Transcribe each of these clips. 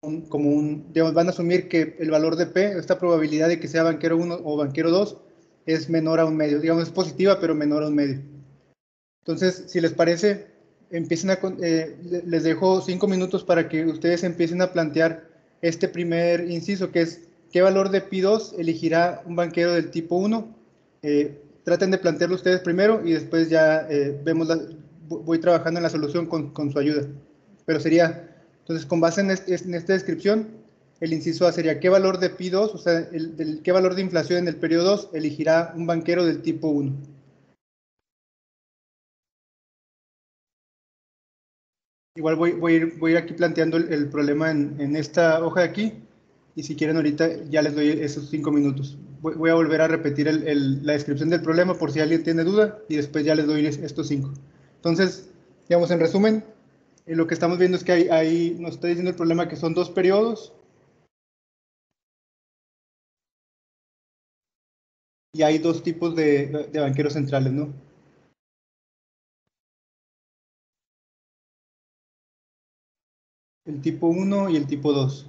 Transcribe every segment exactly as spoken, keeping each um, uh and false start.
un, como un, digamos, van a asumir que el valor de P, esta probabilidad de que sea banquero uno o banquero dos, es menor a un medio. Digamos, es positiva, pero menor a un medio. Entonces, si les parece, empiecen a, eh, les dejo cinco minutos para que ustedes empiecen a plantear este primer inciso, que es qué valor de pi dos elegirá un banquero del tipo uno. Eh, traten de plantearlo ustedes primero y después ya eh, vemos la, voy trabajando en la solución con, con su ayuda. Pero sería, entonces, con base en, este, en esta descripción, el inciso A sería qué valor de pi dos, o sea, el, el, qué valor de inflación en el periodo dos elegirá un banquero del tipo uno. Igual voy, voy, a ir, voy a ir aquí planteando el, el problema en, en, esta hoja de aquí, y si quieren ahorita ya les doy esos cinco minutos. Voy, voy a volver a repetir el, el, la descripción del problema por si alguien tiene duda, y después ya les doy estos cinco. Entonces, digamos, en resumen, eh, lo que estamos viendo es que hay, hay, nos está diciendo el problema que son dos periodos, y hay dos tipos de, de banqueros centrales, ¿no? El tipo uno y el tipo dos.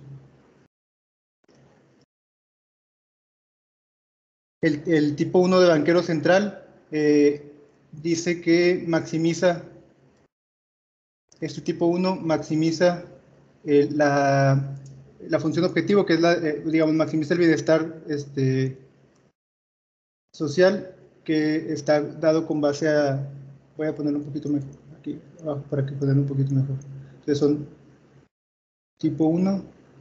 El, el tipo uno de banquero central eh, dice que maximiza, este tipo uno maximiza eh, la, la función objetivo, que es la, eh, digamos, maximiza el bienestar este, social, que está dado con base a, voy a ponerlo un poquito mejor, aquí abajo para que puedan un poquito mejor. Entonces son tipo uno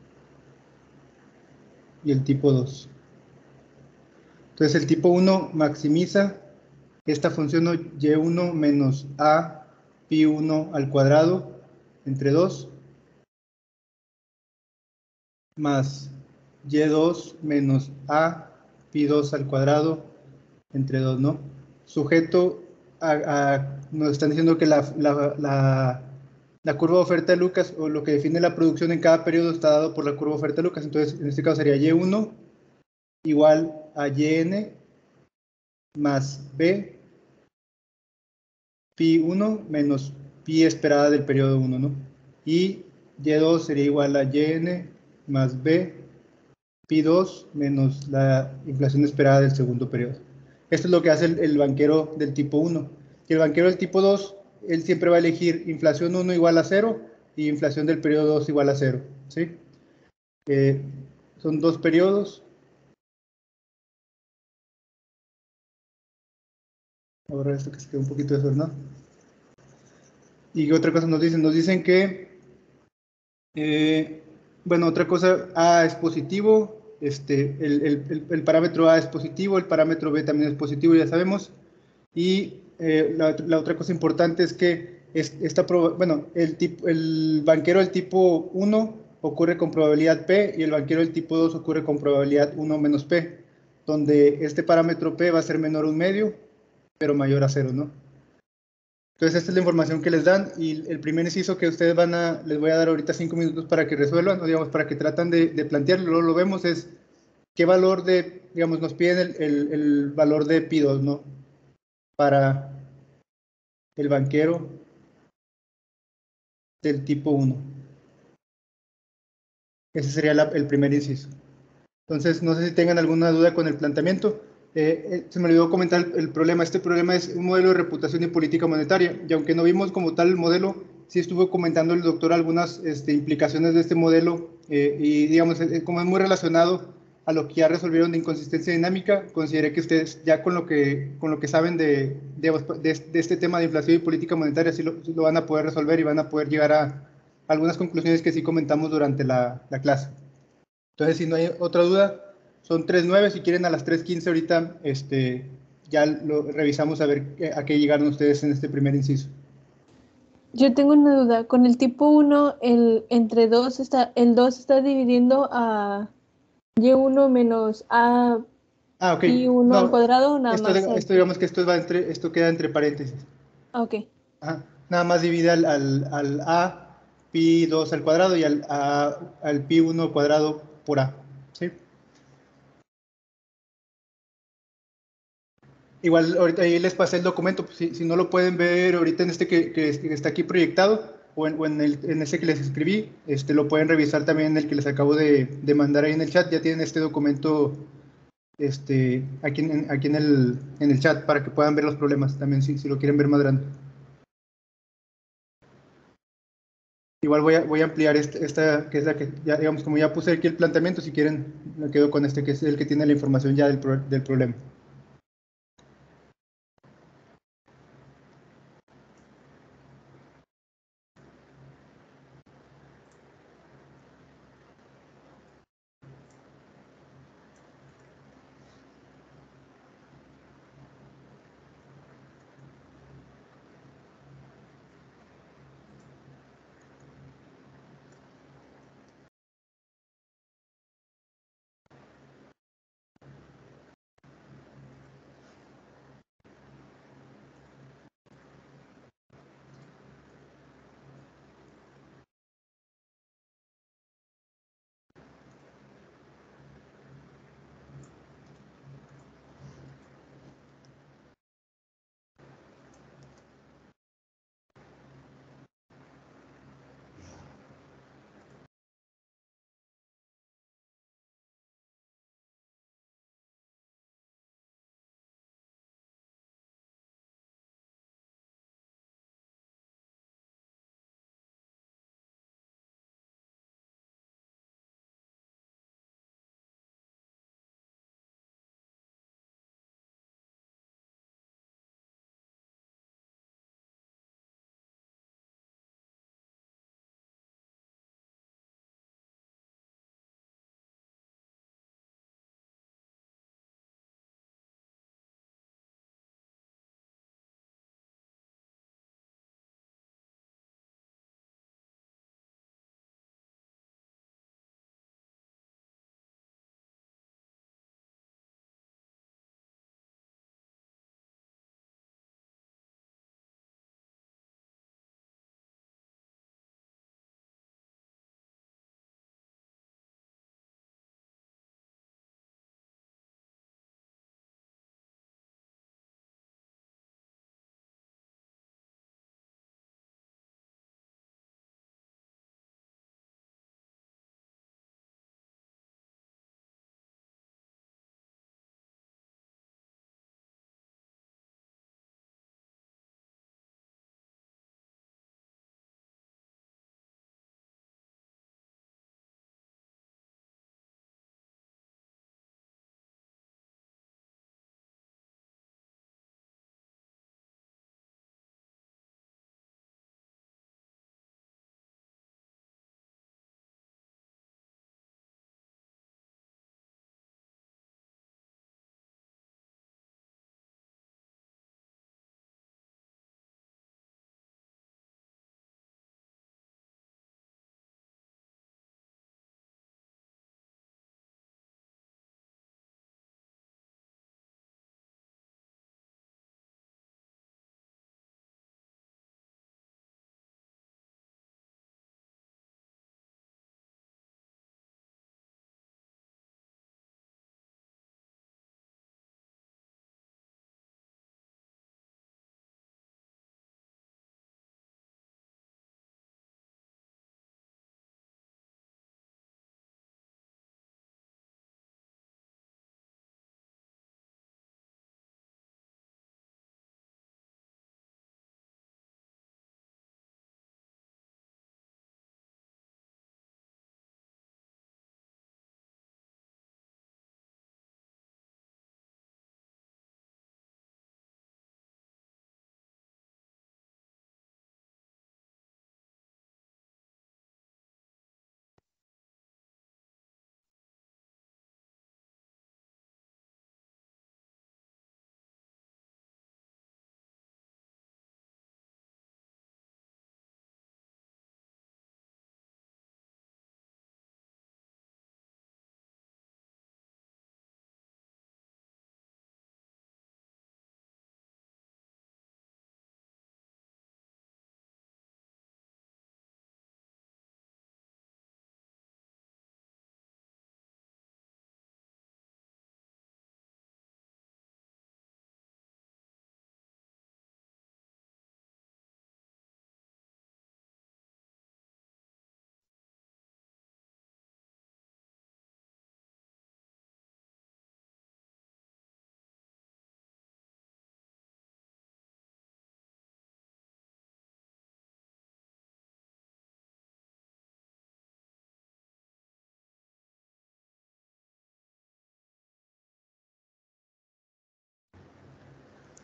y el tipo dos. Entonces el tipo uno maximiza esta función y uno menos a pi uno al cuadrado entre dos más y dos menos a pi dos al cuadrado entre dos, ¿no? Sujeto a, a nos están diciendo que la, la, la, la curva de oferta de Lucas, o lo que define la producción en cada periodo, está dado por la curva de oferta de Lucas. Entonces, en este caso sería y uno igual a yn más b pi uno menos pi esperada del periodo uno, ¿no? Y y dos sería igual a yn más b pi dos menos la inflación esperada del segundo periodo. Esto es lo que hace el, el banquero del tipo uno. Y el banquero del tipo dos, él siempre va a elegir inflación uno igual a cero y inflación del periodo dos igual a cero, ¿sí? Eh, son dos periodos. Ahora esto que se queda un poquito desordenado. Y otra cosa nos dicen, nos dicen que, eh, bueno, otra cosa, A es positivo, este, el, el, el, parámetro A es positivo, el parámetro B también es positivo, ya sabemos. Y eh, la, la, otra cosa importante es que es, esta, bueno, el, tipo, el banquero del tipo uno ocurre con probabilidad P y el banquero del tipo dos ocurre con probabilidad uno menos P, donde este parámetro P va a ser menor a un medio, pero mayor a cero, ¿no? Entonces esta es la información que les dan, y el primer inciso que ustedes van a, les voy a dar ahorita cinco minutos para que resuelvan, o digamos, para que tratan de, de plantearlo. Luego lo vemos es qué valor de, digamos, nos piden el, el, el valor de pi dos, ¿no? Para el banquero del tipo uno. Ese sería la, el primer inciso. Entonces, no sé si tengan alguna duda con el planteamiento. Eh, eh, se me olvidó comentar el, el problema. Este problema es un modelo de reputación y política monetaria. Y aunque no vimos como tal el modelo, sí estuvo comentando el doctor algunas este, implicaciones de este modelo. Eh, y digamos, eh, como es muy relacionado a lo que ya resolvieron de inconsistencia dinámica, consideré que ustedes ya con lo que, con lo que saben de, de, de este tema de inflación y política monetaria sí lo, sí lo van a poder resolver y van a poder llegar a algunas conclusiones que sí comentamos durante la, la clase. Entonces, si no hay otra duda, son tres nueve. Si quieren, a las tres quince ahorita este, ya lo revisamos a ver a qué llegaron ustedes en este primer inciso. Yo tengo una duda. Con el tipo uno, el, entre dos está, el dos está dividiendo a y uno menos a Ah, ok. pi uno al No, cuadrado, nada esto, más. esto digamos que esto, va entre, esto queda entre paréntesis. Ok. Ajá. Nada más divide al, al, al a pi dos al cuadrado y al, a, al pi uno cuadrado por a. ¿Sí? Igual ahorita ahí les pasé el documento, pues, si, si no lo pueden ver ahorita en este que, que, que está aquí proyectado, o en, o en, el, en ese que les escribí, este, lo pueden revisar también en el que les acabo de, de mandar ahí en el chat. Ya tienen este documento este, aquí, en, aquí en, el, en el chat para que puedan ver los problemas también si, si lo quieren ver más grande. Igual voy a, voy a ampliar este, esta, que es la que, ya, digamos, como ya puse aquí el planteamiento, si quieren, me quedo con este, que es el que tiene la información ya del, pro, del problema.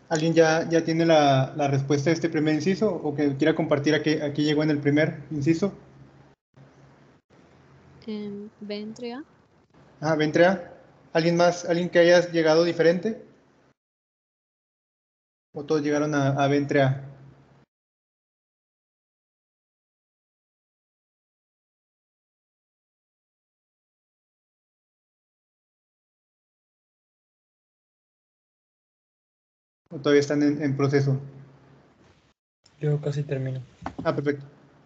¿Alguien ya, ya tiene la, la respuesta a este primer inciso o que quiera compartir a qué, a qué llegó en el primer inciso? Eh, B entre A. Ah, Ventrea. ¿Alguien más? ¿Alguien que haya llegado diferente? ¿O todos llegaron a, a Ventrea? ¿O todavía están en, en proceso? Yo casi termino. Ah, perfecto.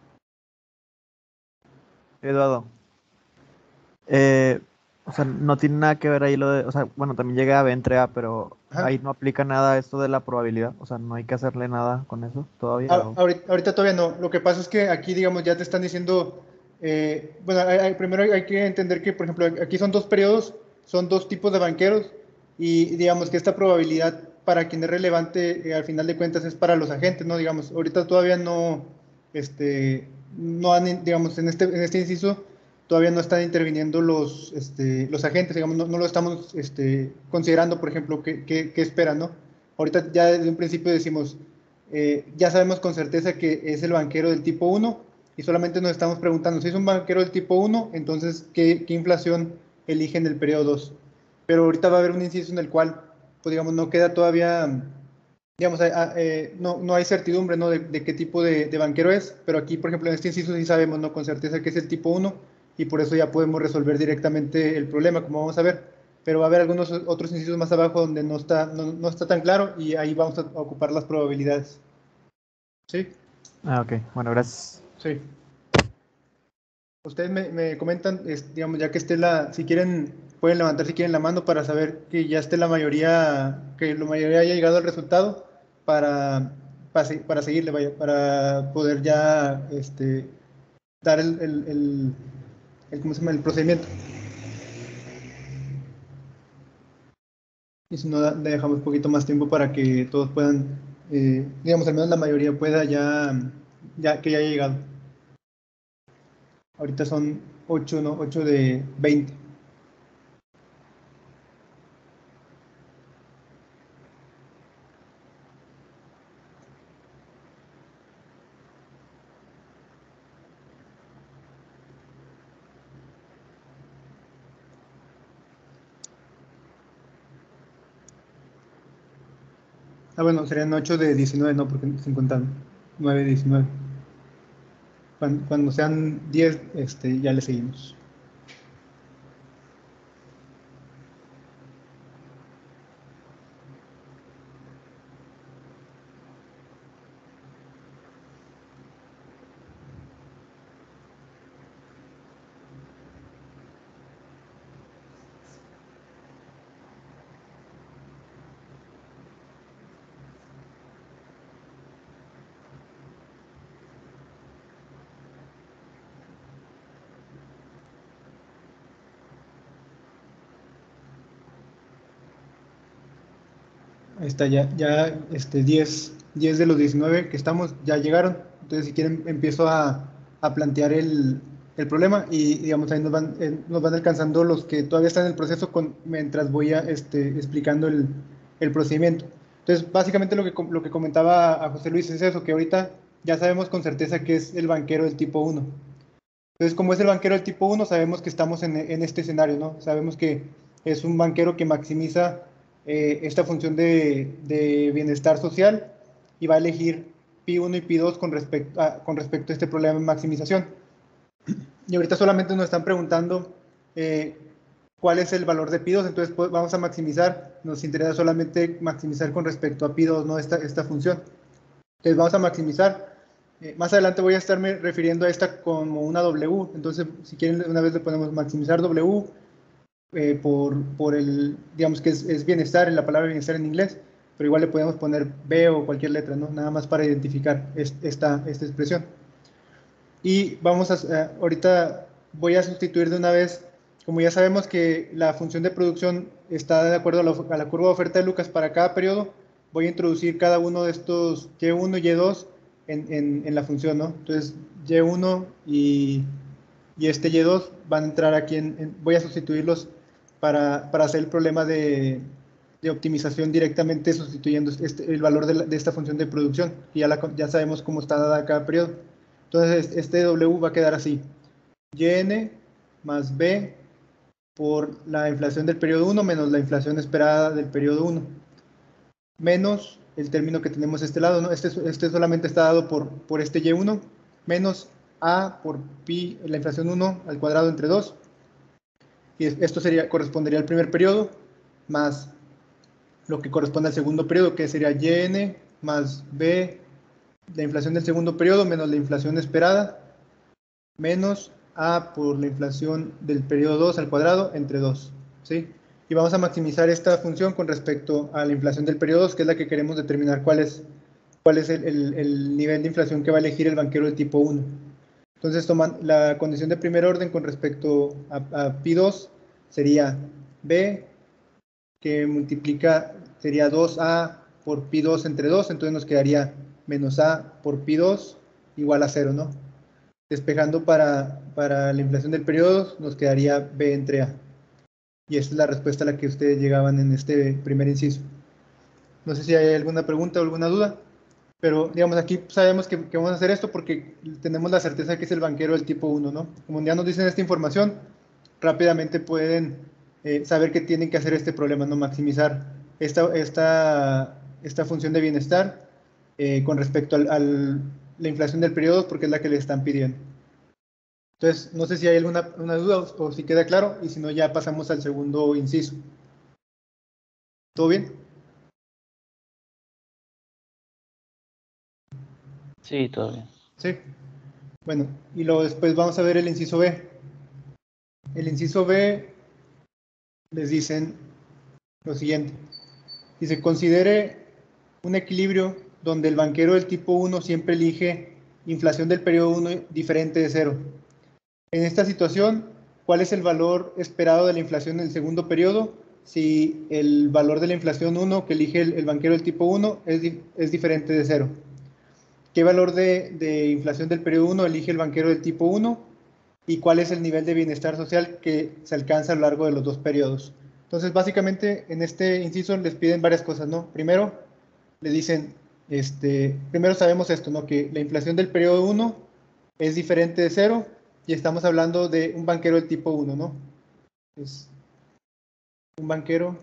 Eduardo. Eh, o sea, no tiene nada que ver ahí lo de, o sea, bueno, también llega a Ventrea, pero Ajá. ahí no aplica nada esto de la probabilidad, o sea, no hay que hacerle nada con eso todavía. Ah, o- ahorita, ahorita todavía no. Lo que pasa es que aquí, digamos, ya te están diciendo, eh, bueno, hay- hay- primero hay, hay que entender que, por ejemplo, aquí son dos periodos, son dos tipos de banqueros y digamos que esta probabilidad para quien es relevante, eh, al final de cuentas, es para los agentes, ¿no? Digamos, ahorita todavía no, este, no han, digamos, en este, en este inciso, todavía no están interviniendo los, este, los agentes, digamos, no, no lo estamos este, considerando, por ejemplo, qué, qué, qué esperan, ¿no? Ahorita ya desde un principio decimos, eh, ya sabemos con certeza que es el banquero del tipo uno y solamente nos estamos preguntando si es un banquero del tipo uno, entonces ¿qué, qué inflación elige en el periodo dos? Pero ahorita va a haber un inciso en el cual, pues digamos, no queda todavía, digamos, a- a- eh, no, no hay certidumbre, ¿no? de, de qué tipo de, de banquero es, pero aquí, por ejemplo, en este inciso sí sabemos, ¿no? Con certeza que es el tipo uno y por eso ya podemos resolver directamente el problema, como vamos a ver. Pero va a haber algunos otros incisos más abajo donde no está, no, no está tan claro y ahí vamos a ocupar las probabilidades. ¿Sí? Ah, ok, bueno, gracias. Sí. Ustedes me, me comentan, es, digamos, ya que esté la, si quieren, pueden levantar si quieren la mano para saber que ya esté la mayoría, que la mayoría haya llegado al resultado para, para, se- para seguirle, vaya, para poder ya este, dar el, el, el, el- ¿cómo se llama? El procedimiento. Y si no, da- le dejamos un poquito más tiempo para que todos puedan, eh, digamos, al menos la mayoría pueda ya, ya que ya haya llegado. Ahorita son ocho, ¿no? ocho de veinte. Ah, bueno, serían ocho de diecinueve, no, porque sin contar. nueve de diecinueve. Cuando, cuando sean diez, este, ya le seguimos. Ahí está, ya, ya este, diez, diez de los diecinueve que estamos ya llegaron. Entonces, si quieren, empiezo a, a plantear el, el problema y, digamos, ahí nos van, eh, nos van alcanzando los que todavía están en el proceso con, mientras voy a, este, explicando el, el procedimiento. Entonces, básicamente lo que, com- lo que comentaba a José Luis es eso, que ahorita ya sabemos con certeza que es el banquero del tipo uno. Entonces, como es el banquero del tipo uno, sabemos que estamos en, en este escenario, ¿no? Sabemos que es un banquero que maximiza eh, esta función de, de bienestar social y va a elegir pi uno y pi dos con respecto a, con respecto a este problema de maximización. Y ahorita solamente nos están preguntando eh, cuál es el valor de pi dos, entonces pues, vamos a maximizar, nos interesa solamente maximizar con respecto a pi dos, ¿no? Esta, esta función. Entonces vamos a maximizar. Eh, más adelante voy a estarme refiriendo a esta como una W. Entonces, si quieren, una vez le ponemos maximizar W eh, por, por el, digamos que es, es bienestar, en la palabra bienestar en inglés, pero igual le podemos poner B o cualquier letra, ¿no? Nada más para identificar es- esta, esta expresión. Y vamos a, eh, ahorita voy a sustituir de una vez, como ya sabemos que la función de producción está de acuerdo a la, a la curva de oferta de Lucas para cada periodo, voy a introducir cada uno de estos Y uno y Y dos en, en, en la función, ¿no? Entonces, Y uno y, y este Y dos van a entrar aquí, en, en- voy a sustituirlos para, para hacer el problema de, de optimización directamente sustituyendo este, el valor de, la, de esta función de producción, y ya, la, ya sabemos cómo está dada cada periodo. Entonces, este W va a quedar así: yn más b por la inflación del periodo uno menos la inflación esperada del periodo uno, menos el término que tenemos a este lado, ¿no? Este, este solamente está dado por, por este y uno, menos a por pi, la inflación uno al cuadrado entre dos, y esto sería, correspondería al primer periodo, más lo que corresponde al segundo periodo, que sería yn más b, la inflación del segundo periodo, menos la inflación esperada, menos a por la inflación del periodo dos al cuadrado entre dos, ¿sí? Y vamos a maximizar esta función con respecto a la inflación del periodo dos, que es la que queremos determinar cuál es, cuál es el, el, el nivel de inflación que va a elegir el banquero del tipo uno. Entonces, toman la condición de primer orden con respecto a, a pi dos sería b, que multiplica, sería dos a por pi dos entre dos, entonces nos quedaría menos a por pi dos igual a cero, ¿no? Despejando para, para la inflación del periodo, nos quedaría b entre a. Y esta es la respuesta a la que ustedes llegaban en este primer inciso. No sé si hay alguna pregunta o alguna duda, pero digamos aquí sabemos que, que vamos a hacer esto porque tenemos la certeza de que es el banquero del tipo uno, ¿no? Como ya nos dicen esta información, rápidamente pueden eh, saber que tienen que hacer este problema, ¿no? Maximizar esta, esta, esta función de bienestar eh, con respecto a la inflación del periodo, porque es la que le están pidiendo. Entonces, no sé si hay alguna una duda o, o si queda claro, y si no, ya pasamos al segundo inciso. ¿Todo bien? Sí, todo bien. Sí. Bueno, y luego después vamos a ver el inciso B. El inciso B les dicen lo siguiente. Dice, considere un equilibrio donde el banquero del tipo uno siempre elige inflación del periodo uno diferente de cero. En esta situación, ¿cuál es el valor esperado de la inflación en el segundo periodo si el valor de la inflación uno que elige el, el banquero del tipo uno es, es diferente de cero? ¿Qué valor de, de inflación del periodo uno elige el banquero del tipo uno? ¿Y cuál es el nivel de bienestar social que se alcanza a lo largo de los dos periodos? Entonces, básicamente, en este inciso les piden varias cosas, ¿no? Primero, le dicen, este, primero sabemos esto, ¿no? Que la inflación del periodo uno es diferente de cero, y estamos hablando de un banquero del tipo uno, ¿no? Es un banquero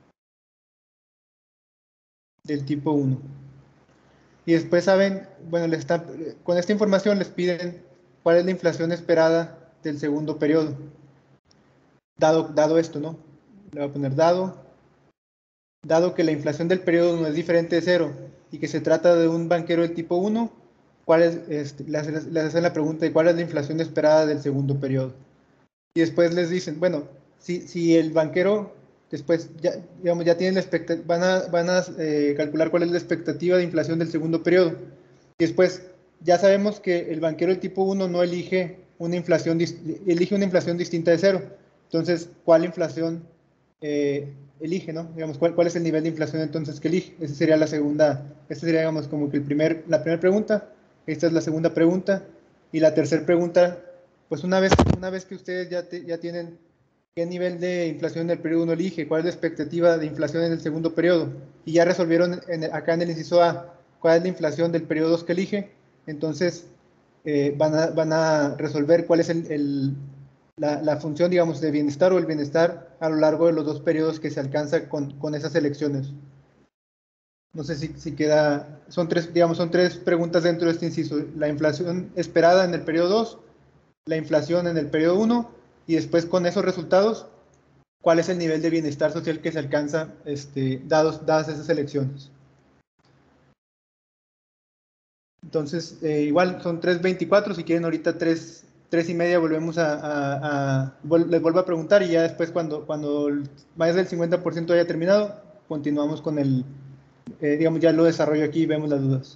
del tipo uno. Y después saben, bueno, les está, con esta información les piden cuál es la inflación esperada del segundo periodo. Dado, dado esto, ¿no? Le voy a poner dado. Dado que la inflación del periodo uno es diferente de cero y que se trata de un banquero del tipo uno, ¿cuál es, este, les, les hacen la pregunta de cuál es la inflación esperada del segundo periodo? Y después les dicen, bueno, si, si el banquero después ya, digamos, ya tienen la expectativa, van a, van a eh, calcular cuál es la expectativa de inflación del segundo periodo. Y después ya sabemos que el banquero del tipo uno no elige una inflación, elige una inflación distinta de cero. Entonces, ¿cuál inflación eh, elige, no? Digamos, ¿cuál, ¿cuál es el nivel de inflación entonces que elige? Esa sería la segunda, esta sería, digamos, como que el primer, la primera pregunta. Esta es la segunda pregunta. Y la tercera pregunta, pues una vez, una vez que ustedes ya, te, ya tienen qué nivel de inflación del periodo uno elige, cuál es la expectativa de inflación en el segundo periodo, y ya resolvieron en, acá en el inciso A cuál es la inflación del periodo dos que elige, entonces eh, van, a, van a resolver cuál es el, el, la, la función, digamos, de bienestar o el bienestar a lo largo de los dos periodos que se alcanza con, con esas elecciones. No sé si, si queda, son tres, digamos, son tres preguntas dentro de este inciso: la inflación esperada en el periodo dos, la inflación en el periodo uno, y después con esos resultados, cuál es el nivel de bienestar social que se alcanza este, dados, dadas esas elecciones. Entonces, eh, igual son tres veinticuatro, si quieren ahorita tres, tres y media volvemos a, a, a, les vuelvo a preguntar, y ya después cuando, cuando más del cincuenta por ciento haya terminado, continuamos con el, eh, digamos, ya lo desarrollo aquí y vemos las dudas.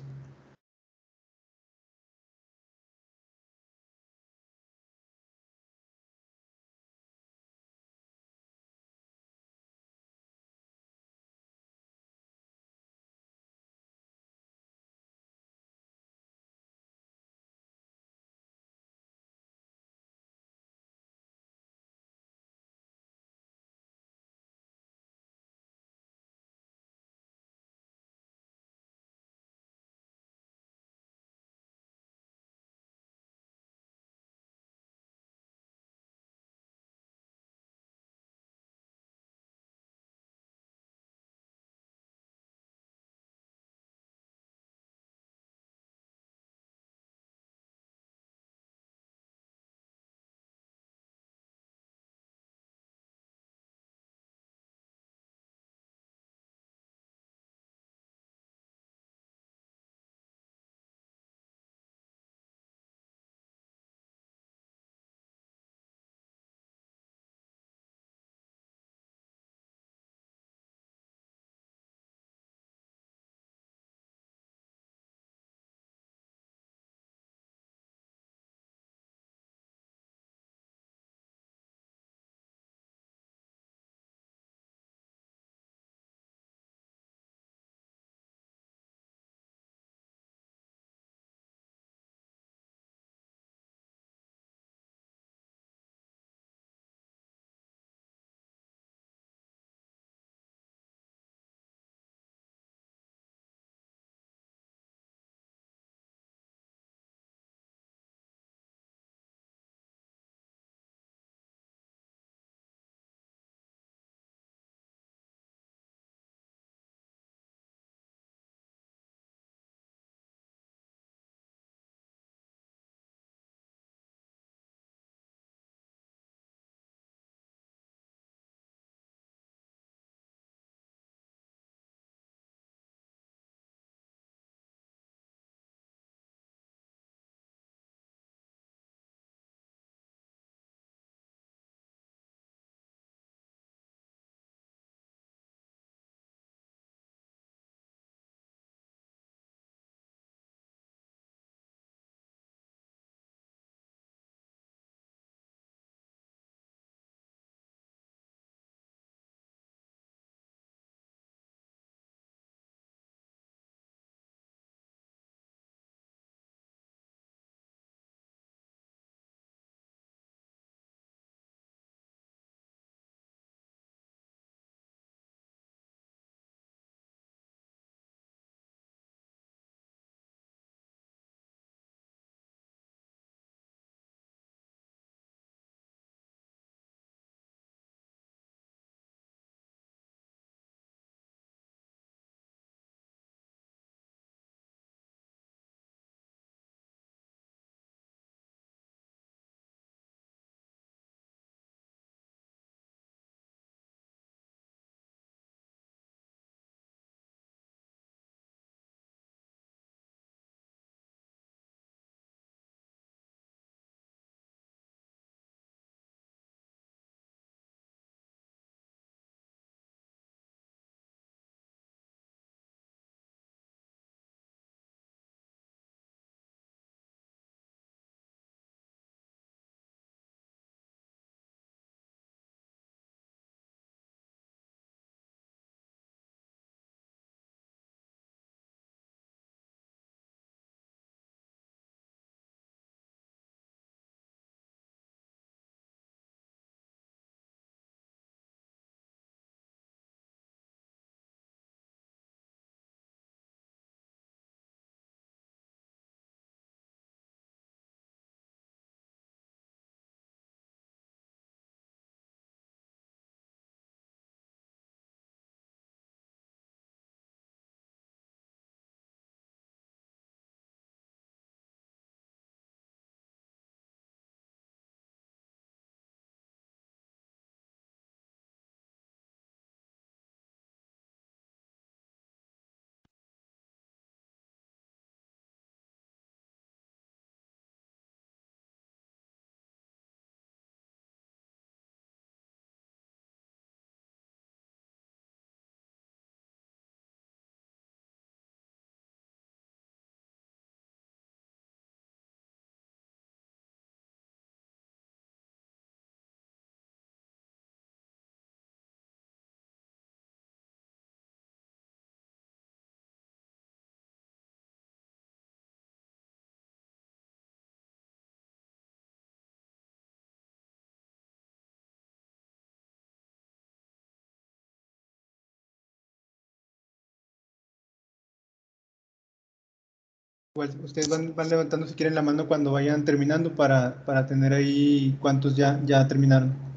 Igual, ustedes van, van levantando si quieren la mano cuando vayan terminando para, para tener ahí cuántos ya, ya terminaron.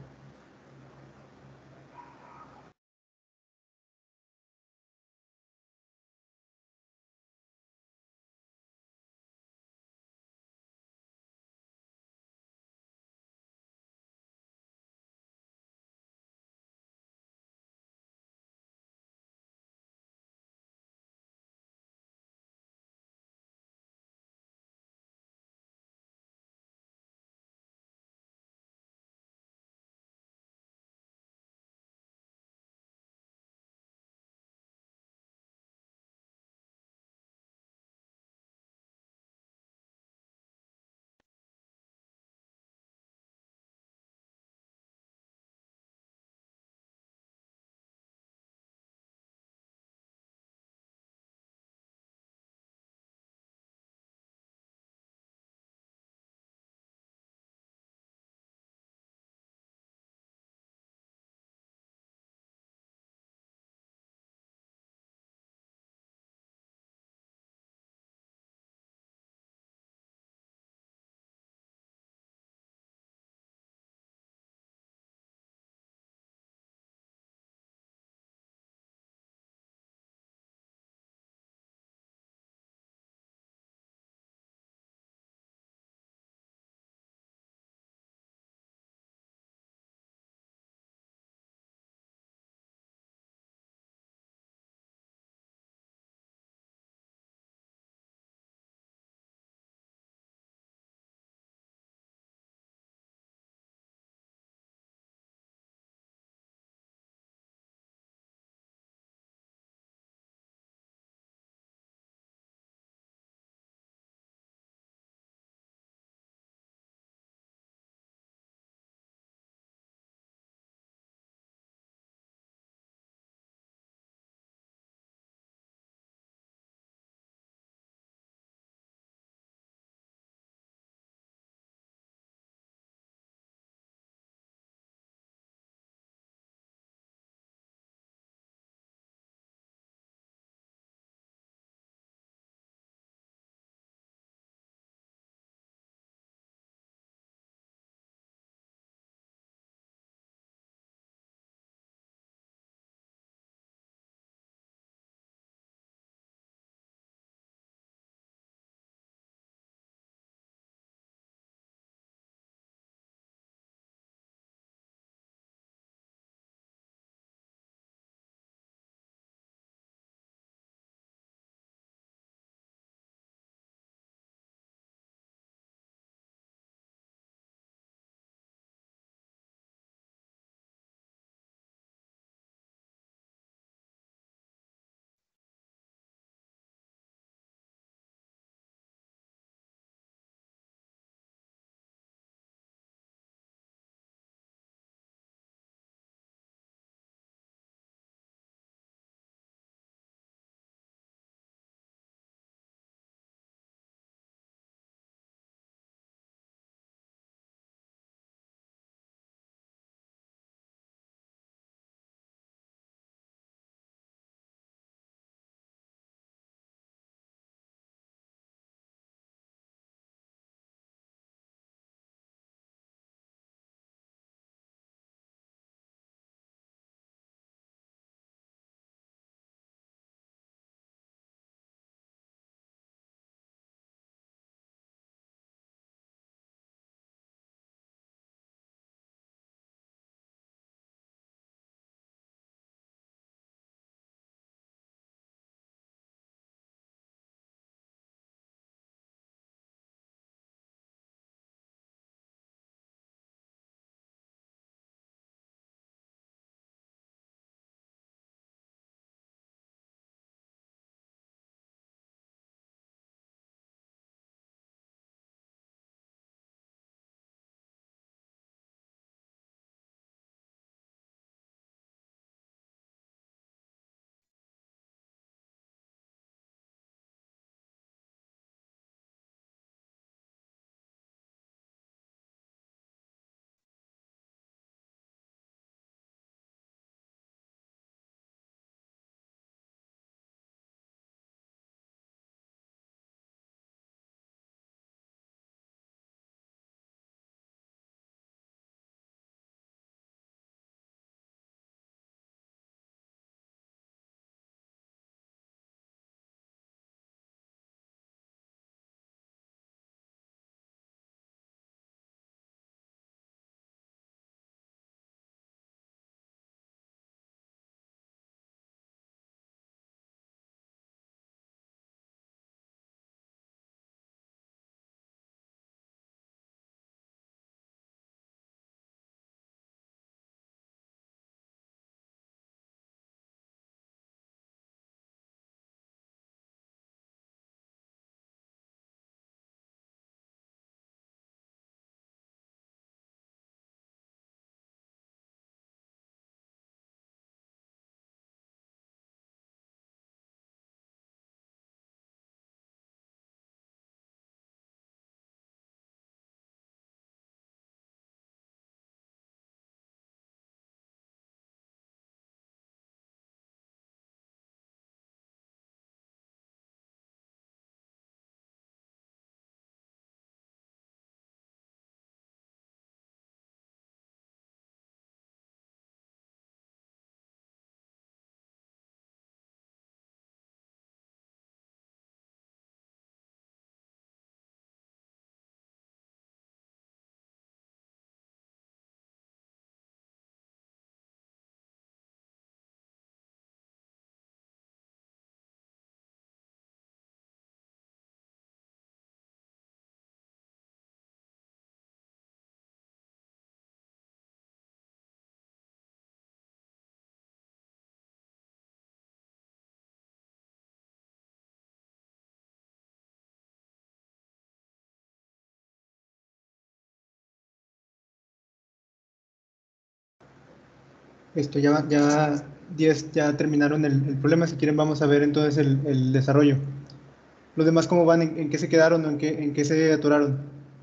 Esto ya, ya diez ya terminaron el, el problema. Si quieren, vamos a ver entonces el, el desarrollo. Los demás, ¿cómo van? ¿En, en qué se quedaron o en qué, en qué se atoraron?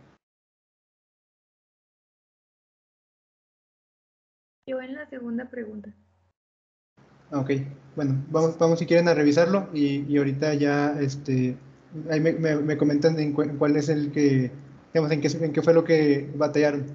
Yo en la segunda pregunta. Ah, ok, bueno, vamos, vamos si quieren a revisarlo y, y ahorita ya este, ahí me, me, me comentan en, cu en cuál es el que, digamos, en qué, en qué fue lo que batallaron.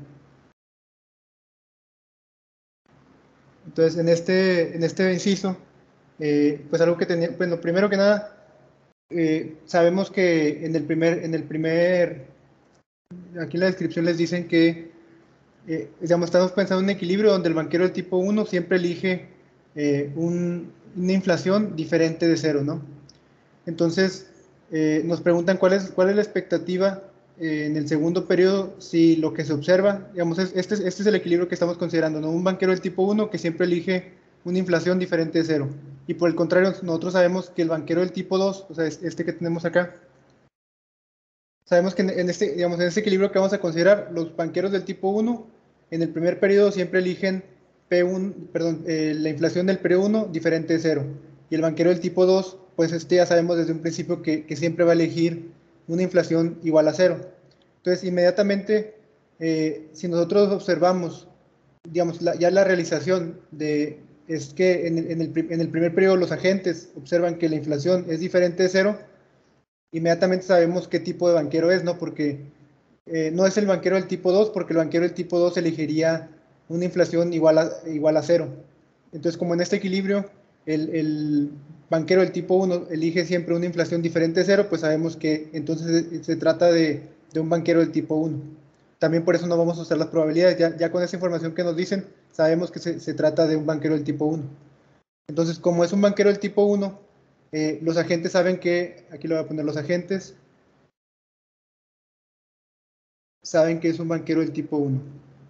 Entonces, en este, en este inciso, eh, pues algo que tenía, bueno, primero que nada, eh, sabemos que en el primer, en el primer, aquí en la descripción les dicen que, eh, digamos, estamos pensando en un equilibrio donde el banquero del tipo uno siempre elige eh, un, una inflación diferente de cero, ¿no? Entonces, eh, nos preguntan cuál es, cuál es la expectativa eh, en el segundo periodo si lo que se observa, digamos, es, este, es- este es el equilibrio que estamos considerando, ¿no? Un banquero del tipo uno que siempre elige una inflación diferente de cero. Y por el contrario, nosotros sabemos que el banquero del tipo dos, o sea, es- este que tenemos acá, sabemos que en, en este, digamos, en este equilibrio que vamos a considerar, los banqueros del tipo uno en el primer periodo siempre eligen P uno, perdón, eh, la inflación del periodo uno diferente de cero. Y el banquero del tipo dos, pues este ya sabemos desde un principio que, que siempre va a elegir una inflación igual a cero. Entonces, inmediatamente, eh, si nosotros observamos, digamos, la- ya la realización de, es que en el, en el pri- en el primer periodo los agentes observan que la inflación es diferente de cero, inmediatamente sabemos qué tipo de banquero es, ¿no? Porque eh, no es el banquero del tipo dos, porque el banquero del tipo dos elegiría una inflación igual a, igual a cero. Entonces, como en este equilibrio, el, el banquero del tipo uno elige siempre una inflación diferente de cero, pues sabemos que entonces se, se trata de, de un banquero del tipo uno. También por eso no vamos a usar las probabilidades, ya, ya con esa información que nos dicen, sabemos que se, se trata de un banquero del tipo uno. Entonces, como es un banquero del tipo uno, eh, los agentes saben que, aquí lo voy a poner, los agentes saben que es un banquero del tipo uno.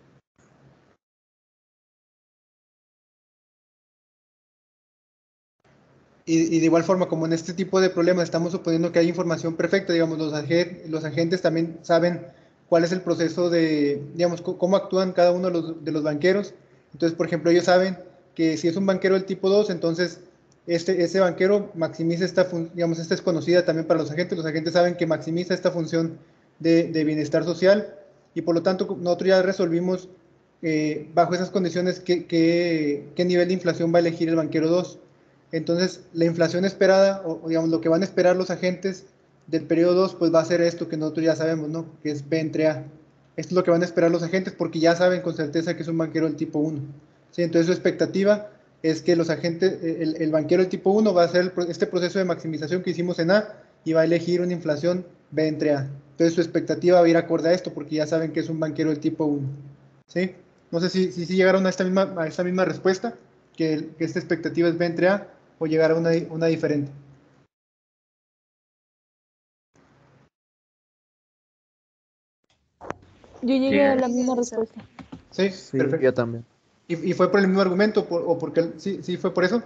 Y, y de igual forma, como en este tipo de problemas estamos suponiendo que hay información perfecta, digamos, los, agen- los agentes también saben cuál es el proceso de, digamos, c- cómo actúan cada uno de los, de los banqueros. Entonces, por ejemplo, ellos saben que si es un banquero del tipo dos, entonces este, ese banquero maximiza esta función, digamos, esta es conocida también para los agentes. Los agentes saben que maximiza esta función de, de bienestar social y por lo tanto nosotros ya resolvimos eh, bajo esas condiciones qué, qué, qué nivel de inflación va a elegir el banquero dos. Entonces, la inflación esperada, o, o digamos, lo que van a esperar los agentes del periodo dos, pues va a ser esto que nosotros ya sabemos, ¿no? Que es P entre A. Esto es lo que van a esperar los agentes porque ya saben con certeza que es un banquero del tipo uno. ¿Sí? Entonces, su expectativa es que los agentes, el, el banquero del tipo uno va a hacer el, este proceso de maximización que hicimos en A y va a elegir una inflación B entre A. Entonces, su expectativa va a ir acorde a esto porque ya saben que es un banquero del tipo uno. ¿Sí? No sé si, si, si llegaron a esta misma, a esta misma respuesta, que, el- que esta expectativa es B entre A, o llegar a una, una diferente. Yo llegué a la misma respuesta. Sí, Sí, perfecto. yo también. ¿Y, y fue por el mismo argumento por- o porque sí, sí fue por eso?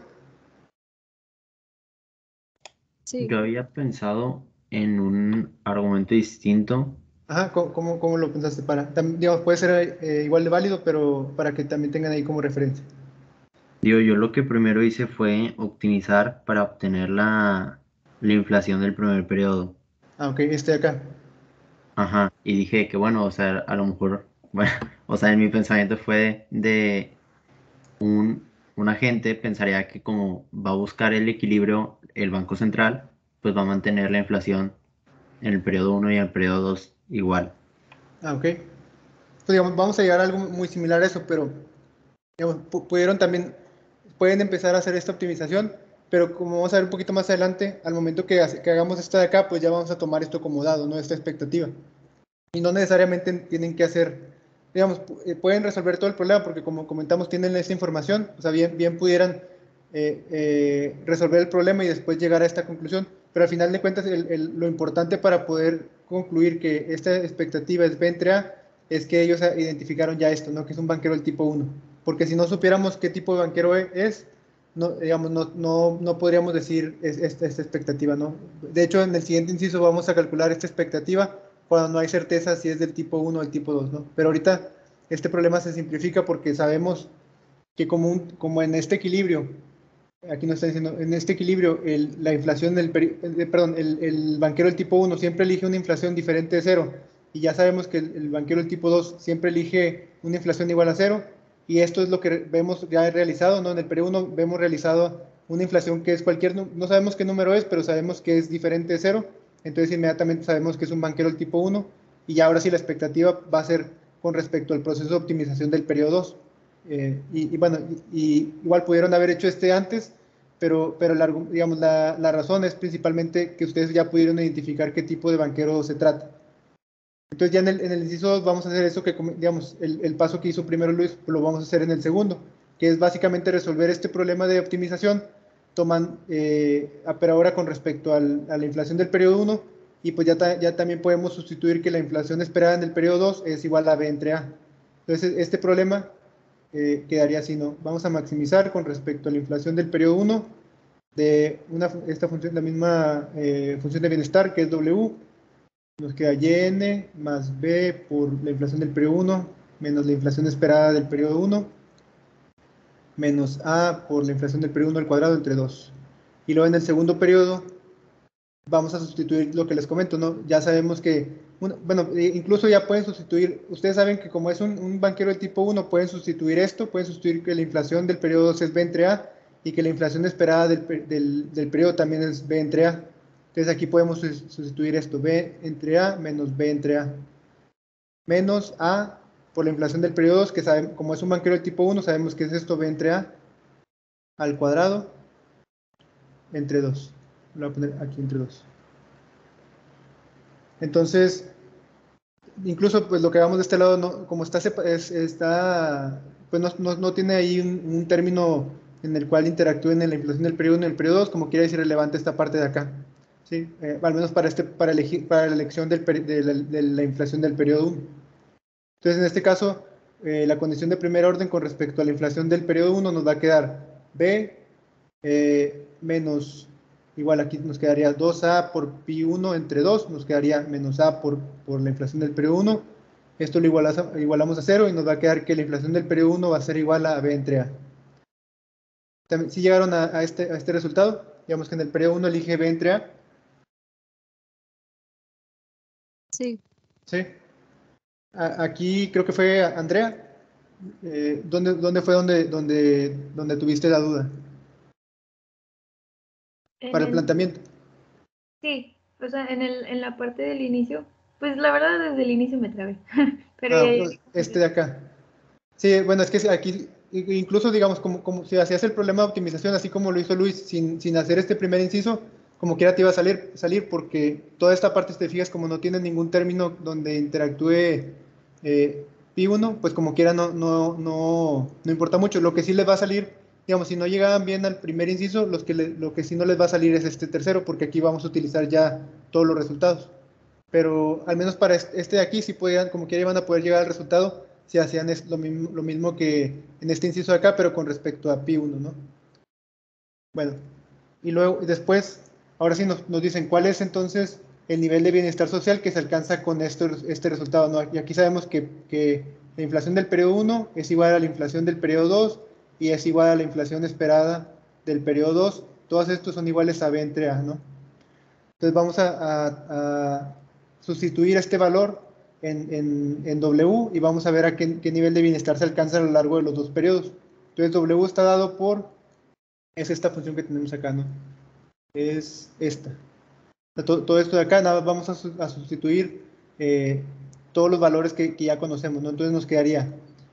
Sí, Yo había pensado en un argumento distinto. Ajá, ¿cómo, cómo, cómo lo pensaste? Para, tam- digamos, puede ser eh, igual de válido, pero para que también tengan ahí como referencia. Digo, yo lo que primero hice fue optimizar para obtener la, la inflación del primer periodo. Ah, ok, este de acá. Ajá. Y dije que bueno, o sea, a lo mejor, bueno, o sea, en mi pensamiento fue de un, un agente pensaría que como va a buscar el equilibrio el Banco Central, pues va a mantener la inflación en el periodo uno y en el periodo dos igual. Ah, ok. Pues digamos, vamos a llegar a algo muy similar a eso, pero digamos, pu- pudieron también, pueden empezar a hacer esta optimización, pero como vamos a ver un poquito más adelante, al momento que, hace- que hagamos esto de acá, pues ya vamos a tomar esto como dado, ¿no? Esta expectativa. Y no necesariamente tienen que hacer, digamos, pu- eh, pueden resolver todo el problema porque como comentamos tienen esta información, o sea, bien, bien pudieran eh, eh, resolver el problema y después llegar a esta conclusión, pero al final de cuentas el- el- lo importante para poder concluir que esta expectativa es B entre A es que ellos identificaron ya esto, ¿no? Que es un banquero del tipo uno, porque si no supiéramos qué tipo de banquero e- es, no, digamos, no, no, no podríamos decir es- esta, esta expectativa, ¿no? De hecho, en el siguiente inciso vamos a calcular esta expectativa cuando no hay certeza si es del tipo uno o del tipo dos, ¿no? Pero ahorita este problema se simplifica porque sabemos que como, un, como en este equilibrio, aquí nos está diciendo, en este equilibrio, el, la inflación del, el, perdón, el, el banquero del tipo uno siempre elige una inflación diferente de cero, y ya sabemos que el, el banquero del tipo dos siempre elige una inflación igual a cero, y esto es lo que vemos ya realizado, ¿no? En el periodo uno vemos realizado una inflación que es cualquier, no sabemos qué número es, pero sabemos que es diferente de cero, entonces inmediatamente sabemos que es un banquero del tipo uno, y ya ahora sí la expectativa va a ser con respecto al proceso de optimización del periodo dos. Eh, y, y, bueno, y, y igual pudieron haber hecho este antes, pero, pero la, digamos, la, la razón es principalmente que ustedes ya pudieron identificar qué tipo de banquero se trata. Entonces ya en el, en el inciso dos vamos a hacer eso que, digamos, el, el paso que hizo primero Luis, lo vamos a hacer en el segundo, que es básicamente resolver este problema de optimización, toman, eh, pero ahora con respecto al, a la inflación del periodo uno, y pues ya, ta, ya también podemos sustituir que la inflación esperada en el periodo dos es igual a B entre A. Entonces este problema eh, quedaría así, ¿no? Vamos a maximizar con respecto a la inflación del periodo uno, de una, esta función, la misma eh, función de bienestar que es W, nos queda Y más B por la inflación del periodo uno menos la inflación esperada del periodo uno menos A por la inflación del periodo uno al cuadrado entre dos. Y luego en el segundo periodo vamos a sustituir lo que les comento, ¿no? Ya sabemos que, una, bueno, incluso ya pueden sustituir, ustedes saben que como es un, un banquero del tipo uno, pueden sustituir esto, pueden sustituir que la inflación del periodo dos es B entre A y que la inflación esperada del, del, del periodo también es B entre A. Entonces aquí podemos sustituir esto, B entre A menos B entre A. Menos A por la inflación del periodo dos, que sabemos, como es un banquero del tipo uno, sabemos que es esto B entre A al cuadrado entre dos. Lo voy a poner aquí entre dos. Entonces, incluso pues lo que vamos de este lado, no, como está, es, está pues no, no, no tiene ahí un, un término en el cual interactúen en la inflación del periodo uno y el periodo dos, como quiera decir relevante esta parte de acá. ¿Sí? Eh, al menos para, este, para, elegir, para la elección del, de, la, de la inflación del periodo uno. Entonces, en este caso, eh, la condición de primer orden con respecto a la inflación del periodo uno nos va a quedar B eh, menos, igual aquí nos quedaría dos A por pi uno entre dos, nos quedaría menos A por, por la inflación del periodo uno. Esto lo igualamos, igualamos a cero y nos va a quedar que la inflación del periodo uno va a ser igual a B entre A. También, si llegaron a, a, este, a este resultado, digamos que en el periodo uno elige B entre A. Sí. Sí. A, aquí creo que fue Andrea. Eh, ¿dónde, ¿Dónde fue donde, donde, donde tuviste la duda? En Para el el- planteamiento. Sí, o sea, en, el, en la parte del inicio, pues la verdad desde el inicio me trabé, pero Ah, ya no, llegué. este de acá. Sí, bueno, es que aquí, incluso digamos, como, como si hacías el problema de optimización, así como lo hizo Luis, sin, sin hacer este primer inciso, como quiera te iba a salir, salir, porque toda esta parte, si te fijas, como no tiene ningún término donde interactúe eh, pi uno, pues como quiera no, no, no, no importa mucho. Lo que sí les va a salir, digamos, si no llegaban bien al primer inciso, los que le, lo que sí no les va a salir es este tercero, porque aquí vamos a utilizar ya todos los resultados. Pero al menos para este de aquí, si podían, como quiera, iban a poder llegar al resultado si hacían es lo, mismo, lo mismo que en este inciso de acá, pero con respecto a pi uno, ¿no? Bueno, y luego después, ahora sí nos, nos dicen cuál es entonces el nivel de bienestar social que se alcanza con esto, este resultado, ¿no? Y aquí sabemos que, que la inflación del periodo uno es igual a la inflación del periodo dos y es igual a la inflación esperada del periodo dos. Todos estos son iguales a B entre A, ¿no? Entonces vamos a, a, a sustituir este valor en, en, en W y vamos a ver a qué, qué nivel de bienestar se alcanza a lo largo de los dos periodos. Entonces W está dado por, es esta función que tenemos acá, ¿no? Es esta. Todo, todo esto de acá, nada, vamos a, su, a sustituir eh, todos los valores que, que ya conocemos, ¿no? Entonces nos quedaría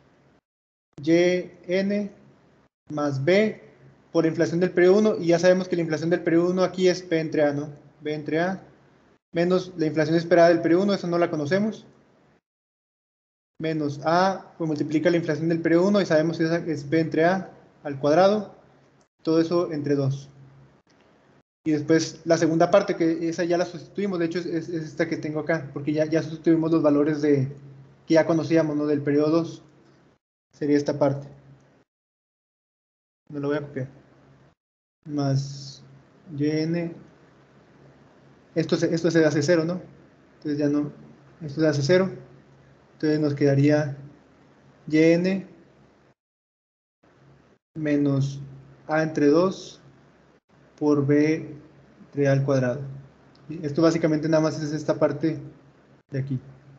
yn más b por la inflación del periodo uno, y ya sabemos que la inflación del periodo uno aquí es b entre a, ¿no? B entre a menos la inflación esperada del periodo uno, eso no la conocemos, menos a, pues multiplica la inflación del periodo uno y sabemos que esa es b entre a al cuadrado, todo eso entre dos. Y después la segunda parte, que esa ya la sustituimos, de hecho es, es esta que tengo acá, porque ya, ya sustituimos los valores de, que ya conocíamos, ¿no? Del periodo dos, sería esta parte. Me lo voy a copiar. Más yn, esto se, esto se hace cero, ¿no? Entonces ya no, esto se hace cero, entonces nos quedaría yn menos A entre dos por B entre A al cuadrado. ¿Sí? Esto básicamente nada más es esta parte de aquí.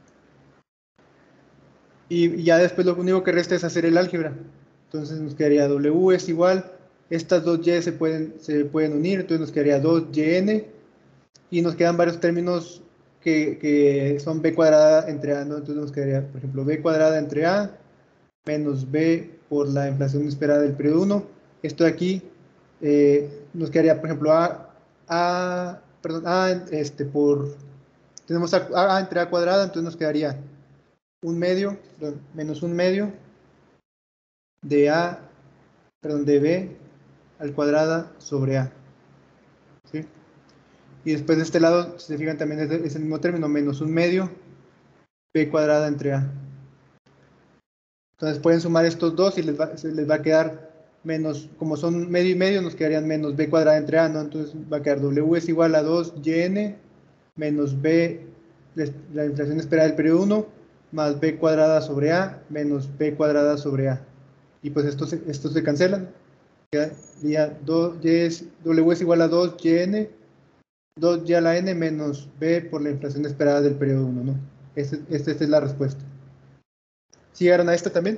Y ya después lo único que resta es hacer el álgebra. Entonces nos quedaría W es igual, estas dos Y se pueden, se pueden unir, entonces nos quedaría dos Y N, y nos quedan varios términos que, que son B cuadrada entre A, ¿no? Entonces nos quedaría, por ejemplo, B cuadrada entre A, menos B por la inflación esperada del periodo uno. Esto de aquí eh, nos quedaría, por ejemplo, A, A, perdón, A este, por, tenemos A, A entre A cuadrada, entonces nos quedaría un medio, perdón, menos un medio de A, perdón, de B al cuadrada sobre A. ¿Sí? Y después de este lado, si se fijan también es, es el mismo término, menos un medio B cuadrada entre A. Entonces pueden sumar estos dos y les va, se les va a quedar menos, como son medio y medio, nos quedarían menos B cuadrada entre A, ¿no? Entonces va a quedar W es igual a dos Y N menos B, la inflación esperada del periodo uno, más B cuadrada sobre A menos B cuadrada sobre A. Y pues estos, estos se cancelan. Quedaría dos, y es, W es igual a dos Y N, dos Y a la N menos B por la inflación esperada del periodo uno, ¿no? Esta este, este es la respuesta. ¿Sí llegaron a esto también?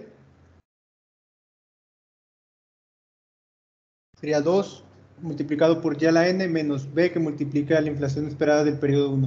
Sería dos multiplicado por Y a la N menos B que multiplica la inflación esperada del periodo uno.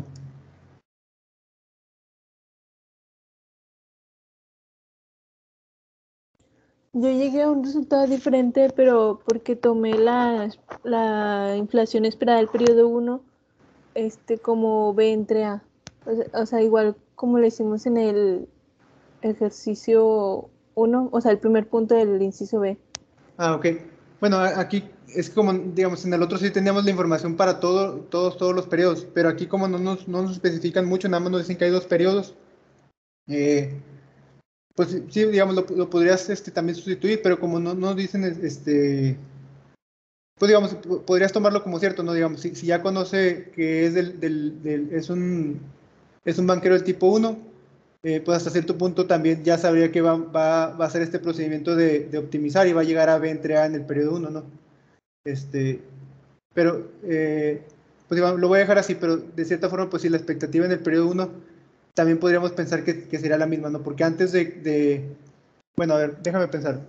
Yo llegué a un resultado diferente, pero porque tomé la, la inflación esperada del periodo uno este, como B entre A. O sea, o sea, igual como lo hicimos en el ejercicio uno, o sea, el primer punto del inciso B. Ah, ok. Bueno, aquí es como, digamos, en el otro sí teníamos la información para todo, todos, todos los periodos, pero aquí como no nos, no nos especifican mucho, nada más nos dicen que hay dos periodos, eh, pues sí, digamos, lo, lo podrías este, también sustituir, pero como no nos dicen, este, pues digamos, podrías tomarlo como cierto, ¿no? Digamos, si, si ya conoce que es, del, del, del, es, un, es un banquero del tipo uno, eh, pues hasta cierto punto también ya sabría que va, va, va a hacer este procedimiento de, de optimizar y va a llegar a B entre A en el periodo uno, ¿no? Este, pero, eh, pues digamos, lo voy a dejar así, pero de cierta forma, pues si la expectativa en el periodo uno, también podríamos pensar que, que sería la misma, ¿no? Porque antes de, de, bueno, a ver, déjame pensar.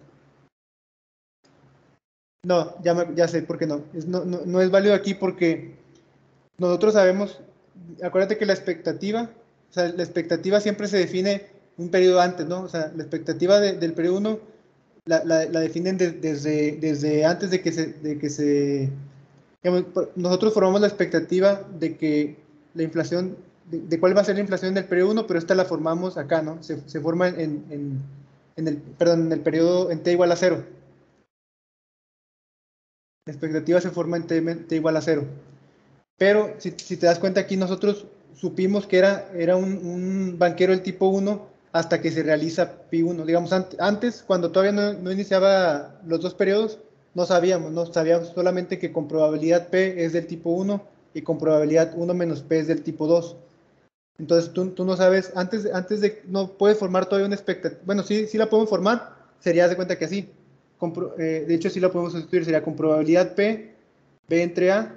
No, ya, me, ya sé por qué no. Es, no, no. No es válido aquí porque nosotros sabemos, acuérdate que la expectativa, o sea, la expectativa siempre se define un periodo antes, ¿no? O sea, la expectativa de, del periodo uno la, la, la definen de, desde, desde antes de que se, de que se digamos, nosotros formamos la expectativa de que la inflación, de, de cuál va a ser la inflación en el periodo uno, pero esta la formamos acá, ¿no? Se, se forma en, en, en el, perdón, en el periodo en t igual a cero. La expectativa se forma en t, t igual a cero. Pero si, si te das cuenta aquí nosotros supimos que era, era un, un banquero del tipo uno hasta que se realiza pi uno. Digamos, antes, cuando todavía no, no iniciaba los dos periodos, no sabíamos, no sabíamos solamente que con probabilidad P es del tipo uno y con probabilidad uno menos P es del tipo dos. Entonces tú, tú no sabes, antes, antes de, no puedes formar todavía una expectativa, bueno, sí, sí la podemos formar, sería de cuenta que así. Con, eh, de hecho, sí la podemos sustituir, sería con probabilidad P, B entre A,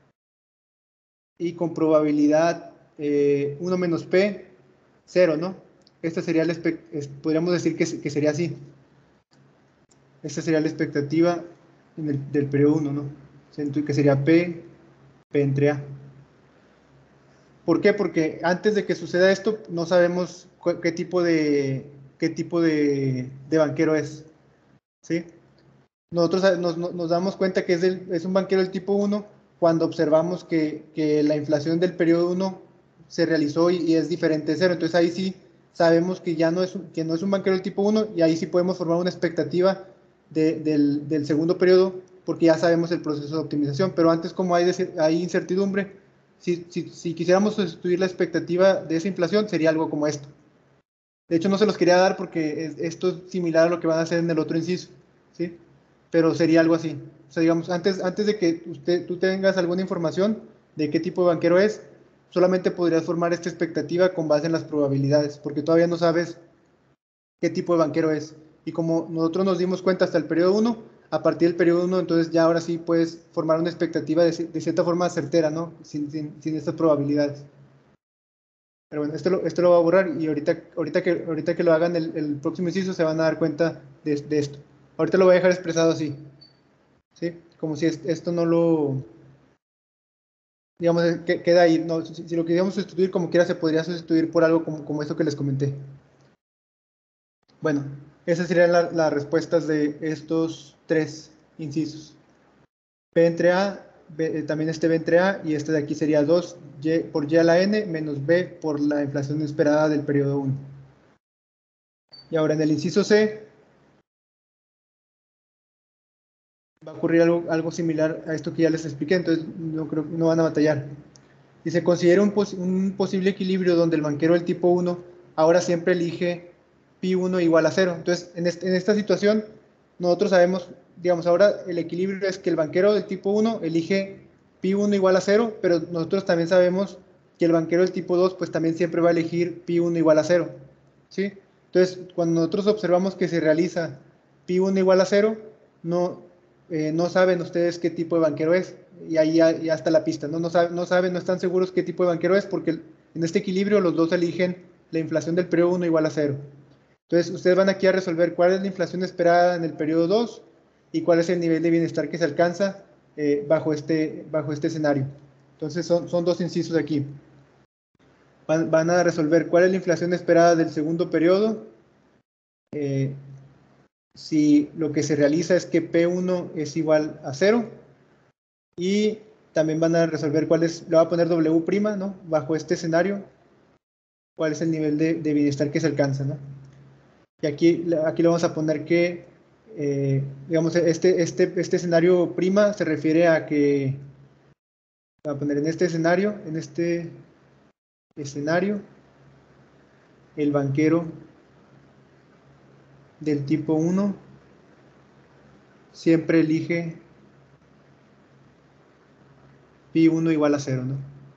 y con probabilidad eh, uno menos P, cero, ¿no? Esta sería la, podríamos decir que, que sería así. Esta sería la expectativa en el, del periodo uno, ¿no? Que sería P, P entre A. ¿Por qué? Porque antes de que suceda esto, no sabemos qué tipo de, qué tipo de, de banquero es. ¿Sí? Nosotros nos, nos damos cuenta que es, del, es un banquero del tipo uno cuando observamos que, que la inflación del periodo uno se realizó y, y es diferente de cero. Entonces ahí sí sabemos que ya no es, que no es un banquero del tipo uno y ahí sí podemos formar una expectativa de, del, del segundo periodo porque ya sabemos el proceso de optimización. Pero antes, como hay, hay incertidumbre, si, si, si quisiéramos sustituir la expectativa de esa inflación, sería algo como esto. De hecho, no se los quería dar porque es, esto es similar a lo que van a hacer en el otro inciso, ¿sí? Pero sería algo así. O sea, digamos, antes, antes de que usted, tú tengas alguna información de qué tipo de banquero es, solamente podrías formar esta expectativa con base en las probabilidades, porque todavía no sabes qué tipo de banquero es. Y como nosotros nos dimos cuenta hasta el periodo uno, a partir del periodo uno, entonces ya ahora sí puedes formar una expectativa de, de cierta forma certera, ¿no? Sin, sin, sin estas probabilidades. Pero bueno, esto lo, esto lo voy a borrar y ahorita, ahorita, que, ahorita que lo hagan el, el próximo inciso se van a dar cuenta de, de esto. Ahorita lo voy a dejar expresado así, ¿sí? Como si es, esto no lo... digamos, que, queda ahí. No, si, si lo queríamos sustituir como quiera, se podría sustituir por algo como, como esto que les comenté. Bueno, esas serían la, las respuestas de estos tres incisos. P entre A, B, también este B entre A, y este de aquí sería dos y por Y a la N menos B por la inflación esperada del periodo uno. Y ahora en el inciso C, va a ocurrir algo, algo similar a esto que ya les expliqué, entonces no, creo, no van a batallar. Y se considera un, pos, un posible equilibrio donde el banquero del tipo uno ahora siempre elige pi uno igual a cero. Entonces, en, este, en esta situación, nosotros sabemos, digamos, ahora el equilibrio es que el banquero del tipo uno elige pi uno igual a cero, pero nosotros también sabemos que el banquero del tipo dos, pues también siempre va a elegir pi uno igual a cero, ¿sí? Entonces, cuando nosotros observamos que se realiza pi uno igual a cero, no, eh, no saben ustedes qué tipo de banquero es, y ahí ya, ya está la pista, ¿no? No, saben, no saben, no están seguros qué tipo de banquero es, porque en este equilibrio los dos eligen la inflación del periodo uno igual a cero. Entonces, ustedes van aquí a resolver cuál es la inflación esperada en el periodo dos y cuál es el nivel de bienestar que se alcanza eh, bajo, este, bajo este escenario. Entonces, son, son dos incisos aquí. Van, van a resolver cuál es la inflación esperada del segundo periodo, eh, si lo que se realiza es que P uno es igual a cero, y también van a resolver cuál es, le voy a poner W', ¿no? Bajo este escenario, cuál es el nivel de, de bienestar que se alcanza, ¿no? Y aquí, aquí le vamos a poner que, eh, digamos, este, este, este escenario prima se refiere a que, voy a poner en este escenario, en este escenario, el banquero del tipo uno siempre elige pi uno igual a cero, ¿no?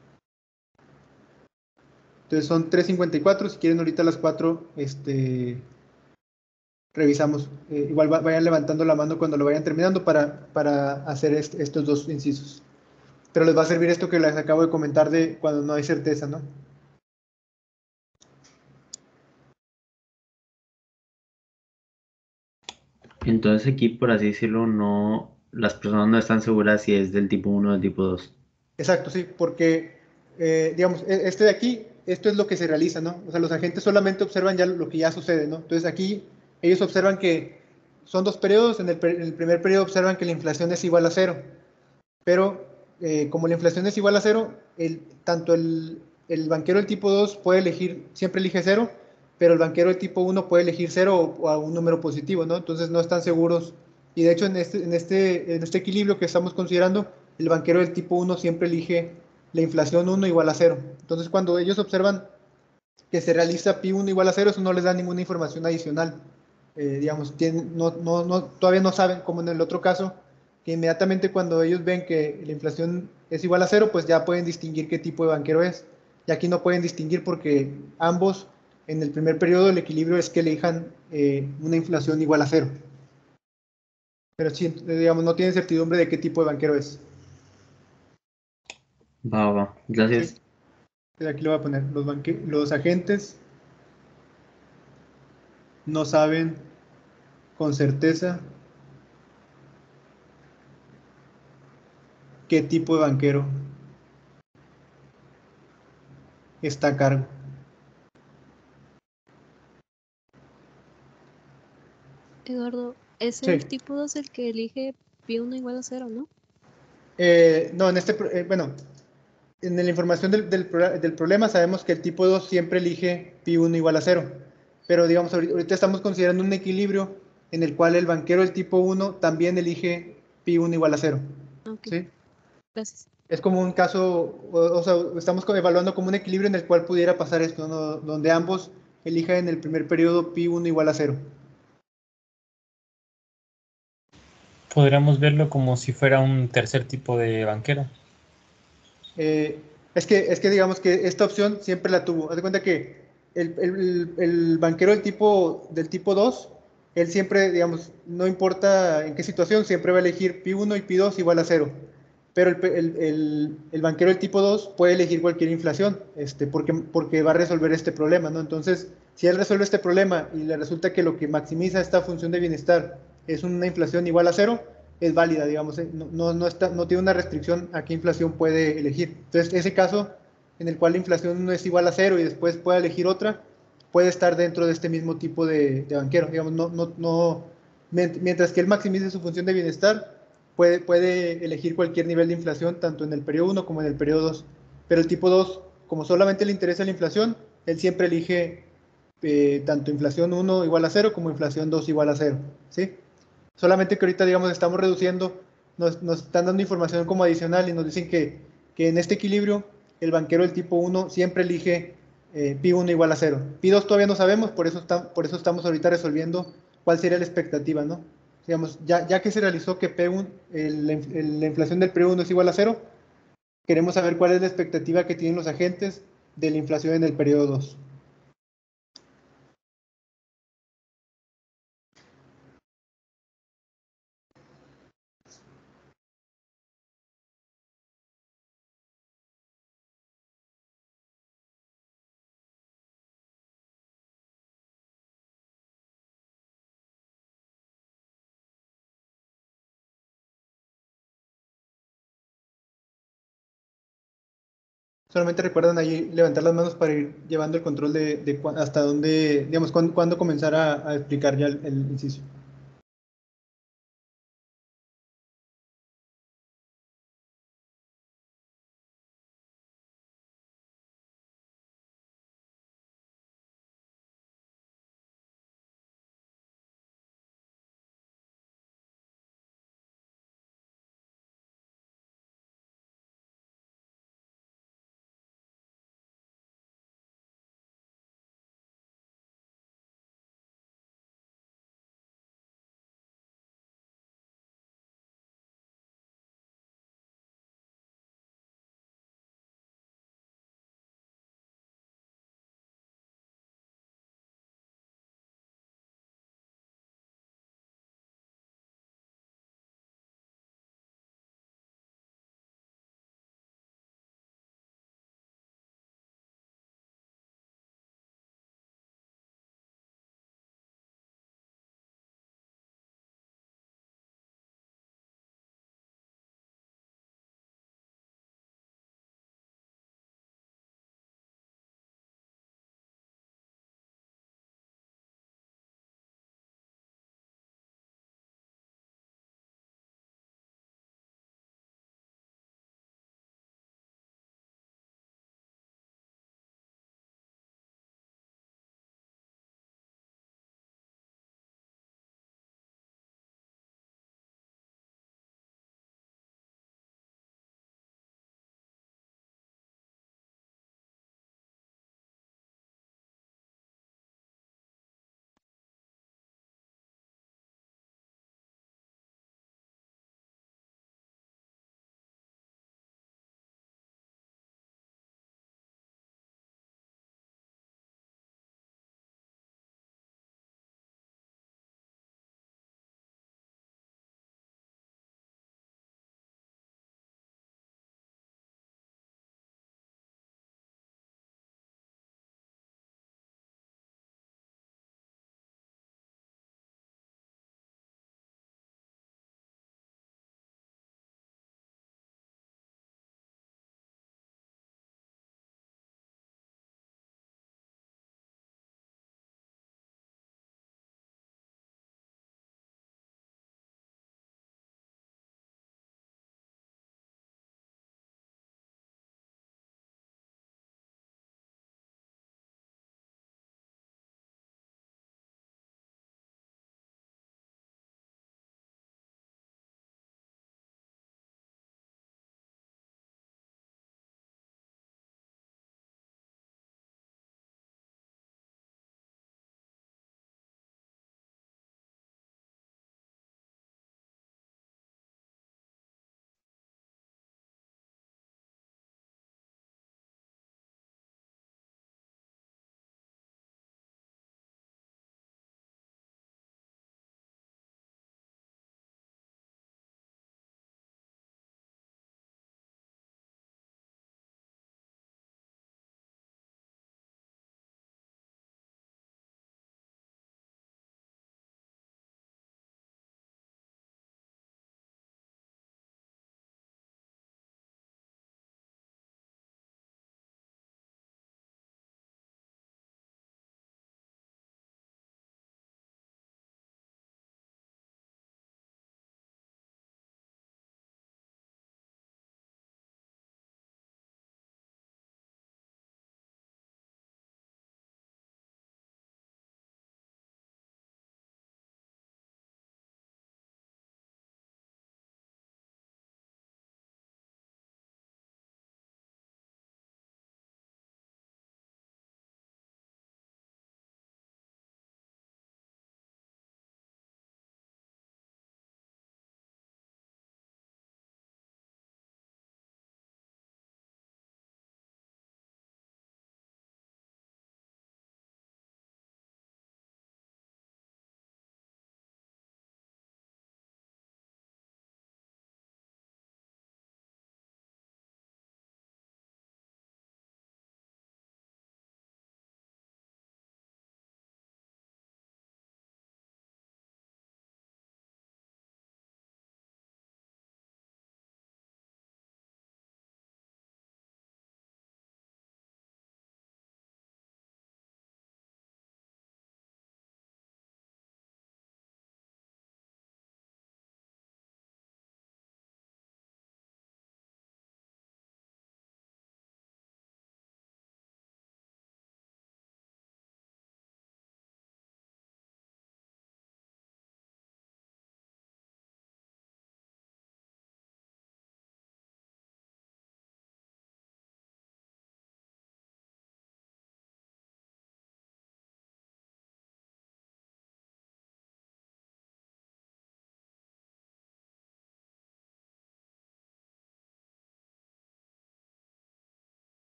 Entonces son tres cincuenta y cuatro, si quieren ahorita las cuatro, este... revisamos, eh, igual vayan levantando la mano cuando lo vayan terminando para, para hacer est estos dos incisos. Pero les va a servir esto que les acabo de comentar de cuando no hay certeza, ¿no? Entonces aquí, por así decirlo, no, las personas no están seguras si es del tipo uno o del tipo dos. Exacto, sí, porque, eh, digamos, este de aquí, esto es lo que se realiza, ¿no? O sea, los agentes solamente observan ya lo que ya sucede, ¿no? Entonces aquí ellos observan que son dos periodos, en el, en el primer periodo observan que la inflación es igual a cero, pero eh, como la inflación es igual a cero, el, tanto el, el banquero del tipo dos puede elegir, siempre elige cero, pero el banquero del tipo uno puede elegir cero o, o a un número positivo, ¿no? Entonces no están seguros. Y de hecho en este, en este, en este equilibrio que estamos considerando, el banquero del tipo uno siempre elige la inflación uno igual a cero. Entonces cuando ellos observan que se realiza pi uno igual a cero, eso no les da ninguna información adicional. Eh, digamos, tienen, no, no, no, todavía no saben, como en el otro caso, que inmediatamente cuando ellos ven que la inflación es igual a cero, pues ya pueden distinguir qué tipo de banquero es. Y aquí no pueden distinguir porque ambos, en el primer periodo, el equilibrio es que elijan eh, una inflación igual a cero. Pero sí, digamos, no tienen certidumbre de qué tipo de banquero es. Va, va, gracias. Sí. Aquí lo voy a poner. Los, banque los agentes no saben con certeza qué tipo de banquero está a cargo. Eduardo, es Sí. el tipo dos el que elige pi uno igual a cero, ¿no? Eh, no, en este, eh, bueno, en la información del, del, del problema sabemos que el tipo dos siempre elige pi uno igual a cero, pero digamos, ahorita estamos considerando un equilibrio en el cual el banquero del tipo uno también elige pi uno igual a cero. Ok, ¿Sí? gracias. Es como un caso, o, o sea, estamos evaluando como un equilibrio en el cual pudiera pasar esto, ¿no? Donde ambos elijan en el primer periodo pi uno igual a cero. Podríamos verlo como si fuera un tercer tipo de banquero. Eh, es, que, es que digamos que esta opción siempre la tuvo. Haz de cuenta que el, el, el banquero del tipo, del tipo dos él siempre, digamos, no importa en qué situación, siempre va a elegir pi uno y pi dos igual a cero. Pero el, el, el, el banquero del tipo dos puede elegir cualquier inflación, este, porque, porque va a resolver este problema, ¿no? Entonces, si él resuelve este problema y le resulta que lo que maximiza esta función de bienestar es una inflación igual a cero, es válida, digamos, ¿eh? no, no, no, está, no tiene una restricción a qué inflación puede elegir. Entonces, ese caso en el cual la inflación no es igual a cero y después puede elegir otra, puede estar dentro de este mismo tipo de, de banquero, digamos, no, no, no, mientras que él maximice su función de bienestar, Puede, puede, elegir cualquier nivel de inflación, tanto en el periodo uno como en el periodo dos. Pero el tipo dos, como solamente le interesa la inflación, él siempre elige eh, tanto inflación uno igual a cero como inflación dos igual a cero. ¿Sí? Solamente que ahorita, digamos, estamos reduciendo, nos, nos están dando información como adicional y nos dicen que, que en este equilibrio el banquero del tipo uno siempre elige eh, pi uno igual a cero. Pi dos todavía no sabemos, por eso, está, por eso estamos ahorita resolviendo cuál sería la expectativa, ¿no? Digamos, ya, ya que se realizó que P uno, el, el, la inflación del P uno es igual a cero, queremos saber cuál es la expectativa que tienen los agentes de la inflación en el periodo dos. Solamente recuerdan ahí levantar las manos para ir llevando el control de, de hasta dónde, digamos, cuándo, cuándo comenzar a, a explicar ya el, el inciso.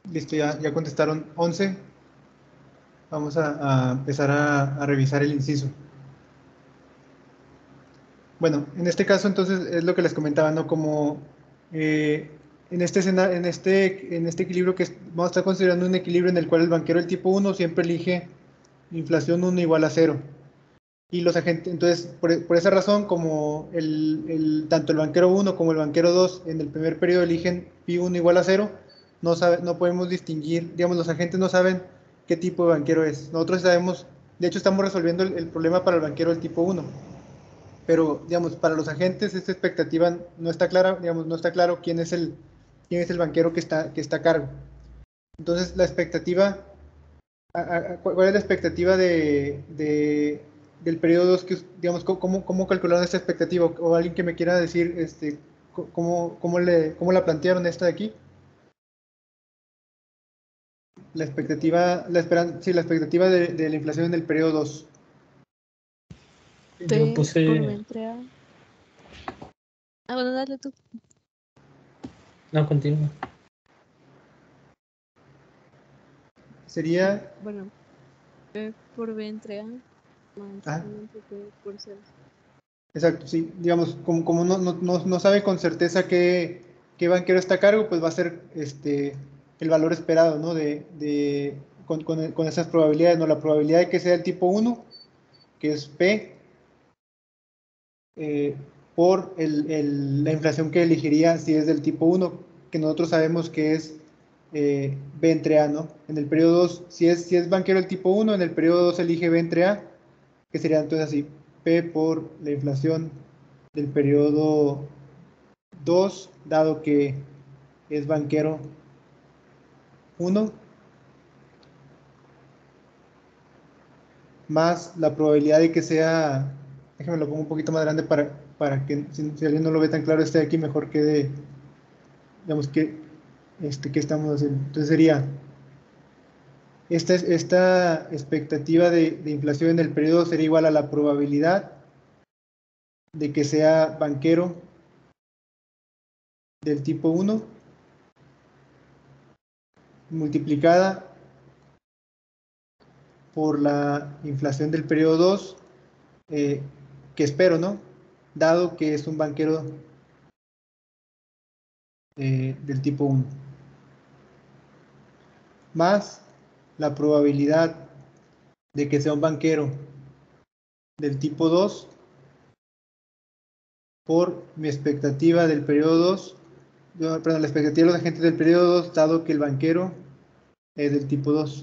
Listo, ya, ya contestaron once. Vamos a, a empezar a, a revisar el inciso. Bueno, en este caso entonces es lo que les comentaba, ¿no? Como eh, en, este escena, en, este, en este equilibrio que es- vamos a estar considerando un equilibrio en el cual el banquero del tipo uno siempre elige inflación uno igual a cero. Y los agentes, entonces, por, por esa razón, como el, el- tanto el banquero uno como el banquero dos en el primer periodo eligen pi uno igual a cero, no, sabe, no podemos distinguir, digamos, los agentes no saben qué tipo de banquero es. Nosotros sabemos, de hecho estamos resolviendo el, el problema para el banquero del tipo uno, pero, digamos, para los agentes esta expectativa no está clara, digamos, no está claro quién es el, quién es el banquero que está, que está a cargo. Entonces, la expectativa a- a- ¿cuál es la expectativa de, de- del periodo dos? Que, digamos, ¿cómo, cómo calcularon esta expectativa? O alguien que me quiera decir este, cómo, cómo, le, cómo la plantearon esta de aquí. La expectativa, la esperan, sí, la expectativa de, de la inflación en el periodo dos. Yo P por puse, B entre A. Ah, bueno, dale tú. no, continúa. Sería, Bueno, P por B entre A más ah, uno entre P por cero. exacto, sí, digamos, como, como no, no, no, no sabe con certeza qué, qué banquero está a cargo, pues va a ser este, el valor esperado, ¿no? De, de, con, con, con esas probabilidades, ¿no? La probabilidad de que sea el tipo uno, que es P, eh, por el, el, la inflación que elegiría si es del tipo uno, que nosotros sabemos que es eh, B entre A, ¿no? En el periodo dos, si es, si es banquero del tipo uno, en el periodo dos elige B entre A, que sería entonces así, P por la inflación del periodo dos, dado que es banquero uno, más la probabilidad de que sea, déjame lo pongo un poquito más grande para, para que si, si alguien no lo ve tan claro, esté aquí mejor quede, digamos que, este, ¿qué estamos haciendo? Entonces sería, esta, esta expectativa de, de inflación en el periodo sería igual a la probabilidad de que sea banquero del tipo uno multiplicada por la inflación del periodo dos, eh, que espero, ¿no? Dado que es un banquero eh, del tipo uno, más la probabilidad de que sea un banquero del tipo dos por mi expectativa del periodo dos, no, perdón, la expectativa de los agentes del periodo dos, dado que el banquero es del tipo dos.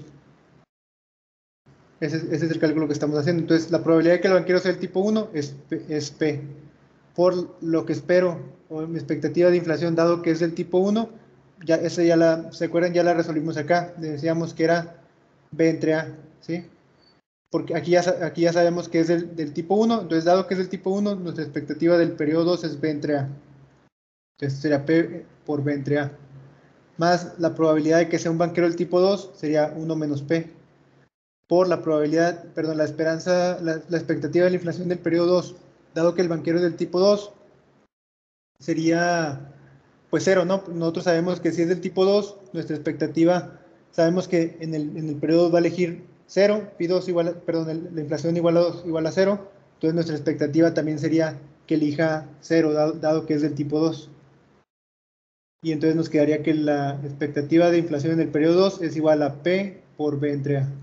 Ese, ese es el cálculo que estamos haciendo. Entonces, la probabilidad de que el banquero sea del tipo uno es P, es P. Por lo que espero, o mi expectativa de inflación, dado que es del tipo uno, ya, esa ya la, ¿se acuerdan? Ya la resolvimos acá. Decíamos que era B entre A, ¿sí? Porque aquí ya, aquí ya sabemos que es del, del tipo uno, entonces dado que es del tipo uno, nuestra expectativa del periodo dos es B entre A. Entonces sería P por B entre A. Más la probabilidad de que sea un banquero del tipo dos sería uno menos P. Por la probabilidad, perdón, la esperanza, la, la expectativa de la inflación del periodo dos, dado que el banquero es del tipo dos, sería pues cero, ¿no? Nosotros sabemos que si es del tipo dos, nuestra expectativa, sabemos que en el, en el periodo va a elegir cero, pi dos igual, a, perdón, el, la inflación igual a dos igual a cero, entonces nuestra expectativa también sería que elija cero, dado, dado que es del tipo dos. Y entonces nos quedaría que la expectativa de inflación en el periodo dos es igual a P por B entre A.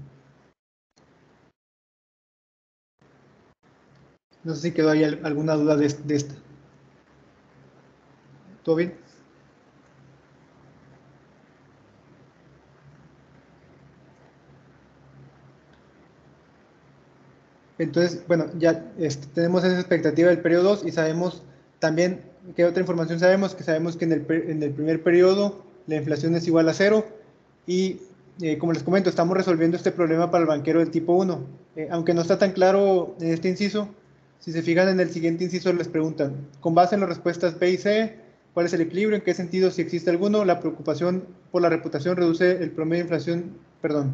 No sé si quedó ahí alguna duda de, de esta. ¿Todo bien? Entonces, bueno, ya este, tenemos esa expectativa del periodo dos y sabemos también, ¿qué otra información sabemos? Que sabemos que en el, en el primer periodo la inflación es igual a cero y, eh, como les comento, estamos resolviendo este problema para el banquero del tipo uno. Eh, aunque no está tan claro en este inciso, si se fijan en el siguiente inciso les preguntan, con base en las respuestas B y C, ¿cuál es el equilibrio? ¿En qué sentido, si existe alguno? La preocupación por la reputación reduce el promedio de inflación, perdón.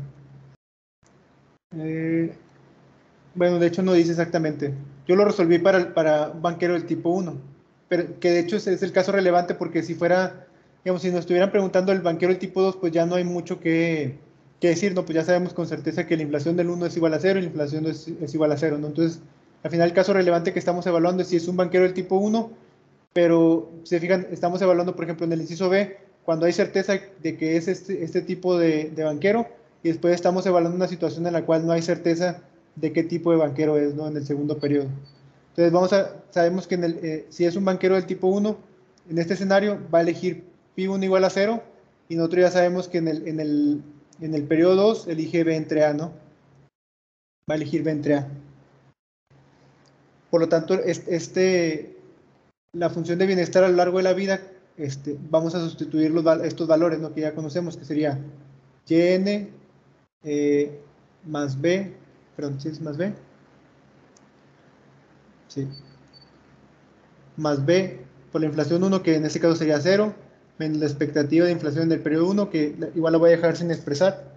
Eh, Bueno, de hecho no dice exactamente. Yo lo resolví para, para un banquero del tipo uno, pero que de hecho es, es el caso relevante porque si fuera digamos, si nos estuvieran preguntando el banquero del tipo dos, pues ya no hay mucho que, que decir, ¿no? Pues ya sabemos con certeza que la inflación del uno es igual a cero y la inflación es, es igual a cero, ¿no? Entonces, al final el caso relevante que estamos evaluando es si es un banquero del tipo uno, pero si se fijan, estamos evaluando, por ejemplo, en el inciso B, cuando hay certeza de que es este, este tipo de, de banquero, y después estamos evaluando una situación en la cual no hay certeza de qué tipo de banquero es, ¿no? En el segundo periodo. Entonces, vamos a, sabemos que en el, eh, si es un banquero del tipo uno, en este escenario va a elegir pi uno igual a cero, y nosotros ya sabemos que en el, en el, en el periodo dos elige B entre A, ¿no? Va a elegir B entre A. Por lo tanto, este, la función de bienestar a lo largo de la vida, este, vamos a sustituir los, estos valores, ¿no? Que ya conocemos, que sería yn eh, más b, perdón, ¿sí es más b? Sí. Más b por la inflación uno, que en este caso sería cero, menos la expectativa de inflación del periodo uno, que igual lo voy a dejar sin expresar,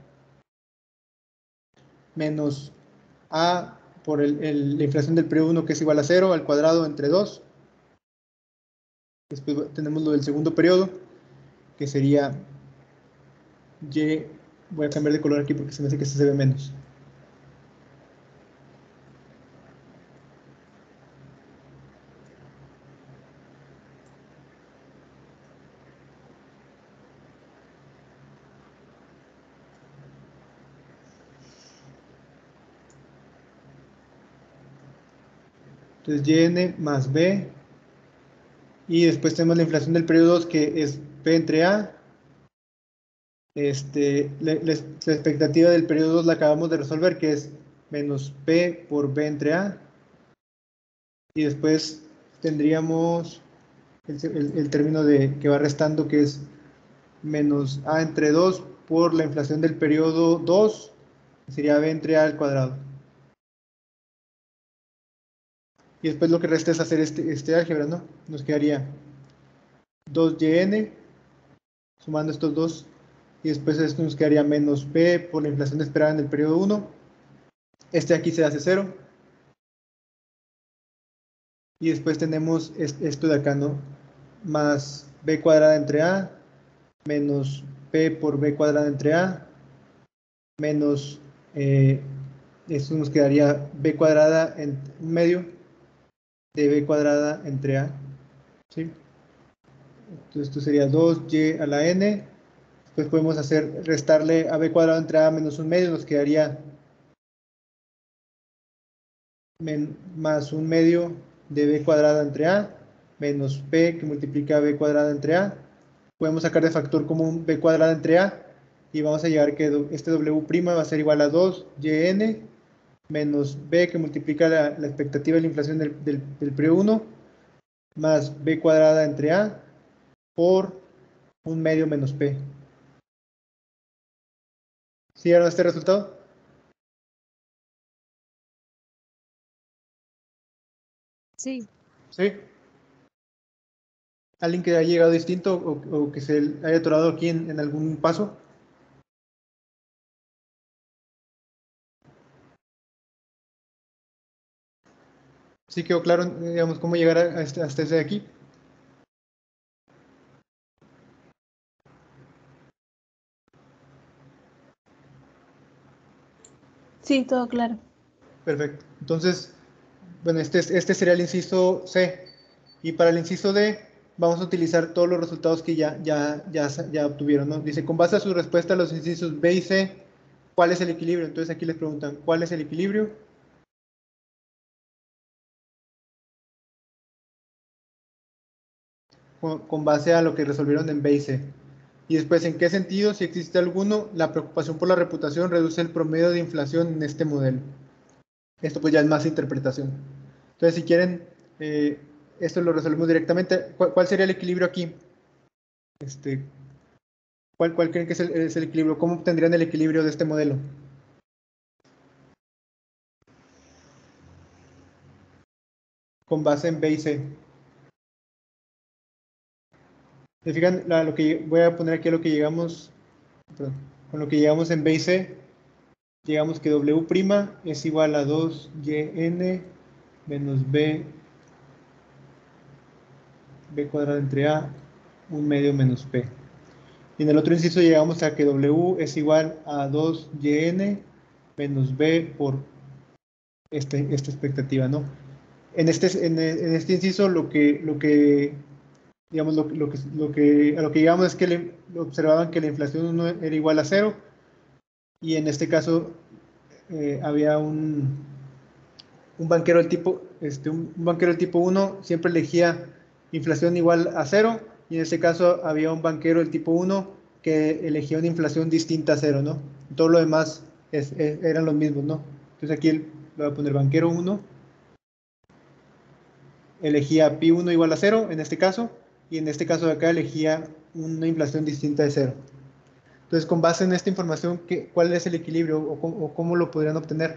menos a por el, el, la inflación del periodo uno, que es igual a cero, al cuadrado entre dos. Después tenemos lo del segundo periodo, que sería y, voy a cambiar de color aquí porque se me hace que este se ve menos. Entonces, yn más b, y después tenemos la inflación del periodo dos, que es p entre a. Este, la, la, la expectativa del periodo dos la acabamos de resolver, que es menos p por b entre a. Y después tendríamos el, el, el término de, que va restando, que es menos a entre dos por la inflación del periodo dos, que sería b entre a al cuadrado. Y después lo que resta es hacer este, este álgebra, ¿no? Nos quedaría dos yn, sumando estos dos, y después esto nos quedaría menos p por la inflación esperada en el periodo uno. Este aquí se hace cero. Y después tenemos esto de acá, ¿no? Más b cuadrada entre a, menos p por b cuadrada entre a, menos, eh, esto nos quedaría b cuadrada en un medio de b cuadrada entre a, ¿sí? Entonces esto sería dos y a la n. Después podemos hacer, restarle a b cuadrado entre a menos un medio, nos quedaría men, más un medio de b cuadrada entre a, menos p que multiplica b cuadrada entre a. Podemos sacar de factor común b cuadrada entre a, y vamos a llegar que este w' va a ser igual a dos yn menos b que multiplica la, la expectativa de la inflación del, del, del periodo uno, más b cuadrada entre a por un medio menos p. ¿Sí llegaron a este resultado? Sí. ¿Sí? ¿Alguien que haya llegado distinto o, o que se haya atorado aquí en, en algún paso? ¿Sí quedó claro, digamos, cómo llegar a este, hasta ese de aquí? Sí, todo claro. Perfecto. Entonces, bueno, este, este sería el inciso C. Y para el inciso D, vamos a utilizar todos los resultados que ya, ya, ya, ya obtuvieron, ¿no? Dice, con base a su respuesta a los incisos B y C, ¿cuál es el equilibrio? Entonces aquí les preguntan, ¿cuál es el equilibrio? Con, con base a lo que resolvieron en B y C. Y después, ¿en qué sentido, si existe alguno, la preocupación por la reputación reduce el promedio de inflación en este modelo? Esto pues ya es más interpretación. Entonces, si quieren, eh, esto lo resolvemos directamente. ¿Cuál, cuál sería el equilibrio aquí? Este, ¿cuál, ¿Cuál creen que es el, es el equilibrio? ¿Cómo obtendrían el equilibrio de este modelo? Con base en B y C. ¿Se fijan? La, lo que voy a poner aquí lo que llegamos, perdón, con lo que llegamos en B y C, llegamos que W' es igual a dos yn menos b, b cuadrado entre a, un medio menos p. Y en el otro inciso llegamos a que W es igual a dos Y N menos B por este, esta expectativa, ¿no? En este, en, en este inciso lo que, lo que digamos, lo, lo, que, lo que, a lo que llegamos es que le, observaban que la inflación uno era igual a cero, y en este caso eh, había un, un banquero del tipo, este, un, un banquero del tipo uno siempre elegía inflación igual a cero, y en este caso había un banquero del tipo uno que elegía una inflación distinta a cero, ¿no? Todo lo demás es, es, eran los mismos, ¿no? Entonces aquí le voy a poner banquero uno, elegía pi uno igual a cero en este caso, y en este caso de acá elegía una inflación distinta de cero. Entonces, con base en esta información, ¿qué, ¿cuál es el equilibrio o cómo, o cómo lo podrían obtener?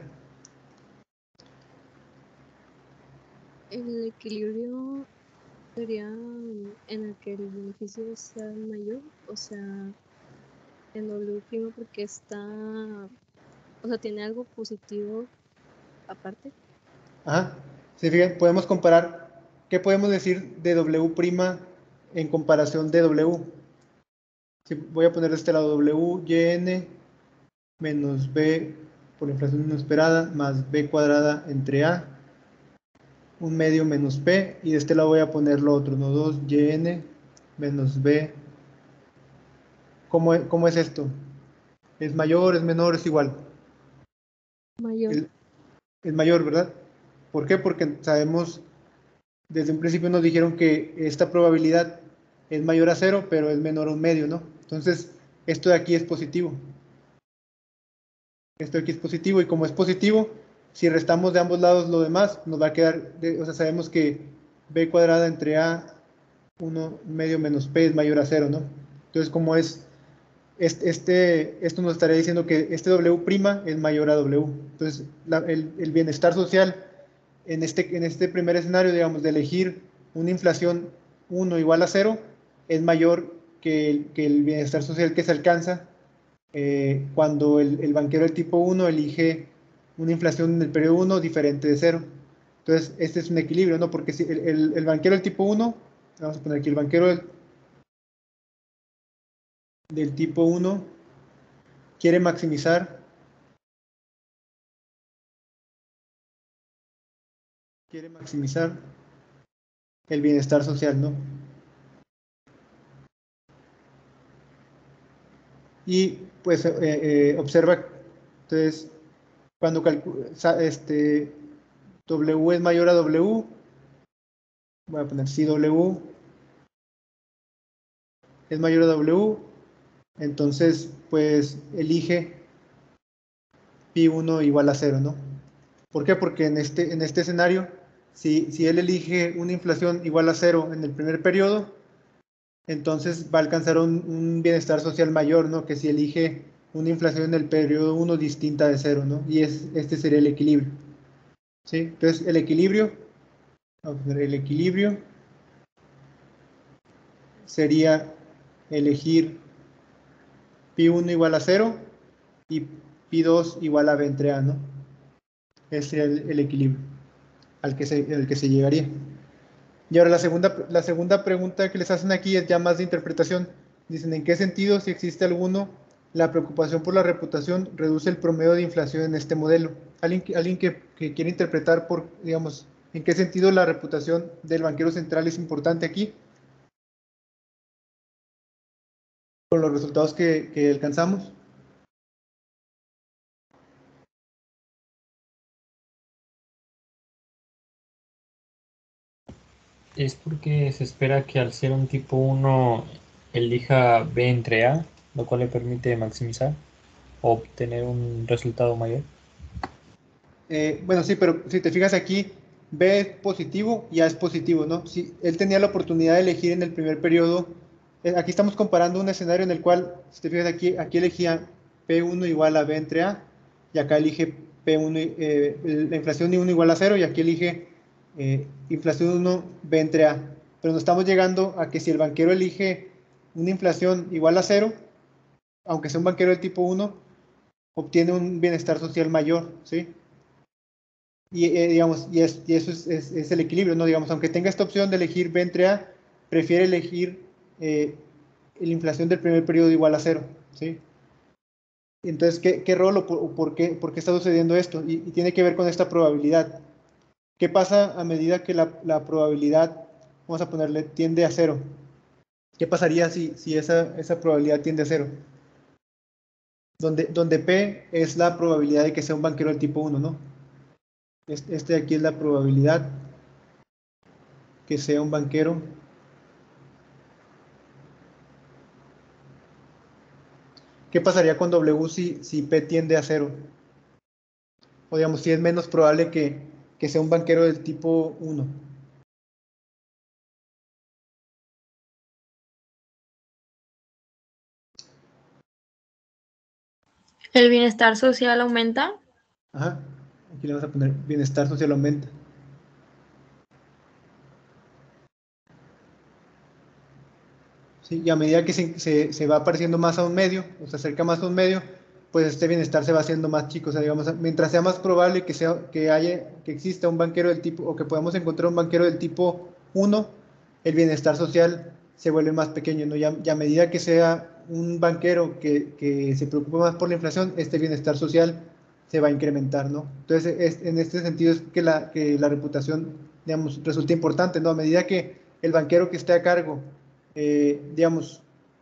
El equilibrio sería mm, en el que el beneficio sea mayor, o sea, en W' porque está, o sea, tiene algo positivo aparte. Ajá. Si fijan, podemos comparar, ¿qué podemos decir de W' en comparación de W? Si voy a poner de este lado W, Y menos B por inflación inesperada más B cuadrada entre A, un medio menos P, y de este lado voy a poner lo otro, ¿no? dos Y menos B. ¿Cómo, es- cómo es esto? ¿Es mayor, es menor, es igual? Mayor. El- es mayor, ¿verdad? ¿Por qué? Porque sabemos, desde un principio nos dijeron que esta probabilidad es mayor a cero, pero es menor a un medio, ¿no? Entonces, esto de aquí es positivo. Esto de aquí es positivo, y como es positivo, si restamos de ambos lados lo demás, nos va a quedar, de- o sea, sabemos que B cuadrada entre A, uno medio menos P es mayor a cero, ¿no? Entonces, como es, este, este- esto nos estaría diciendo que este W' es mayor a W. Entonces, la- el, el bienestar social en este, en este primer escenario, digamos, de elegir una inflación uno igual a cero, es mayor que el, que el bienestar social que se alcanza eh, cuando el, el banquero del tipo uno elige una inflación en el periodo uno diferente de cero. Entonces, este es un equilibrio, ¿no? Porque si el, el, el banquero del tipo uno, vamos a poner aquí el banquero del, del tipo uno quiere maximizar, quiere maximizar el bienestar social, ¿no? Y pues eh, eh, observa, entonces, cuando calcula, este, W es mayor a W, voy a poner si W es mayor a W, entonces pues elige pi uno igual a cero, ¿no? ¿Por qué? Porque en este, en este escenario, si, si él elige una inflación igual a cero en el primer periodo, entonces va a alcanzar un, un bienestar social mayor, ¿no? Que si elige una inflación en el periodo uno distinta de cero, ¿no? Y es, este sería el equilibrio, ¿sí? Entonces, el equilibrio, vamos a poner el equilibrio, sería elegir pi uno igual a cero y pi dos igual a b entre a, ¿no? Ese sería el, el equilibrio al que, se, al que se llegaría. Y ahora la segunda, la segunda pregunta que les hacen aquí es ya más de interpretación. Dicen, ¿en qué sentido, si existe alguno, la preocupación por la reputación reduce el promedio de inflación en este modelo? ¿Alguien, alguien que, que quiere interpretar por, digamos, en qué sentido la reputación del banquero central es importante aquí? Con los resultados que, que alcanzamos. Es porque se espera que al ser un tipo uno elija B entre A, lo cual le permite maximizar o obtener un resultado mayor. Eh, bueno, sí, pero si te fijas aquí, B es positivo y A es positivo, ¿no? Si él tenía la oportunidad de elegir en el primer periodo, eh, aquí estamos comparando un escenario en el cual, si te fijas aquí, aquí elegía P uno igual a B entre A, y acá elige P uno, eh, la inflación de uno igual a cero, y aquí elige eh, inflación uno B entre A. Pero nos estamos llegando a que si el banquero elige una inflación igual a cero, aunque sea un banquero del tipo uno, obtiene un bienestar social mayor, ¿sí? Y, eh, digamos, y, es, y eso es, es, es, el equilibrio, ¿no? Digamos, aunque tenga esta opción de elegir B entre A, prefiere elegir eh, la inflación del primer periodo igual a cero, ¿sí? Entonces, ¿qué, qué rol o por, por, qué, por qué está sucediendo esto? Y, y tiene que ver con esta probabilidad. ¿Qué pasa a medida que la, la probabilidad, vamos a ponerle, tiende a cero? ¿Qué pasaría si, si esa, esa probabilidad tiende a cero? Donde, donde P es la probabilidad de que sea un banquero del tipo uno, ¿no? Este, este de aquí es la probabilidad que sea un banquero. ¿Qué pasaría con W si, si P tiende a cero? O digamos, si es menos probable que, que sea un banquero del tipo uno. ¿El bienestar social aumenta? Ajá. Aquí le vamos a poner bienestar social aumenta. ¿Sí? Y a medida que se, se, se va pareciendo más a un medio, o se acerca más a un medio, pues este bienestar se va haciendo más chico. O sea, digamos, mientras sea más probable que, sea, que, haya, que exista un banquero del tipo, o que podamos encontrar un banquero del tipo uno, el bienestar social se vuelve más pequeño, ¿no? Ya, ya a medida que sea un banquero que, que se preocupe más por la inflación, este bienestar social se va a incrementar, ¿no? Entonces, es, en este sentido es que la, que la reputación, digamos, resulta importante, ¿no? A medida que el banquero que esté a cargo, eh, digamos,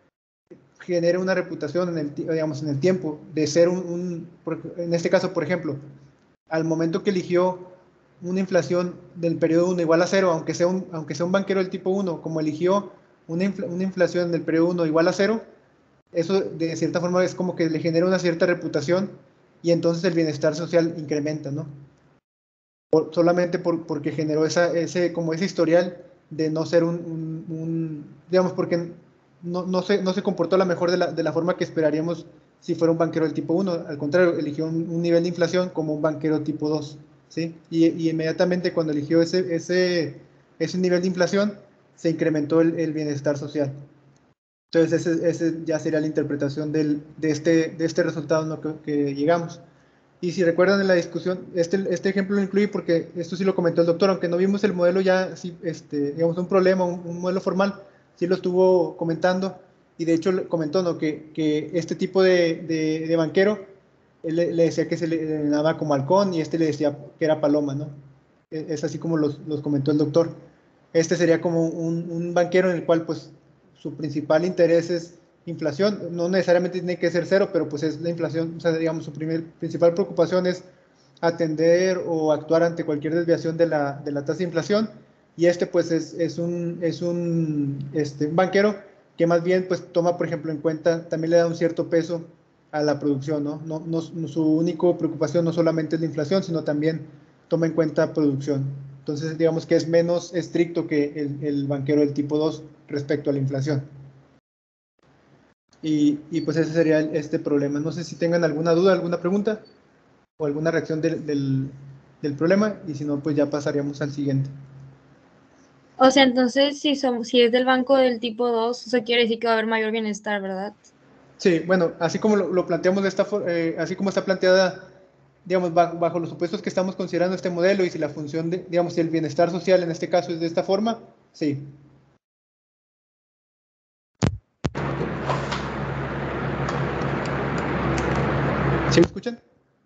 genere una reputación en el, digamos, en el tiempo de ser un, un, en este caso, por ejemplo, al momento que eligió una inflación del periodo uno igual a cero, aunque sea un, aunque sea un banquero del tipo uno, como eligió una, infla, una inflación del periodo uno igual a cero, eso de cierta forma es como que le genera una cierta reputación y entonces el bienestar social incrementa, ¿no? Por, solamente por, porque generó esa, ese, como ese historial de no ser un, un, un digamos, porque no, no, se, no se comportó la mejor de la, de la forma que esperaríamos si fuera un banquero del tipo uno, al contrario, eligió un, un nivel de inflación como un banquero tipo dos, ¿sí? Y, y inmediatamente cuando eligió ese, ese, ese nivel de inflación, se incrementó el, el bienestar social. Entonces, ese, ese ya sería la interpretación del, de, este, de este resultado, ¿no? que, que llegamos. Y si recuerdan en la discusión, este, este ejemplo lo incluí porque esto sí lo comentó el doctor, aunque no vimos el modelo ya, sí, este, digamos, un problema, un, un modelo formal, sí lo estuvo comentando y de hecho comentó, ¿no? que, que este tipo de, de, de banquero, él le, le decía que se le denominaba como halcón y este le decía que era paloma, ¿no? Es, es así como los, los comentó el doctor. Este sería como un, un banquero en el cual, pues, su principal interés es inflación, no necesariamente tiene que ser cero, pero pues es la inflación, o sea, digamos, su primer, principal preocupación es atender o actuar ante cualquier desviación de la, de la tasa de inflación, y este pues es, es un, es un, este, un banquero que más bien pues toma, por ejemplo, en cuenta, también le da un cierto peso a la producción, ¿no? No, no, no su única preocupación no solamente es la inflación, sino también toma en cuenta producción. Entonces, digamos que es menos estricto que el, el banquero del tipo dos respecto a la inflación. Y, y, pues ese sería este problema. No sé si tengan alguna duda, alguna pregunta o alguna reacción del, del, del problema, y si no, pues ya pasaríamos al siguiente. O sea, entonces, si, son, si es del banco del tipo dos, eso quiere decir que va a haber mayor bienestar, ¿verdad? Sí, bueno, así como lo, lo planteamos de esta eh, así como está planteada, digamos, bajo, bajo los supuestos que estamos considerando este modelo, y si la función, de, digamos, si el bienestar social en este caso es de esta forma, sí. ¿Sí me escuchan?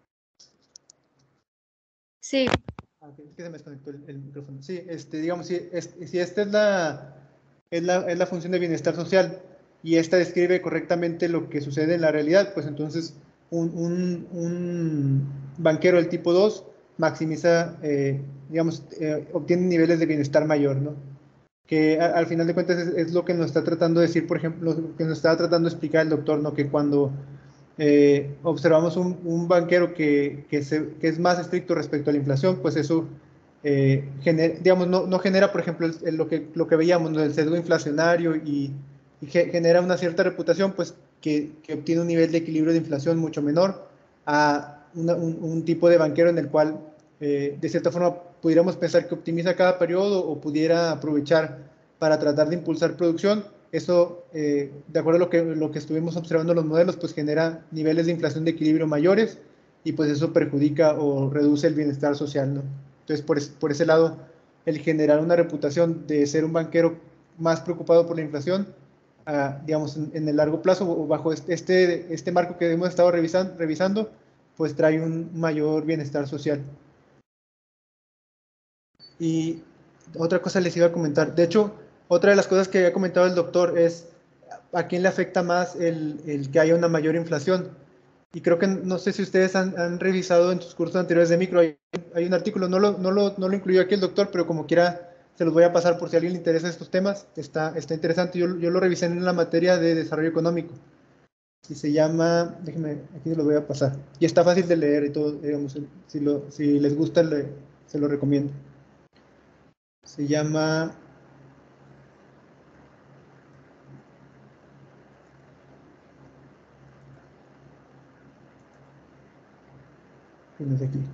Sí. Ah, es que se me desconectó el, el micrófono. Sí, este, digamos, si, es, si esta es la, es, la, es la función de bienestar social y esta describe correctamente lo que sucede en la realidad, pues entonces un, un, un banquero del tipo dos maximiza, eh, digamos, eh, obtiene niveles de bienestar mayor, ¿no? Que a, al final de cuentas es, es, lo que nos está tratando de decir, por ejemplo, lo que nos está tratando de explicar el doctor, ¿no? Que cuando eh, observamos un, un banquero que, que, se, que, es más estricto respecto a la inflación, pues eso, eh, genera, digamos, no, no, genera, por ejemplo, el, el, lo, que, lo que veíamos, ¿no? El sesgo inflacionario y, y genera una cierta reputación, pues que, que, obtiene un nivel de equilibrio de inflación mucho menor a una, un, un, tipo de banquero en el cual, eh, de cierta forma, pudiéramos pensar que optimiza cada periodo o pudiera aprovechar para tratar de impulsar producción. Eso, eh, de acuerdo a lo que, lo que estuvimos observando en los modelos, pues genera niveles de inflación de equilibrio mayores y pues eso perjudica o reduce el bienestar social, ¿no? Entonces, por, es, por ese lado, el generar una reputación de ser un banquero más preocupado por la inflación a, digamos, en, en el largo plazo o bajo este, este marco que hemos estado revisan, revisando, pues trae un mayor bienestar social. Y otra cosa les iba a comentar, de hecho, otra de las cosas que había comentado el doctor es a quién le afecta más el, el que haya una mayor inflación. Y creo que, no sé si ustedes han, han revisado en sus cursos anteriores de micro, hay, hay un artículo, no lo, no, lo, no lo incluyó aquí el doctor, pero como quiera se los voy a pasar por si a alguien le interesa estos temas, está, está interesante, yo, yo lo revisé en la materia de desarrollo económico, y se llama, déjenme, aquí se los voy a pasar, y está fácil de leer y todo, digamos, si, lo, si les gusta, le, se lo recomiendo. Se llama... ¿Quién es aquí?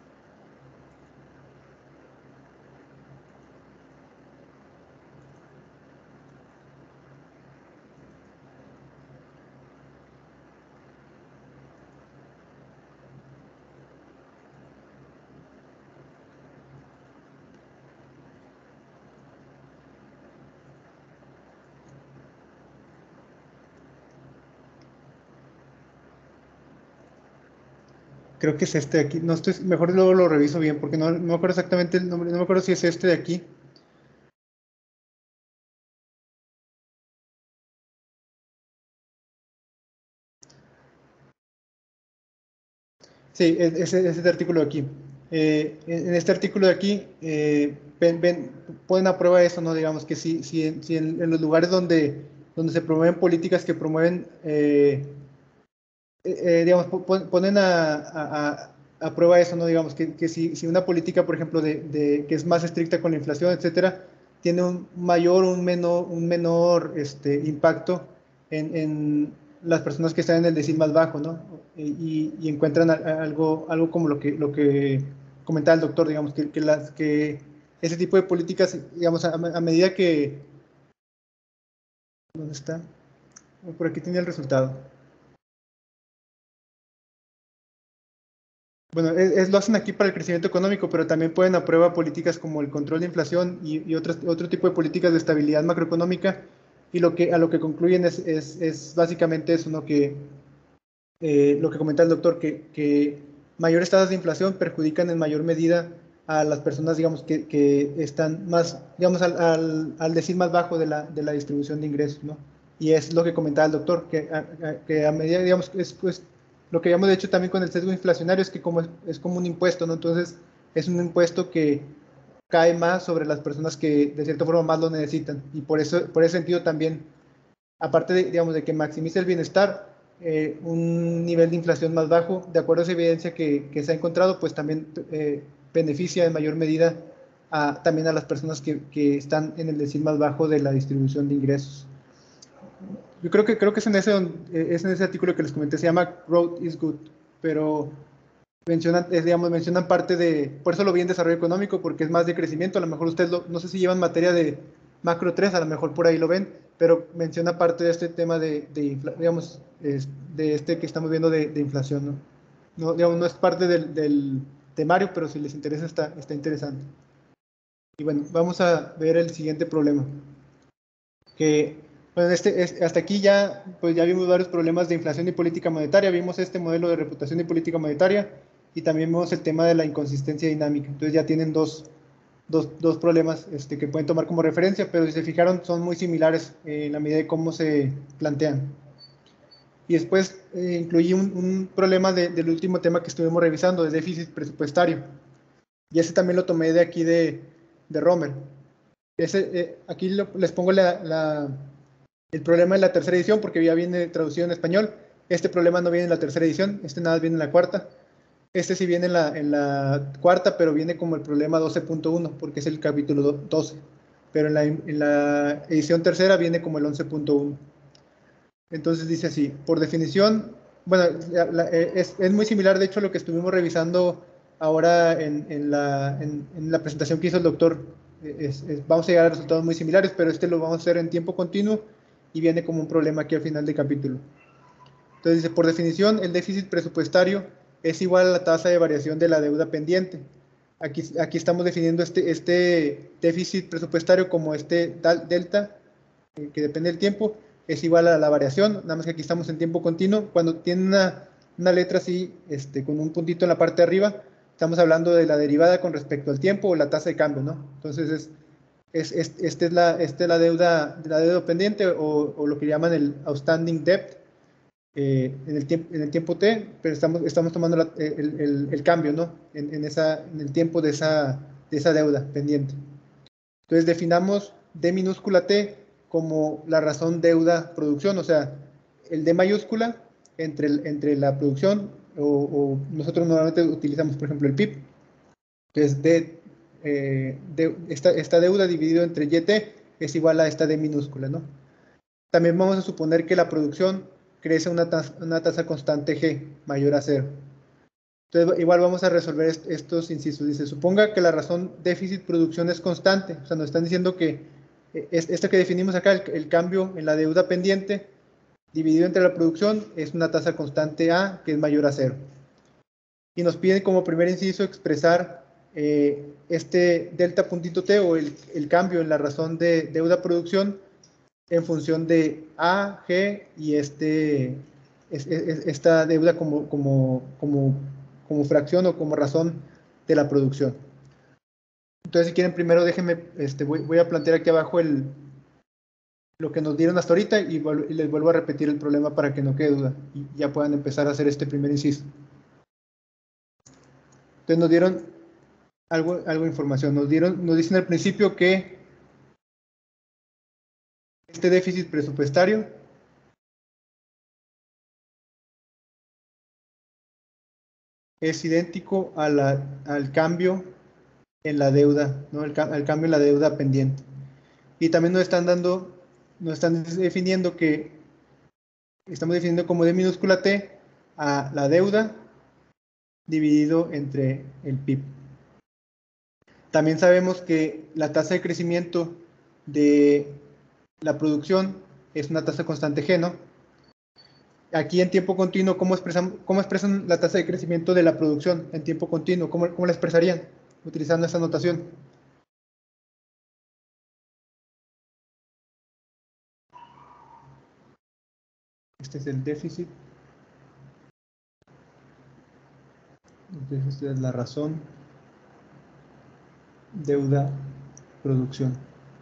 Creo que es este de aquí, no estoy, mejor luego lo reviso bien, porque no, no me acuerdo exactamente el nombre, no me acuerdo si es este de aquí. Sí, es, es, es este artículo de aquí. Eh, en este artículo de aquí, eh, ven, ven, ponen a prueba eso, ¿no? Digamos que si, si, en, si en, en los lugares donde, donde se promueven políticas que promueven, eh, eh, digamos, ponen a, a, a, prueba eso, ¿no? Digamos que, que si, si una política, por ejemplo, de, de, que es más estricta con la inflación, etcétera, tiene un mayor o un menor, un menor este, impacto en, en las personas que están en el decil más bajo, ¿no? Y, y encuentran algo, algo como lo que, lo que comentaba el doctor, digamos, que, que, las, que ese tipo de políticas, digamos, a, a medida que... ¿Dónde está? Por aquí tenía el resultado. Bueno, es, es, lo hacen aquí para el crecimiento económico, pero también pueden aprueba políticas como el control de inflación y, y otros, otro tipo de políticas de estabilidad macroeconómica, y lo que, a lo que concluyen es, es, es básicamente eso, ¿no? Que eh, lo que comenta el doctor, que, que mayores tasas de inflación perjudican en mayor medida a las personas, digamos, que, que están más, digamos, al, al, al decir más bajo de la, de la distribución de ingresos, ¿no? Y es lo que comentaba el doctor, que a, a, que a medida, digamos, es pues lo que habíamos hecho también con el sesgo inflacionario es que como es, es como un impuesto, ¿no? Entonces es un impuesto que cae más sobre las personas que de cierta forma más lo necesitan, y por eso, por ese sentido también, aparte de, digamos, de que maximice el bienestar, eh, un nivel de inflación más bajo, de acuerdo a esa evidencia que, que se ha encontrado, pues también eh, beneficia en mayor medida a, también a las personas que, que están en el decil más bajo de la distribución de ingresos. Yo creo que, creo que es, en ese, es en ese artículo que les comenté, se llama Growth is Good, pero mencionan, es, digamos, mencionan parte de, por eso lo vi en desarrollo económico, porque es más de crecimiento, a lo mejor ustedes, lo, no sé si llevan materia de macro tres, a lo mejor por ahí lo ven, pero menciona parte de este tema de, de digamos, es, de este que estamos viendo de, de inflación, ¿no? No, digamos, no es parte del, del temario, pero si les interesa está, está interesante. Y bueno, vamos a ver el siguiente problema, que bueno, este, es, hasta aquí ya, pues ya vimos varios problemas de inflación y política monetaria, vimos este modelo de reputación y política monetaria, y también vemos el tema de la inconsistencia dinámica. Entonces ya tienen dos, dos, dos problemas este, que pueden tomar como referencia, pero si se fijaron son muy similares eh, en la medida de cómo se plantean. Y después eh, incluí un, un problema de, del último tema que estuvimos revisando, de déficit presupuestario. Y ese también lo tomé de aquí de, de Romer. Ese, eh, aquí lo, les pongo la, la el problema en la tercera edición, porque ya viene traducido en español. Este problema no viene en la tercera edición, este nada viene en la cuarta. Este sí viene en la, en la cuarta, pero viene como el problema doce punto uno, porque es el capítulo doce. Pero en la, en la edición tercera viene como el once punto uno. Entonces dice así, por definición, bueno, la, la, es, es muy similar, de hecho, a lo que estuvimos revisando ahora en, en, la, en, en la presentación que hizo el doctor. Es, es, vamos a llegar a resultados muy similares, pero este lo vamos a hacer en tiempo continuo, y viene como un problema aquí al final del capítulo. Entonces dice, por definición, el déficit presupuestario es igual a la tasa de variación de la deuda pendiente. Aquí, aquí estamos definiendo este, este déficit presupuestario como este delta, eh, que depende del tiempo, es igual a la variación, nada más que aquí estamos en tiempo continuo. Cuando tiene una, una letra así, este, con un puntito en la parte de arriba, estamos hablando de la derivada con respecto al tiempo o la tasa de cambio, ¿no? Entonces, es, es, es, esta es la, este es la, deuda, la deuda pendiente o, o lo que llaman el outstanding debt eh, en, el tiempo, en el tiempo t, pero estamos, estamos tomando la, el, el, el cambio, ¿no? En, en, esa, en el tiempo de esa, de esa deuda pendiente. Entonces, definamos D minúscula T como la razón deuda producción, o sea, el D mayúscula entre, el, entre la producción, o, o nosotros normalmente utilizamos, por ejemplo, el P I B, que es D, eh, de, esta, esta deuda dividido entre Y T es igual a esta D minúscula, ¿no? También vamos a suponer que la producción crece una tasa, una tasa constante G mayor a cero. Entonces, igual vamos a resolver est estos incisos. Dice, suponga que la razón déficit producción es constante. O sea, nos están diciendo que es, esto que definimos acá, el, el cambio en la deuda pendiente dividido entre la producción es una tasa constante A que es mayor a cero. Y nos piden como primer inciso expresar eh, este delta puntito T o el, el cambio en la razón de deuda producción en función de A, G y este, es, es, esta deuda como, como, como, como fracción o como razón de la producción. Entonces, si quieren, primero déjenme, este, voy, voy a plantear aquí abajo el, lo que nos dieron hasta ahorita y, y les vuelvo a repetir el problema para que no quede duda y ya puedan empezar a hacer este primer inciso. Entonces, nos dieron algo, algo de información. Nos, dieron, nos dicen al principio que este déficit presupuestario es idéntico a la, al cambio en la deuda, ¿no? El, al cambio en la deuda pendiente. Y también nos están dando, nos están definiendo que estamos definiendo como D minúscula T a la deuda dividido entre el P I B. También sabemos que la tasa de crecimiento de la producción es una tasa constante G, ¿no? Aquí en tiempo continuo, ¿cómo expresan, cómo expresan la tasa de crecimiento de la producción en tiempo continuo? ¿Cómo, cómo la expresarían utilizando esta notación? Este es el déficit. Entonces, esta es la razón. Deuda, producción.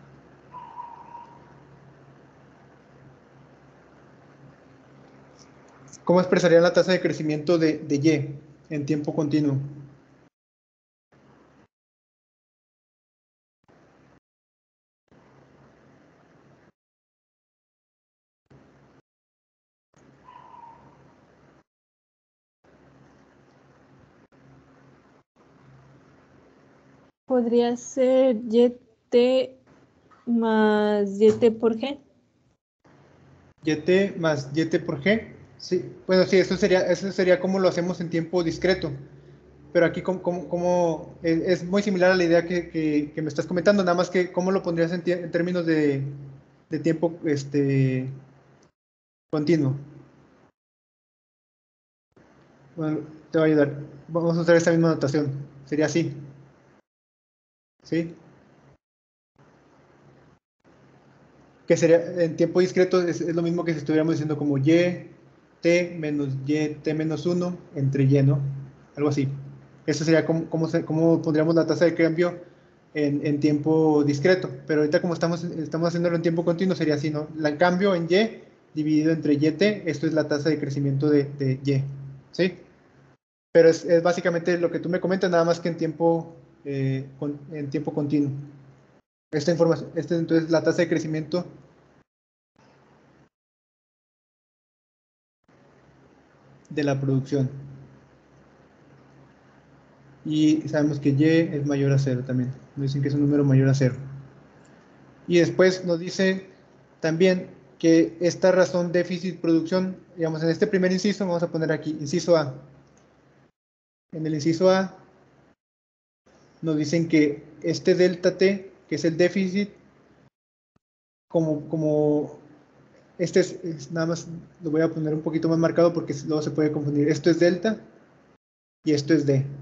¿Cómo expresarían la tasa de crecimiento de, de Y en tiempo continuo? Podría ser Y T más Y T por G. Y T más Y T por G. Sí, bueno, sí, eso sería, eso sería como lo hacemos en tiempo discreto. Pero aquí como, como, como es, es muy similar a la idea que, que, que me estás comentando, nada más que cómo lo pondrías en, en términos de, de tiempo este, continuo. Bueno, te va a ayudar. Vamos a usar esta misma notación. Sería así. ¿Sí? Que sería en tiempo discreto es, es lo mismo que si estuviéramos diciendo como Y T menos Y T menos uno entre Y, ¿no? Algo así. Eso sería como, como, como pondríamos la tasa de cambio en, en tiempo discreto. Pero ahorita como estamos, estamos haciéndolo en tiempo continuo sería así, ¿no? El cambio en Y dividido entre Y T, esto es la tasa de crecimiento de, de Y. ¿Sí? Pero es, es básicamente lo que tú me comentas, nada más que en tiempo, eh, con, en tiempo continuo. Esta información, esta entonces la tasa de crecimiento de la producción. Y sabemos que Y es mayor a cero también. Nos dicen que es un número mayor a cero. Y después nos dice también que esta razón déficit producción, digamos en este primer inciso, vamos a poner aquí, inciso A. En el inciso A nos dicen que este delta T, que es el déficit, como, como este es, es, nada más lo voy a poner un poquito más marcado porque luego se puede confundir. Esto es delta y esto es D.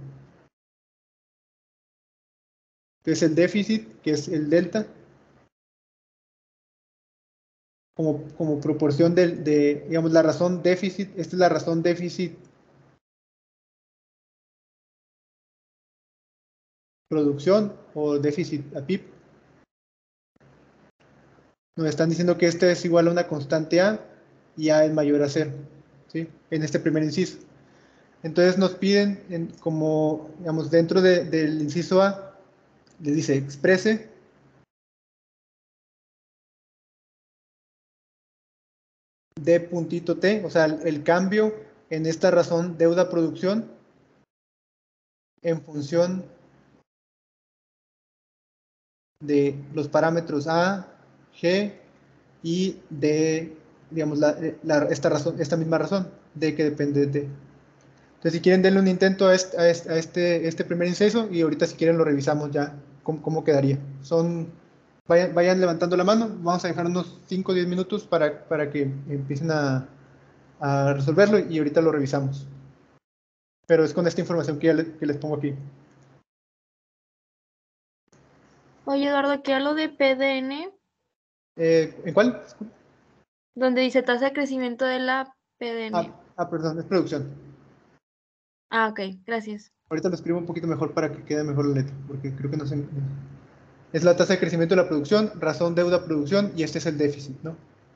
Entonces el déficit, que es el delta, como, como proporción del- de, digamos, la razón déficit, esta es la razón déficit producción o déficit a P I B. Nos están diciendo que este es igual a una constante A y A es mayor a cero, ¿sí? En este primer inciso. Entonces nos piden, en- como, digamos, dentro de- del inciso A, les dice exprese D puntito T, o sea, el, el cambio en esta razón deuda producción en función de los parámetros A, G y de, digamos, la, la- esta, razón, esta misma razón, de que depende de. Entonces, si quieren, denle un intento a este, a este, a este, este primer inciso y ahorita si quieren lo revisamos ya, cómo, cómo quedaría. Son, vayan, vayan levantando la mano, vamos a dejar unos cinco o diez minutos para, para que empiecen a, a resolverlo y ahorita lo revisamos. Pero es con esta información que, ya le- que les pongo aquí. Oye, Eduardo, ¿qué era lo de P D N? Eh, ¿En cuál? Donde dice tasa de crecimiento de la P D N. Ah, ah, perdón, es producción. Ah, ok, gracias. Ahorita lo escribo un poquito mejor para que quede mejor la letra, porque creo que no sé. Es la tasa de crecimiento de la producción, razón deuda producción, y este es el déficit, ¿no?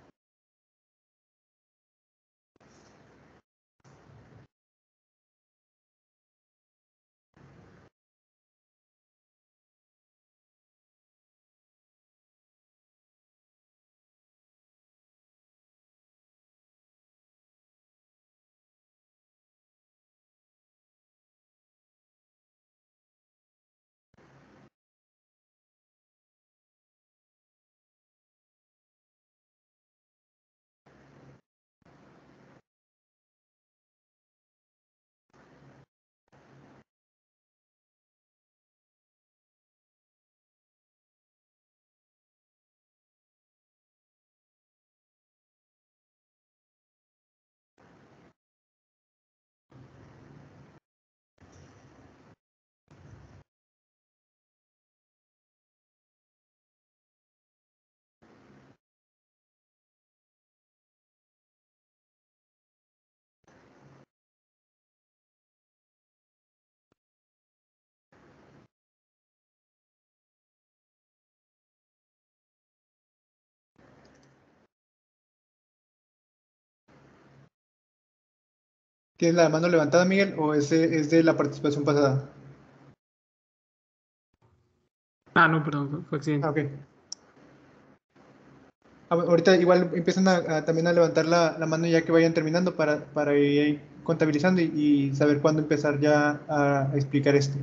¿Tienes la mano levantada, Miguel, o ese es de la participación pasada? Ah, no, perdón, fue, fue Ah, accidente. ok. Ah, bueno, ahorita igual empiezan a, a también a levantar la, la mano ya que vayan terminando para, para ir contabilizando y, y saber cuándo empezar ya a, a explicar esto.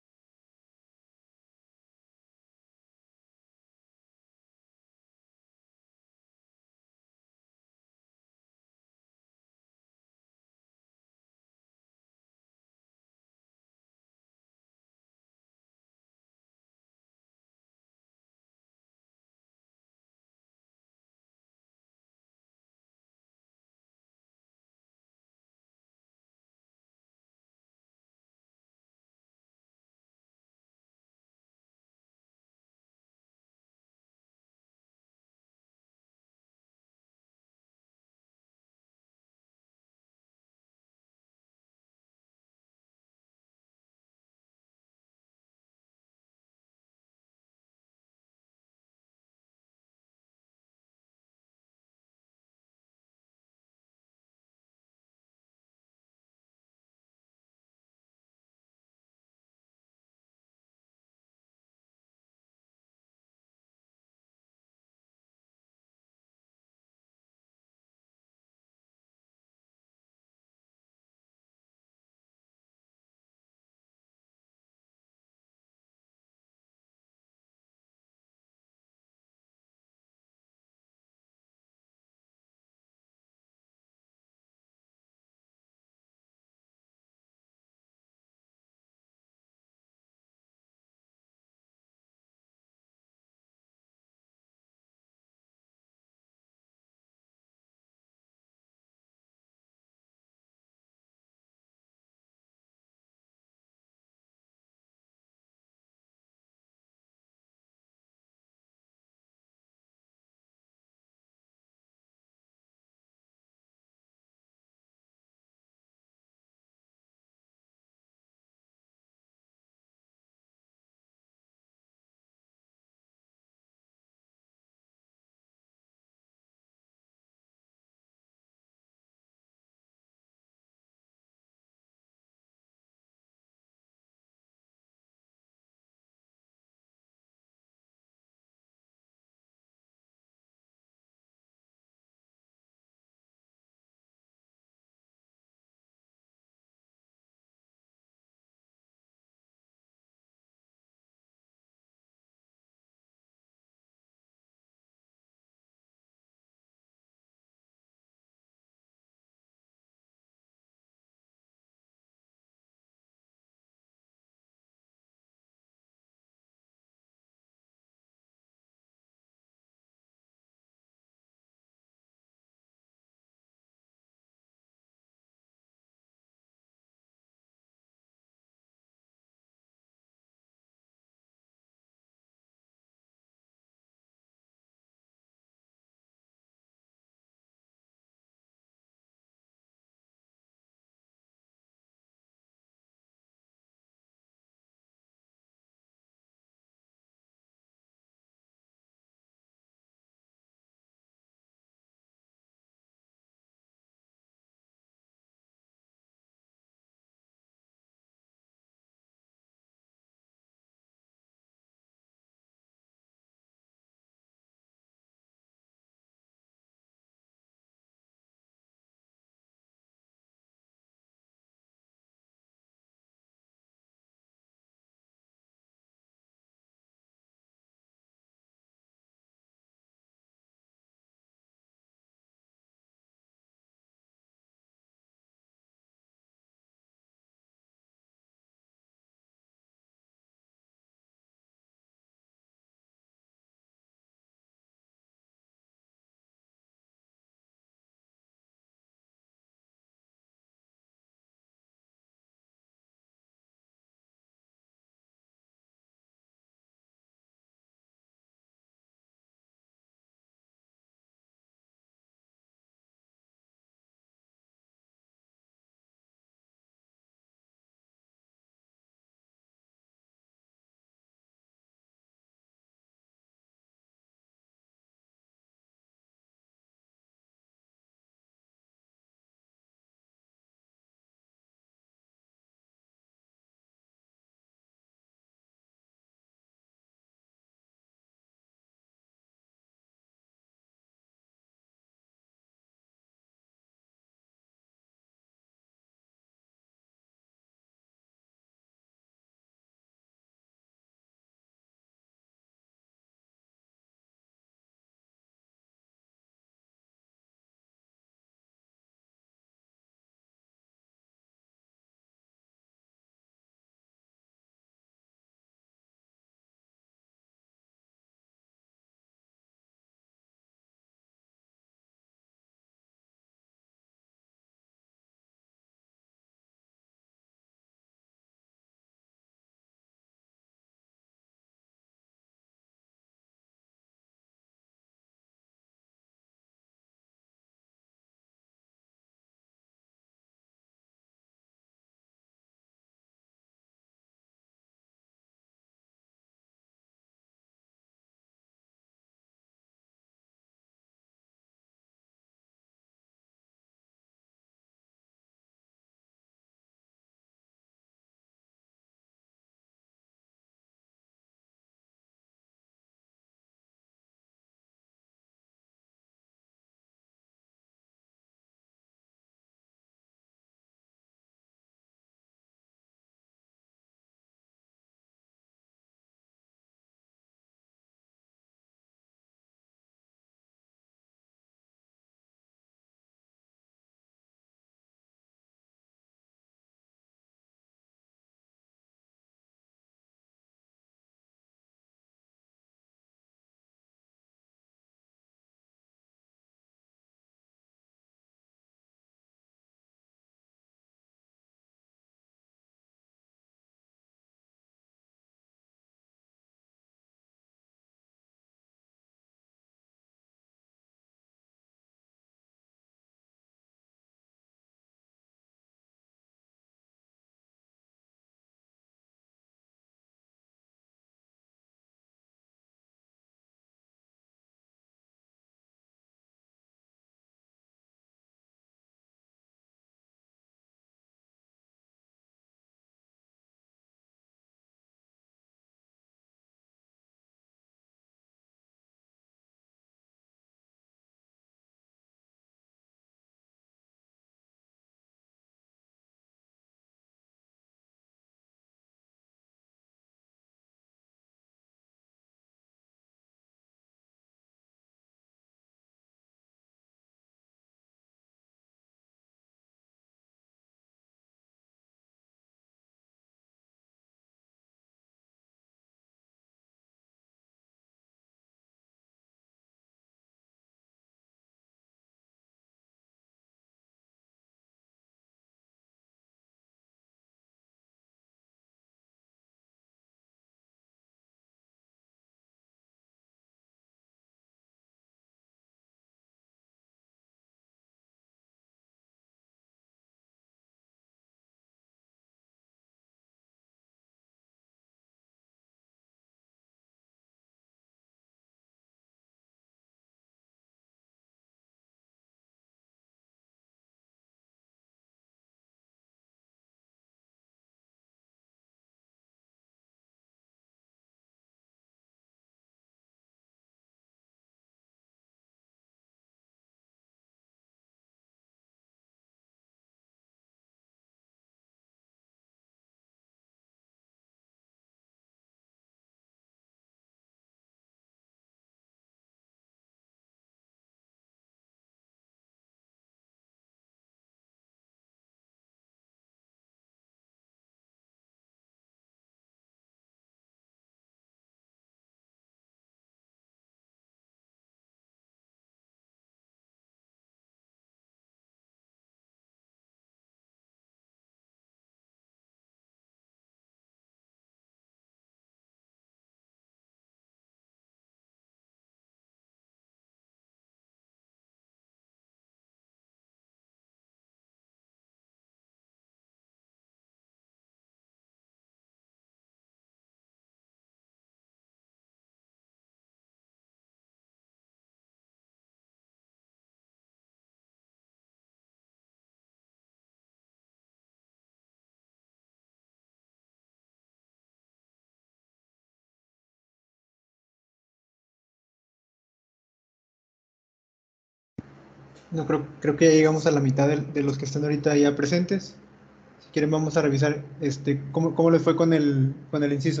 No creo, creo que ya llegamos a la mitad de, de los que están ahorita ya presentes. Si quieren vamos a revisar este cómo, cómo les fue con el con el inciso.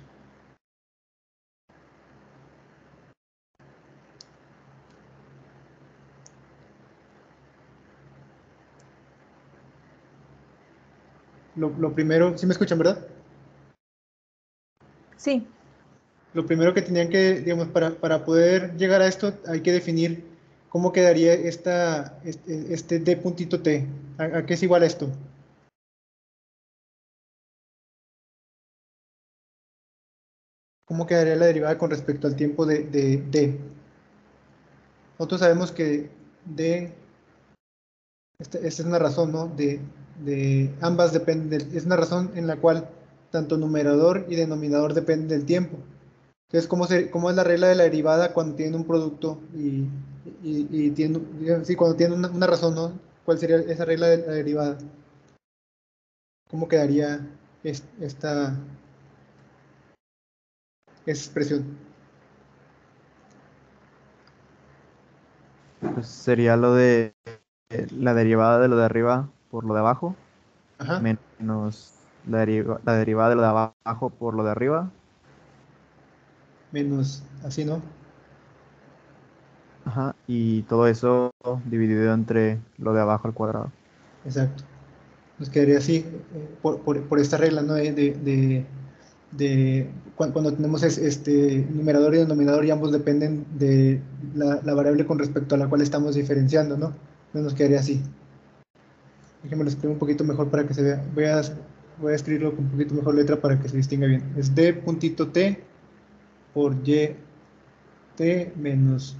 Lo, lo primero, ¿sí me escuchan, verdad? Sí, Lo primero que tenían que, digamos, para, para poder llegar a esto, hay que definir cómo quedaría esta, este, este d puntito t. ¿A, a qué es igual esto? ¿Cómo quedaría la derivada con respecto al tiempo de, de d? Nosotros sabemos que d, esta, esta es una razón, ¿no? De, de ambas dependen, del- es una razón en la cual tanto numerador y denominador dependen del tiempo. Entonces, ¿cómo, se, cómo es la regla de la derivada cuando tiene un producto y, y, y tiene, digamos, sí, cuando tiene una, una razón, ¿no? ¿Cuál sería esa regla de la derivada? ¿Cómo quedaría es- esta expresión? Pues sería lo de eh, la derivada de lo de arriba por lo de abajo, Ajá, menos la, deriva- la derivada de lo de abajo por lo de arriba. menos así, ¿no? Ajá, y todo eso dividido entre lo de abajo al cuadrado. Exacto. Nos quedaría así, eh, por, por- por esta regla, ¿no? De, de- de- de cuan- cuando tenemos es- este numerador y denominador y ambos dependen de la, la variable con respecto a la cual estamos diferenciando, ¿no? Entonces nos quedaría así. Déjenme lo escribo un poquito mejor para que se vea. Voy a, voy a escribirlo con un poquito mejor letra para que se distinga bien. Es d puntito t por y t menos,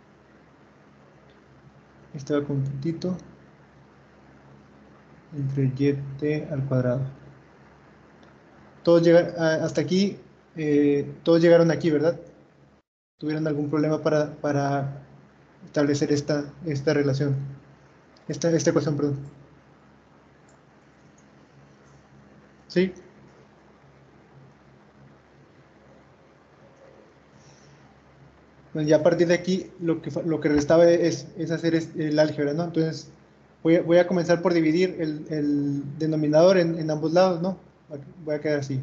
este va con un puntito, entre y t al cuadrado. Todos llegan, hasta aquí, eh, todos llegaron aquí, ¿verdad? ¿Tuvieron algún problema para, para establecer esta, esta relación? Esta, esta ecuación, perdón. ¿Sí? Bueno, ya a partir de aquí lo que, fa- lo que restaba es, es hacer es- el álgebra, ¿no? Entonces voy a, voy a comenzar por dividir el, el denominador en, en ambos lados, ¿no? Voy a quedar así.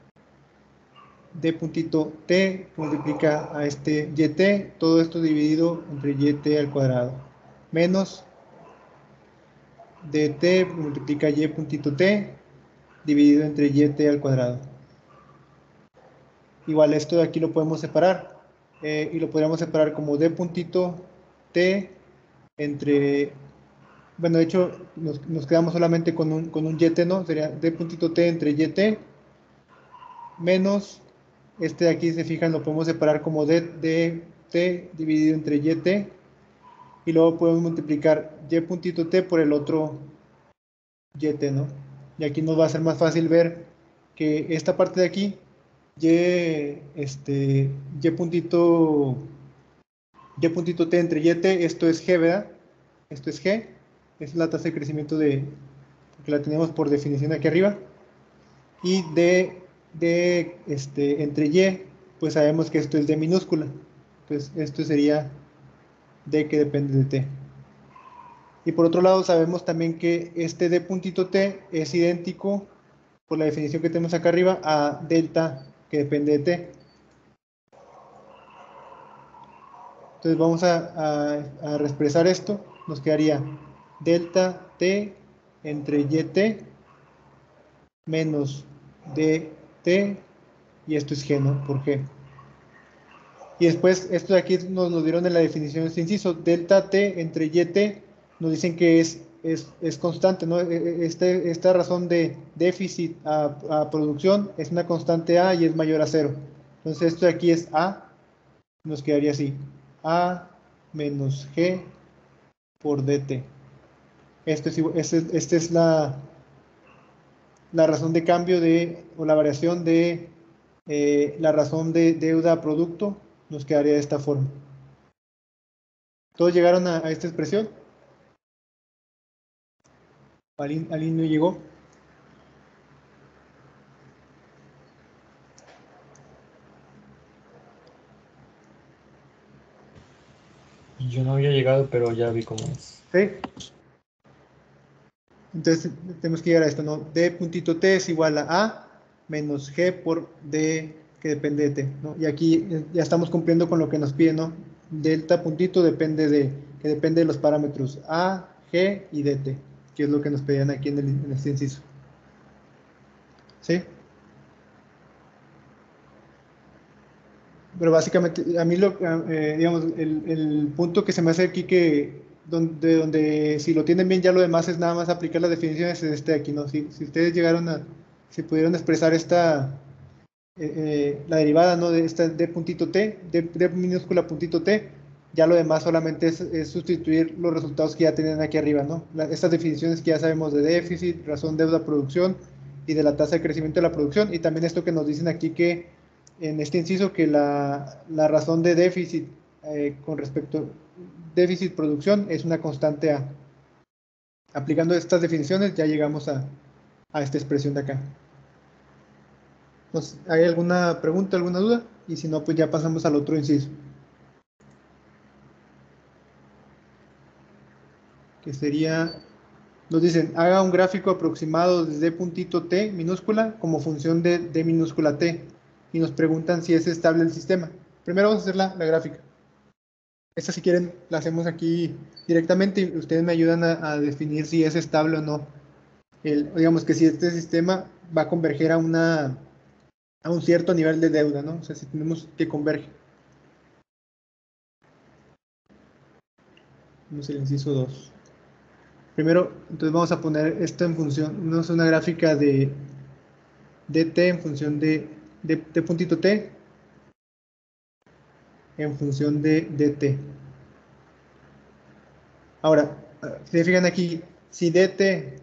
D puntito t multiplica a este yt, todo esto dividido entre yt al cuadrado, menos dt multiplica y puntito t dividido entre yt al cuadrado. Igual esto de aquí lo podemos separar eh, y lo podríamos separar como d puntito t entre, bueno, de hecho nos, nos quedamos solamente con un, con un yt, ¿no? Sería d puntito t entre yt menos este de aquí, se fijan, lo podemos separar como d, dt dividido entre yt y luego podemos multiplicar y puntito t por el otro yt, ¿no? Y aquí nos va a ser más fácil ver que esta parte de aquí, y, este, y puntito, y puntito t entre yt, esto es g, ¿verdad? Esto es g, es la tasa de crecimiento de, que la tenemos por definición aquí arriba, y de, de este, entre y, pues sabemos que esto es d minúscula, entonces esto sería d que depende de t. Y por otro lado sabemos también que este d puntito t es idéntico, por la definición que tenemos acá arriba, a delta que depende de t. Entonces vamos a, a, a reexpresar esto, nos quedaría delta t entre yt menos dt, y esto es g, ¿no? Por g. Y después, esto de aquí nos lo dieron en la definición de este inciso, delta t entre yt, nos dicen que es, es, es constante, ¿no? Este, esta razón de déficit a, a producción es una constante a y es mayor a cero. Entonces esto de aquí es a, nos quedaría así, a menos g por dt. Esto es, esta es, este es la, la razón de cambio de, o la variación de eh, la razón de deuda a producto, nos quedaría de esta forma. ¿Todos llegaron a, a esta expresión? ¿Alguien, ¿Alguien no llegó? Yo no había llegado, pero ya vi cómo es. ¿Sí? Entonces tenemos que llegar a esto, ¿no? D puntito T es igual a A menos G por D que depende de T, ¿no? Y aquí ya estamos cumpliendo con lo que nos pide, ¿no? Delta puntito depende de, que depende de los parámetros A, G y dt, que es lo que nos pedían aquí en, el, en este inciso. ¿Sí? Pero básicamente, a mí, lo, eh, digamos, el, el punto que se me hace aquí que, donde, donde si lo tienen bien, ya lo demás es nada más aplicar las definiciones, es este de aquí, ¿no? Si, si ustedes llegaron a, si pudieron expresar esta, eh, eh, la derivada, ¿no? De esta d puntito t, d, d minúscula puntito t, ya lo demás solamente es, es sustituir los resultados que ya tienen aquí arriba, ¿no? La, estas definiciones que ya sabemos de déficit, razón, deuda, producción y de la tasa de crecimiento de la producción, y también esto que nos dicen aquí que en este inciso que la, la razón de déficit eh, con respecto a déficit producción es una constante A. Aplicando estas definiciones ya llegamos a, a esta expresión de acá. Entonces, ¿hay alguna pregunta, alguna duda? Y si no, pues ya pasamos al otro inciso. Que sería, nos dicen, haga un gráfico aproximado desde puntito t minúscula como función de d minúscula t. Y nos preguntan si es estable el sistema. Primero vamos a hacer la, la gráfica. Esta, si quieren, la hacemos aquí directamente y ustedes me ayudan a, a definir si es estable o no. El, digamos que si este sistema va a converger a, una, a un cierto nivel de deuda, ¿no? O sea, si tenemos que converge. Vamos al inciso dos. Primero, entonces vamos a poner esto en función, no es una gráfica de dt en función de, de, de puntito t en función de dt. Ahora, si se fijan aquí, si dt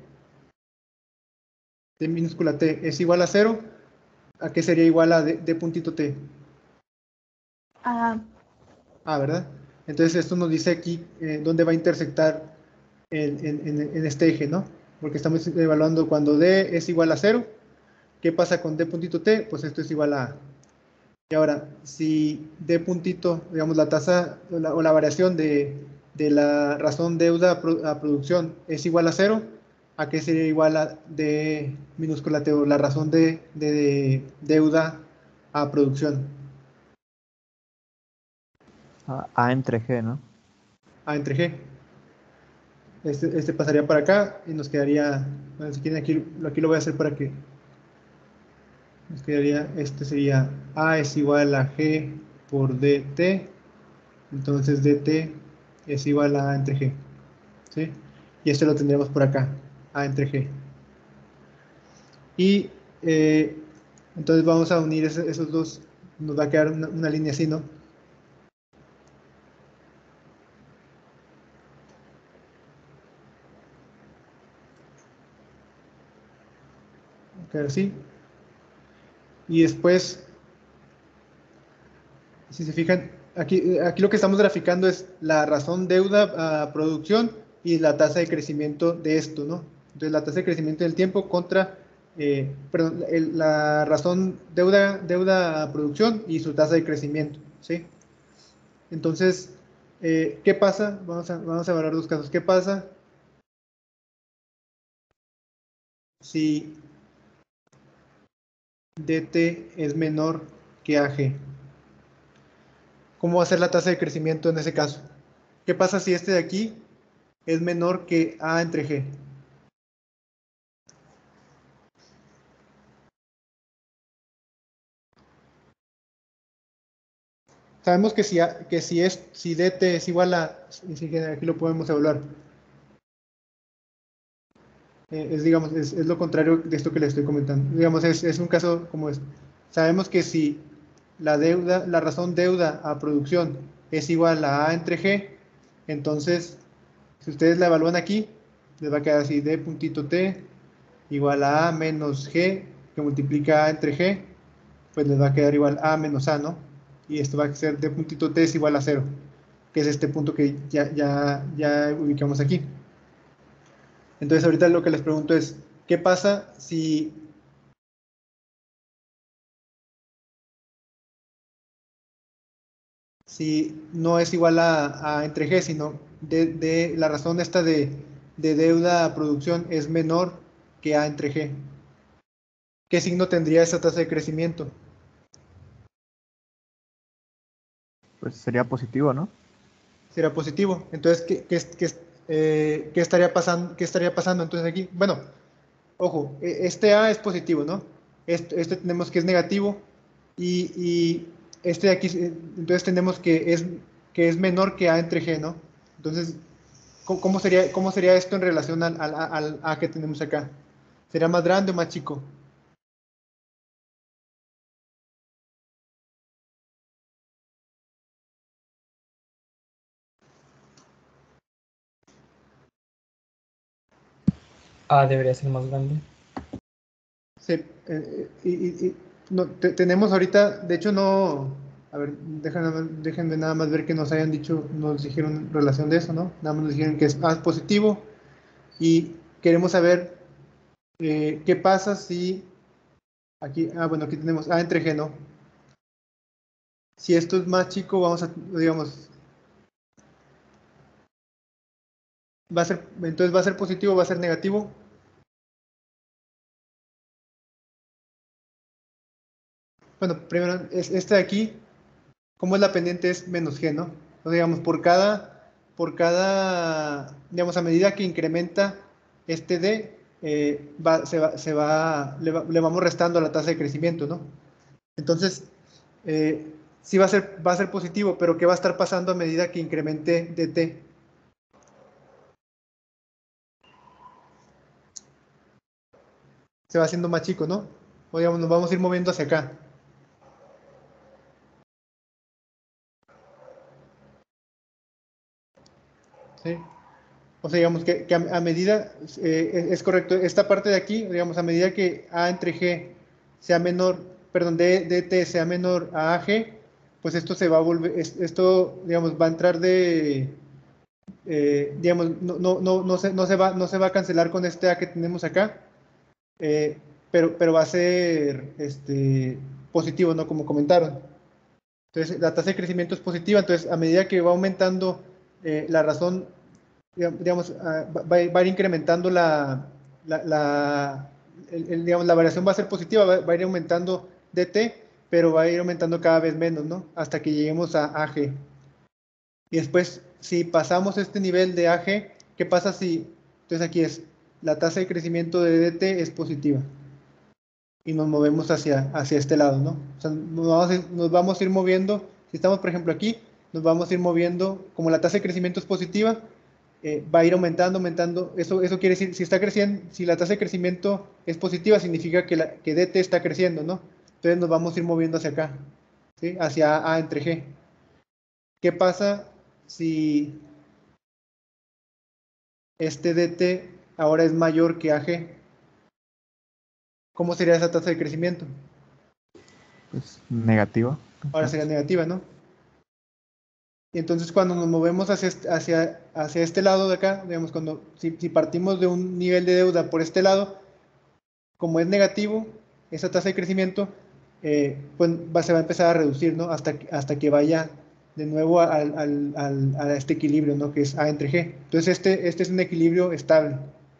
de minúscula t es igual a cero, ¿a qué sería igual a d, d puntito t? Ah, Ah, ¿verdad? Entonces esto nos dice aquí eh, dónde va a intersectar en, en, en, en este eje, ¿no? Porque estamos evaluando cuando d es igual a cero, ¿qué pasa con d puntito t? Pues esto es igual a a. Y ahora, si d puntito, digamos, la tasa o la, o la variación de, de la razón deuda a, pro, a producción es igual a cero, ¿a qué sería igual a d minúscula t o la razón de, de, de deuda a producción? A, A entre G, ¿no? A entre G. Este, este pasaría para acá y nos quedaría, bueno, si quieren aquí, aquí lo voy a hacer para que nos quedaría, este sería A es igual a G por dt, entonces dt es igual a A entre G, ¿sí? Y esto lo tendríamos por acá, A entre G. Y eh, entonces vamos a unir ese, esos dos, nos va a quedar una, una línea así, ¿no? Va a quedar así. Y después, si se fijan, aquí, aquí lo que estamos graficando es la razón deuda a producción y la tasa de crecimiento de esto, ¿no? Entonces la tasa de crecimiento del tiempo contra, eh, perdón, el, la razón deuda, deuda a producción y su tasa de crecimiento, ¿sí? Entonces, eh, ¿qué pasa? Vamos a, vamos a evaluar dos casos. ¿Qué pasa si dt es menor que ag? ¿Cómo va a ser la tasa de crecimiento en ese caso? ¿Qué pasa si este de aquí es menor que A entre G? Sabemos que si, a, que si, es, si dt es igual a, aquí lo podemos evaluar, eh, es, digamos, es, es, lo contrario de esto que le estoy comentando. Digamos, es, es un caso como este. Sabemos que si la deuda, la razón deuda a producción es igual a A entre G, entonces, si ustedes la evalúan aquí, les va a quedar así, d puntito t igual a A menos G, que multiplica A entre G, pues les va a quedar igual A menos A, ¿no? Y esto va a ser d puntito t es igual a cero, que es este punto que ya, ya, ya ubicamos aquí. Entonces ahorita lo que les pregunto es, ¿qué pasa si si no es igual a, a entre G, sino de, de la razón esta de, de deuda a producción es menor que A entre G. ¿Qué signo tendría esa tasa de crecimiento? Pues sería positivo, ¿no? Será positivo. Entonces, ¿qué, qué, qué, eh, ¿qué estaría pasando, ¿qué estaría pasando entonces aquí? Bueno, ojo, este A es positivo, ¿no? Este, este tenemos que es negativo y, y este de aquí, entonces tenemos que es, que es menor que A entre G, ¿no? Entonces, ¿cómo, cómo sería, cómo sería esto en relación al, al, al A que tenemos acá? ¿Será más grande o más chico? A debería ser más grande. Sí, eh, y, y, y no, te, tenemos ahorita, de hecho no, a ver, déjenme, déjenme nada más ver que nos hayan dicho, nos dijeron en relación de eso, ¿no? Nada más nos dijeron que es A positivo y queremos saber eh, qué pasa si, aquí, ah, bueno, aquí tenemos A entre G, ¿no? Si esto es más chico, vamos a, digamos, va a ser, entonces va a ser positivo, va a ser negativo. Bueno, primero, es, este de aquí, ¿cómo es la pendiente? Es menos G, ¿no? O digamos, por cada, por cada, digamos, a medida que incrementa este D, eh, va, se va, se va, le, va, le vamos restando a la tasa de crecimiento, ¿no? Entonces, eh, sí va a ser, va a ser positivo, pero ¿qué va a estar pasando a medida que incremente dt? Se va haciendo más chico, ¿no? O digamos, nos vamos a ir moviendo hacia acá. ¿Sí? O sea, digamos que, que a, a, medida, eh, es, es correcto, esta parte de aquí, digamos, a medida que A entre G sea menor, perdón, D, dt sea menor a AG, pues esto se va a volver, es, esto, digamos, va a entrar de, eh, digamos, no, no, no, no, se, no, se va, no se va a cancelar con este A que tenemos acá, eh, pero, pero va a ser este, positivo, ¿no? Como comentaron. Entonces, la tasa de crecimiento es positiva, entonces, a medida que va aumentando eh, la razón, digamos, uh, va, va a ir incrementando la, la, la, el, el, digamos, la variación va a ser positiva, va, va a ir aumentando dt, pero va a ir aumentando cada vez menos, ¿no? Hasta que lleguemos a A G. Y después, si pasamos este nivel de A G, ¿qué pasa si, entonces aquí es, la tasa de crecimiento de dt es positiva? Y nos movemos hacia, hacia este lado, ¿no? O sea, nos vamos, a, nos vamos a ir moviendo, si estamos, por ejemplo, aquí, nos vamos a ir moviendo, como la tasa de crecimiento es positiva, eh, va a ir aumentando, aumentando, eso, eso quiere decir, si está creciendo, si la tasa de crecimiento es positiva, significa que, la, que dt está creciendo, ¿no? Entonces nos vamos a ir moviendo hacia acá, ¿sí? Hacia A entre G. ¿Qué pasa si este dt ahora es mayor que A G? ¿Cómo sería esa tasa de crecimiento? Pues negativa. Ahora sería negativa, ¿no? Y entonces cuando nos movemos hacia, hacia, hacia este lado de acá, digamos, cuando, si, si partimos de un nivel de deuda por este lado, como es negativo, esa tasa de crecimiento, eh, pues va, se va a empezar a reducir, ¿no? Hasta, hasta que vaya de nuevo al, al, al, a este equilibrio, ¿no? Que es A entre G. Entonces este, este es un equilibrio estable.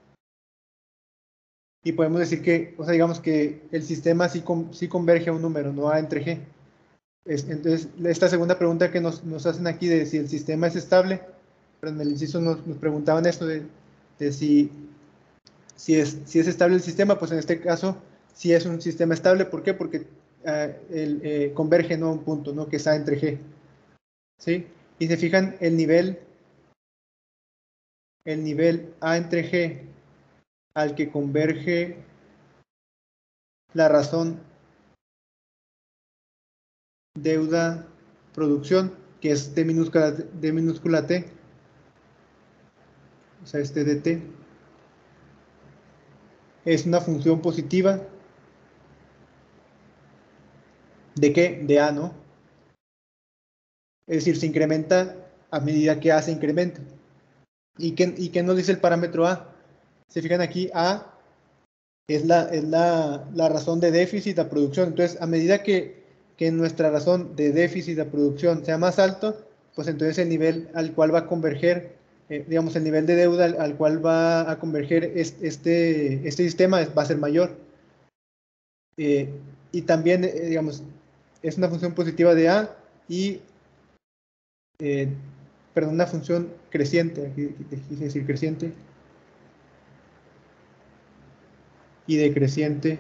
Y podemos decir que, o sea, digamos que el sistema sí, con, sí converge a un número, no A entre G. Es, entonces, esta segunda pregunta que nos, nos hacen aquí de si el sistema es estable, pero en el inciso nos, nos preguntaban esto de, de si, si, es, si es estable el sistema, pues en este caso sí es un sistema estable. ¿Por qué? Porque eh, el, eh, converge, ¿no?, a un punto, ¿no?, que es A entre G. ¿Sí? Y se fijan el nivel, el nivel A entre G al que converge la razón deuda producción, que es D minúscula, D minúscula T, o sea, este dt, es una función positiva. ¿De qué? De A, ¿no? Es decir, se incrementa a medida que A se incrementa. ¿Y qué, y qué nos dice el parámetro A? Se fijan aquí, A es la, es la, la razón de déficit a producción. Entonces, a medida que, que nuestra razón de déficit de producción sea más alto, pues entonces el nivel al cual va a converger, eh, digamos, el nivel de deuda al, al cual va a converger este, este, este sistema es, va a ser mayor. Eh, y también, eh, digamos, es una función positiva de A y, eh, perdón, una función creciente, aquí quise decir creciente, y decreciente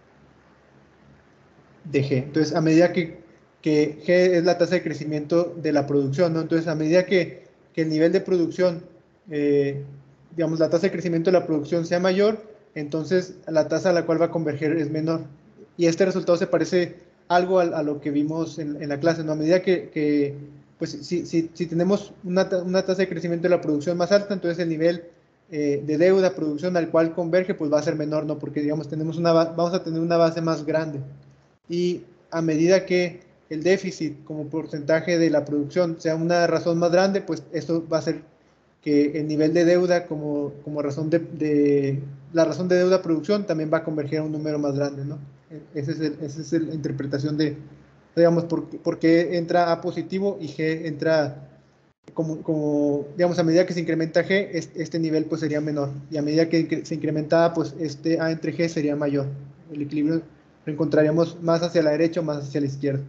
de G. Entonces, a medida que, que G es la tasa de crecimiento de la producción, ¿no? Entonces, a medida que, que el nivel de producción, eh, digamos, la tasa de crecimiento de la producción sea mayor, entonces la tasa a la cual va a converger es menor. Y este resultado se parece algo a, a lo que vimos en, en la clase, ¿no? A medida que, que pues, si, si, si tenemos una, una tasa de crecimiento de la producción más alta, entonces el nivel eh, de deuda, producción al cual converge, pues va a ser menor, ¿no? Porque, digamos, tenemos una, vamos a tener una base más grande. Y a medida que el déficit como porcentaje de la producción sea una razón más grande, pues esto va a hacer que el nivel de deuda como, como razón de, de la razón de deuda producción también va a converger a un número más grande, ¿no? Esa es, el, esa es la interpretación de, digamos, por, por qué entra A positivo y G entra como, como, digamos, a medida que se incrementa G, este, este nivel pues sería menor, y a medida que se incrementa A, pues este A entre G sería mayor. El equilibrio lo encontraríamos más hacia la derecha o más hacia la izquierda.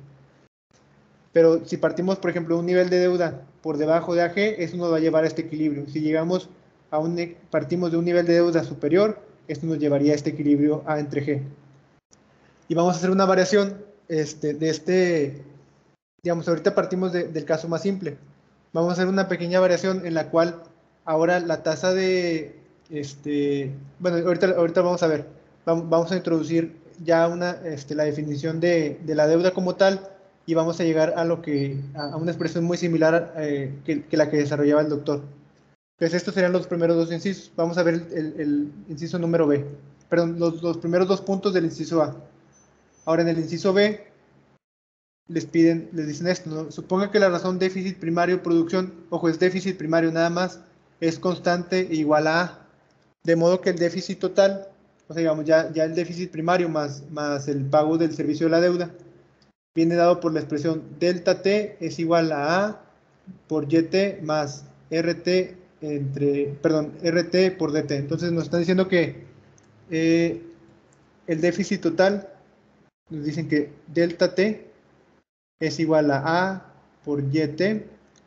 Pero si partimos, por ejemplo, de un nivel de deuda por debajo de A G, eso nos va a llevar a este equilibrio. Si llegamos a un, partimos de un nivel de deuda superior, esto nos llevaría a este equilibrio A entre G. Y vamos a hacer una variación este, de este, digamos, ahorita partimos de, del caso más simple. Vamos a hacer una pequeña variación en la cual ahora la tasa de, este, bueno, ahorita, ahorita vamos a ver, vamos, vamos a introducir ya una, este, la definición de, de la deuda como tal, y vamos a llegar a lo que, a una expresión muy similar eh, que, que la que desarrollaba el doctor. Entonces estos serían los primeros dos incisos. Vamos a ver el, el, el inciso número B, perdón, los, los primeros dos puntos del inciso A. Ahora en el inciso B les piden, les dicen esto, ¿no? Suponga que la razón déficit primario producción, ojo, es déficit primario nada más, es constante e igual a A, de modo que el déficit total, o sea, digamos, ya, ya el déficit primario más, más el pago del servicio de la deuda, viene dado por la expresión delta T es igual a A por Y T más R T entre, perdón, R T por D T. Entonces nos están diciendo que eh, el déficit total, nos dicen que delta T es igual a A por Y T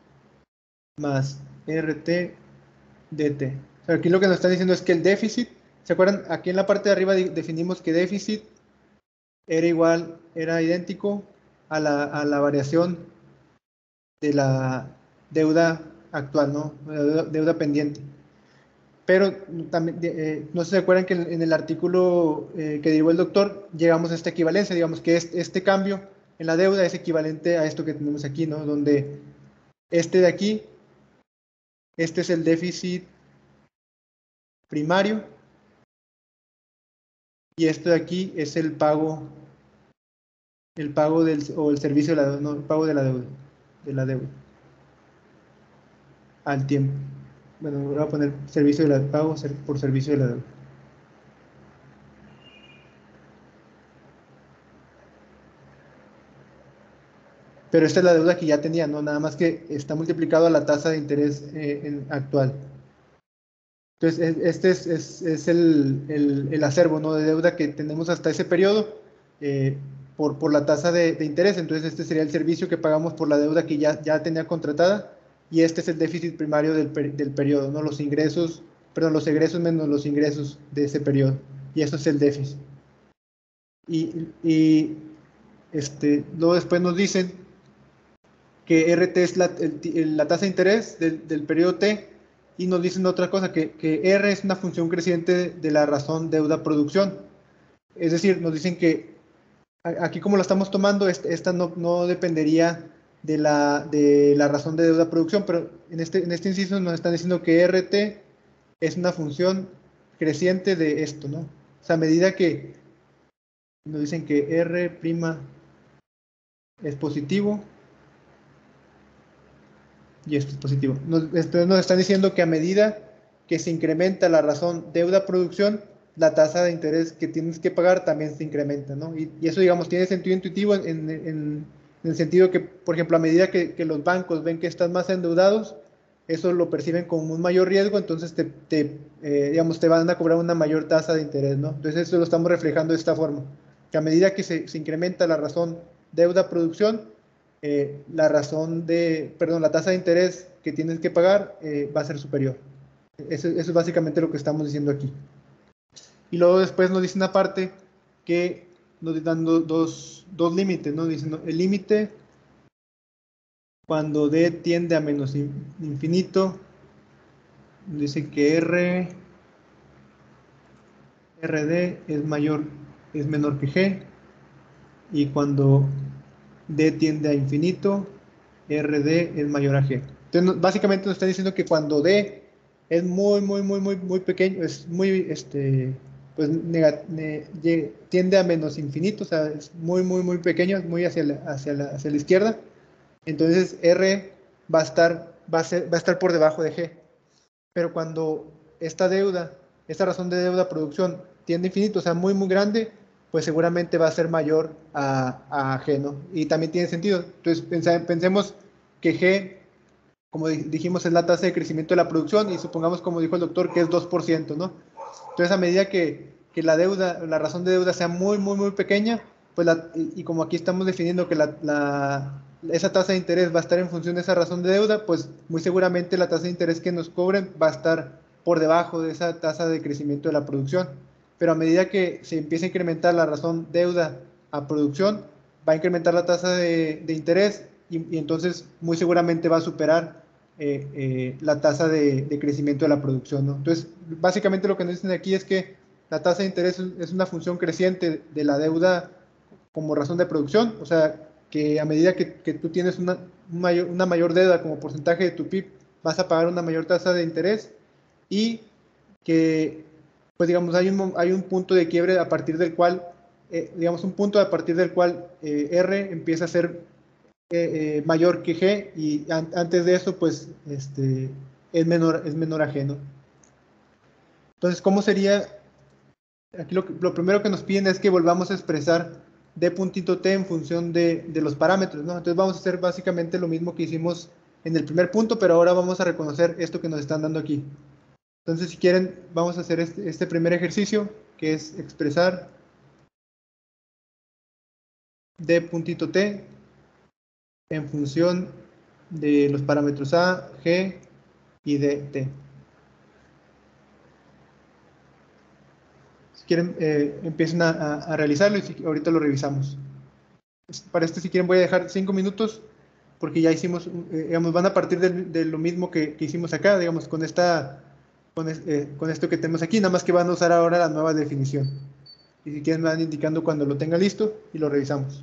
más R T dt. O sea, aquí lo que nos están diciendo es que el déficit, ¿se acuerdan? Aquí en la parte de arriba definimos que déficit era igual, era idéntico a la, a la variación de la deuda actual, ¿no? La deuda, deuda pendiente. Pero también, eh, no sé si se acuerdan que en, en el artículo eh, que derivó el doctor, llegamos a esta equivalencia, digamos que este, este cambio en la deuda es equivalente a esto que tenemos aquí, ¿no? Donde este de aquí, este es el déficit primario, y esto de aquí es el pago, el pago del, o el servicio de la deuda, no, el pago de la deuda, de la deuda, al tiempo. Bueno, voy a poner servicio de la pago por servicio de la deuda. Pero esta es la deuda que ya tenía, ¿no? Nada más que está multiplicado a la tasa de interés eh, en, actual. Entonces, este es, es, es el, el, el acervo, ¿no? De deuda que tenemos hasta ese periodo eh, por, por la tasa de, de interés. Entonces, este sería el servicio que pagamos por la deuda que ya, ya tenía contratada. Y este es el déficit primario del, del periodo, ¿no? Los ingresos, perdón, los egresos menos los ingresos de ese periodo. Y eso es el déficit. Y, y este, luego después nos dicen que R T es la, el, la tasa de interés del, del periodo T, y nos dicen otra cosa, que, que R es una función creciente de la razón deuda-producción. Es decir, nos dicen que aquí como lo estamos tomando, esta no, no dependería de la, de la razón de deuda-producción, pero en este, en este inciso nos están diciendo que R T es una función creciente de esto, ¿no? O sea, a medida que nos dicen que R' es positivo, y esto es positivo. Nos, nos están diciendo que a medida que se incrementa la razón deuda-producción, la tasa de interés que tienes que pagar también se incrementa, ¿no? Y, y eso, digamos, tiene sentido intuitivo en, en, en, en el sentido que, por ejemplo, a medida que, que, los bancos ven que están más endeudados, eso lo perciben como un mayor riesgo, entonces te, te eh, digamos, te van a cobrar una mayor tasa de interés, ¿no? Entonces eso lo estamos reflejando de esta forma, que a medida que se, se incrementa la razón deuda-producción, eh, la razón de, perdón, la tasa de interés que tienes que pagar eh, va a ser superior. Eso, eso es básicamente lo que estamos diciendo aquí. Y luego después nos dicen aparte que nos dan dos, dos límites, ¿no? Dicen el límite cuando D tiende a menos infinito, dice que R, RD es mayor, es menor que G, y cuando D tiende a infinito, R D es mayor a G. Entonces, básicamente nos está diciendo que cuando D es muy, muy, muy, muy, muy pequeño, es muy, este, pues ne tiende a menos infinito, o sea, es muy, muy, muy pequeño, muy hacia la, hacia la, hacia la izquierda, entonces R va a estar, va a ser, va a estar por debajo de G. Pero cuando esta deuda, esta razón de deuda producción tiende a infinito, o sea, muy, muy grande, pues seguramente va a ser mayor a, a G, ¿no? Y también tiene sentido. Entonces, pensemos que G, como dijimos, es la tasa de crecimiento de la producción y supongamos, como dijo el doctor, que es dos por ciento, ¿no? Entonces, a medida que, que la deuda, la razón de deuda sea muy, muy, muy pequeña, pues la, y, y como aquí estamos definiendo que la, la, esa tasa de interés va a estar en función de esa razón de deuda, pues muy seguramente la tasa de interés que nos cobren va a estar por debajo de esa tasa de crecimiento de la producción. Pero a medida que se empieza a incrementar la razón deuda a producción, va a incrementar la tasa de, de interés y, y, entonces muy seguramente va a superar eh, eh, la tasa de, de, crecimiento de la producción, ¿no? Entonces, básicamente lo que nos dicen aquí es que la tasa de interés es una función creciente de la deuda como razón de producción, o sea, que a medida que, que tú tienes una, un mayor, una mayor deuda como porcentaje de tu P I B, vas a pagar una mayor tasa de interés y que, pues digamos, hay un, hay un punto de quiebre a partir del cual, eh, digamos, un punto a partir del cual eh, R empieza a ser eh, eh, mayor que G y an antes de eso, pues, este, es menor, es menor a G, ¿no? Entonces, ¿cómo sería? Aquí lo, lo primero que nos piden es que volvamos a expresar D puntito T en función de, de los parámetros, ¿no? Entonces vamos a hacer básicamente lo mismo que hicimos en el primer punto, pero ahora vamos a reconocer esto que nos están dando aquí. Entonces, si quieren, vamos a hacer este, este primer ejercicio, que es expresar D puntito T en función de los parámetros A, G y de T. Si quieren, eh, empiecen a, a, a realizarlo y si, ahorita lo revisamos. Para este, si quieren, voy a dejar cinco minutos porque ya hicimos, eh, digamos, van a partir de, de lo mismo que, que, hicimos acá, digamos, con, esta, con, eh, con esto que tenemos aquí, nada más que van a usar ahora la nueva definición. Y si quieren, me van indicando cuando lo tenga listo y lo revisamos.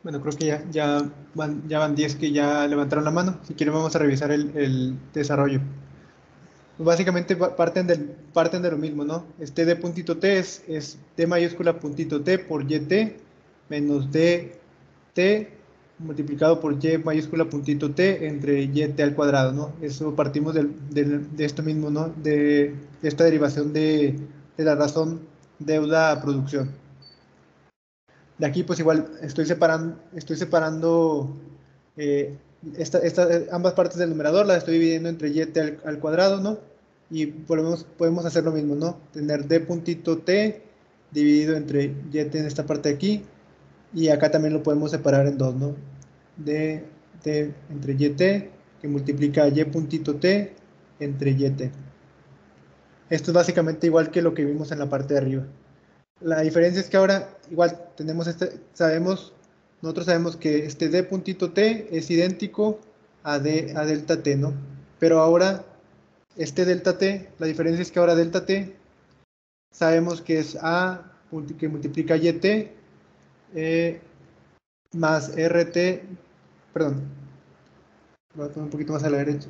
Bueno, creo que ya, ya, van, ya van diez que ya levantaron la mano. Si quieren vamos a revisar el, el desarrollo. Pues básicamente pa- parten, del, parten de lo mismo, ¿no? Este d puntito t es, es d mayúscula puntito t por yt menos dt multiplicado por y mayúscula puntito t entre yt al cuadrado, ¿no? Eso partimos del, del, de esto mismo, ¿no? De, de esta derivación de, de la razón deuda producción. De aquí pues igual estoy separando, estoy separando eh, esta, esta, ambas partes del numerador, las estoy dividiendo entre yt al, al cuadrado, ¿no? Y podemos, podemos hacer lo mismo, ¿no? Tener d puntito t dividido entre yt en esta parte de aquí, y acá también lo podemos separar en dos, ¿no? d t entre yt que multiplica y puntito t entre yt. Esto es básicamente igual que lo que vimos en la parte de arriba. La diferencia es que ahora igual tenemos este, sabemos, nosotros sabemos que este d puntito t es idéntico a, d, a delta t, ¿no? Pero ahora este delta t, la diferencia es que ahora delta t sabemos que es a que multiplica yt eh, más rt, perdón, voy a poner un poquito más a la derecha.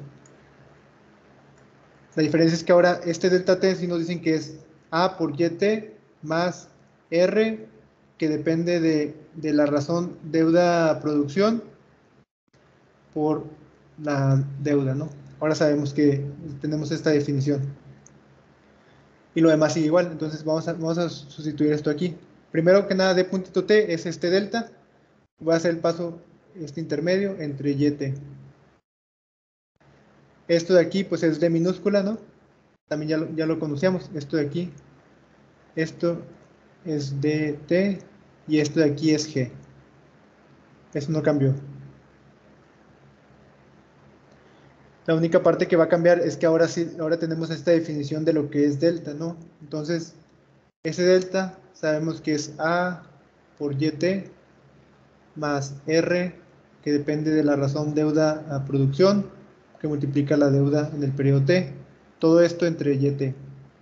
La diferencia es que ahora este delta t sí nos dicen que es a por yt más r, que depende de, de la razón deuda producción por la deuda, ¿no? Ahora sabemos que tenemos esta definición. Y lo demás sigue igual, entonces vamos a, vamos a sustituir esto aquí. Primero que nada, d puntito t es este delta. Voy a hacer el paso este intermedio entre yt. Esto de aquí pues es d minúscula, ¿no? También ya lo, ya lo conocíamos. Esto de aquí, esto es dt y esto de aquí es g. Eso no cambió. La única parte que va a cambiar es que ahora sí, ahora tenemos esta definición de lo que es delta, ¿no? Entonces, ese delta sabemos que es a por yt más r, que depende de la razón deuda a producción, que multiplica la deuda en el periodo t. Todo esto entre yt.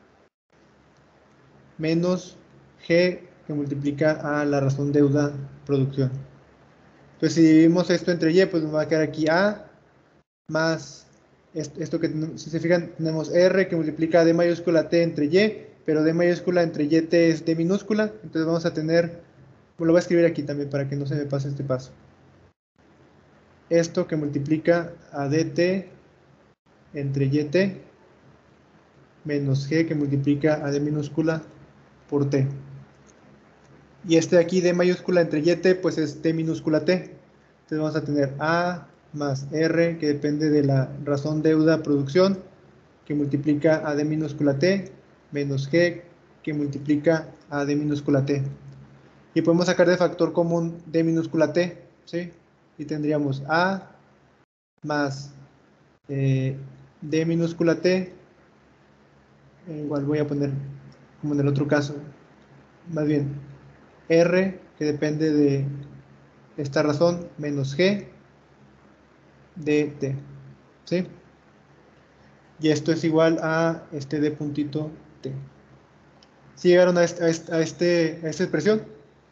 Menos g, que multiplica a la razón deuda producción. Entonces, si dividimos esto entre y, pues nos va a quedar aquí a más esto, esto que, si se fijan, tenemos r que multiplica d mayúscula t entre y, pero d mayúscula entre yt es d minúscula, entonces vamos a tener, bueno, lo voy a escribir aquí también para que no se me pase este paso. Esto que multiplica a dt entre yt menos g que multiplica a d minúscula por t. Y este de aquí, d mayúscula entre yt, pues es t minúscula t. Entonces vamos a tener a más r, que depende de la razón deuda producción, que multiplica a d minúscula t, menos g, que multiplica a d minúscula t. Y podemos sacar de factor común d minúscula t, ¿sí? Y tendríamos a más eh, d minúscula t, eh, igual voy a poner como en el otro caso, más bien r, que depende de esta razón, menos g de t, ¿sí? Y esto es igual a este d puntito t. ¿Sí llegaron a, este, a, este, a, este, a esta expresión?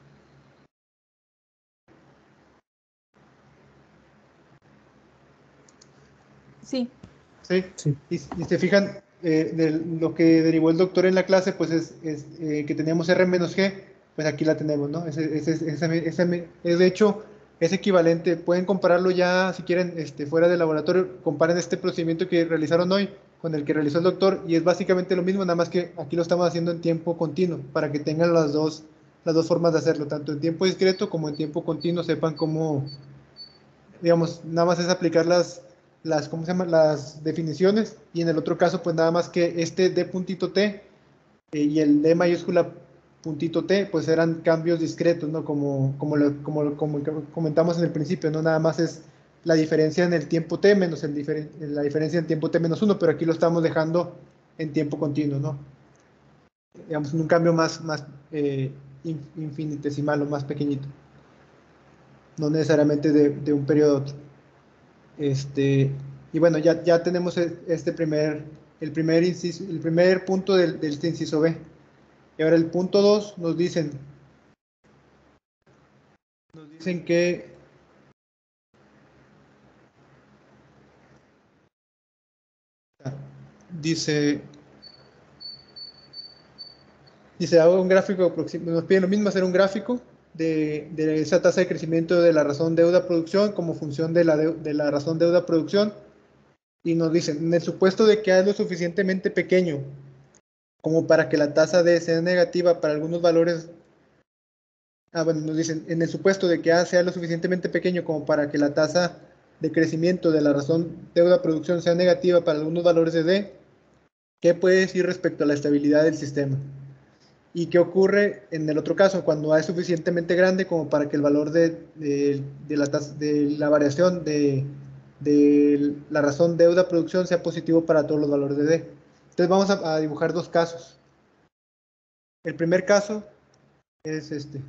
Sí. ¿Sí? Sí. Y, y se fijan, eh, de lo que derivó el doctor en la clase, pues es, es eh, que teníamos r menos g, pues aquí la tenemos, ¿no? Ese, ese, ese, ese, ese, es de hecho, es equivalente. Pueden compararlo ya, si quieren, este, fuera del laboratorio, comparen este procedimiento que realizaron hoy con el que realizó el doctor, y es básicamente lo mismo, nada más que aquí lo estamos haciendo en tiempo continuo, para que tengan las dos, las dos formas de hacerlo, tanto en tiempo discreto como en tiempo continuo, sepan cómo, digamos, nada más es aplicar las, las, ¿cómo se llama? Las definiciones, y en el otro caso, pues nada más que este d puntito t eh, y el d mayúscula puntito t, pues eran cambios discretos, ¿no? Como, como, lo, como, como comentamos en el principio, ¿no? Nada más es la diferencia en el tiempo t menos el diferen, la diferencia en tiempo t menos uno, pero aquí lo estamos dejando en tiempo continuo, ¿no? Digamos, en un cambio más, más eh, infinitesimal o más pequeñito. No necesariamente de, de un periodo a otro. Este, y bueno, ya, ya tenemos este primer, el primer, inciso, el primer punto del, del inciso B. Y ahora el punto dos nos dicen, nos dicen dicen que dice dice hago un gráfico, nos piden lo mismo, hacer un gráfico de, de esa tasa de crecimiento de la razón deuda producción como función de la, de, de la razón deuda producción, y nos dicen, en el supuesto de que A es lo suficientemente pequeño como para que la tasa D sea negativa para algunos valores. Ah, bueno, nos dicen, en el supuesto de que A sea lo suficientemente pequeño como para que la tasa de crecimiento de la razón deuda-producción sea negativa para algunos valores de D, ¿qué puede decir respecto a la estabilidad del sistema? ¿Y qué ocurre en el otro caso, cuando A es suficientemente grande como para que el valor de, de, de, la, tasa, de la variación de, de la razón deuda-producción sea positivo para todos los valores de D? Entonces vamos a, a dibujar dos casos. El primer caso es este.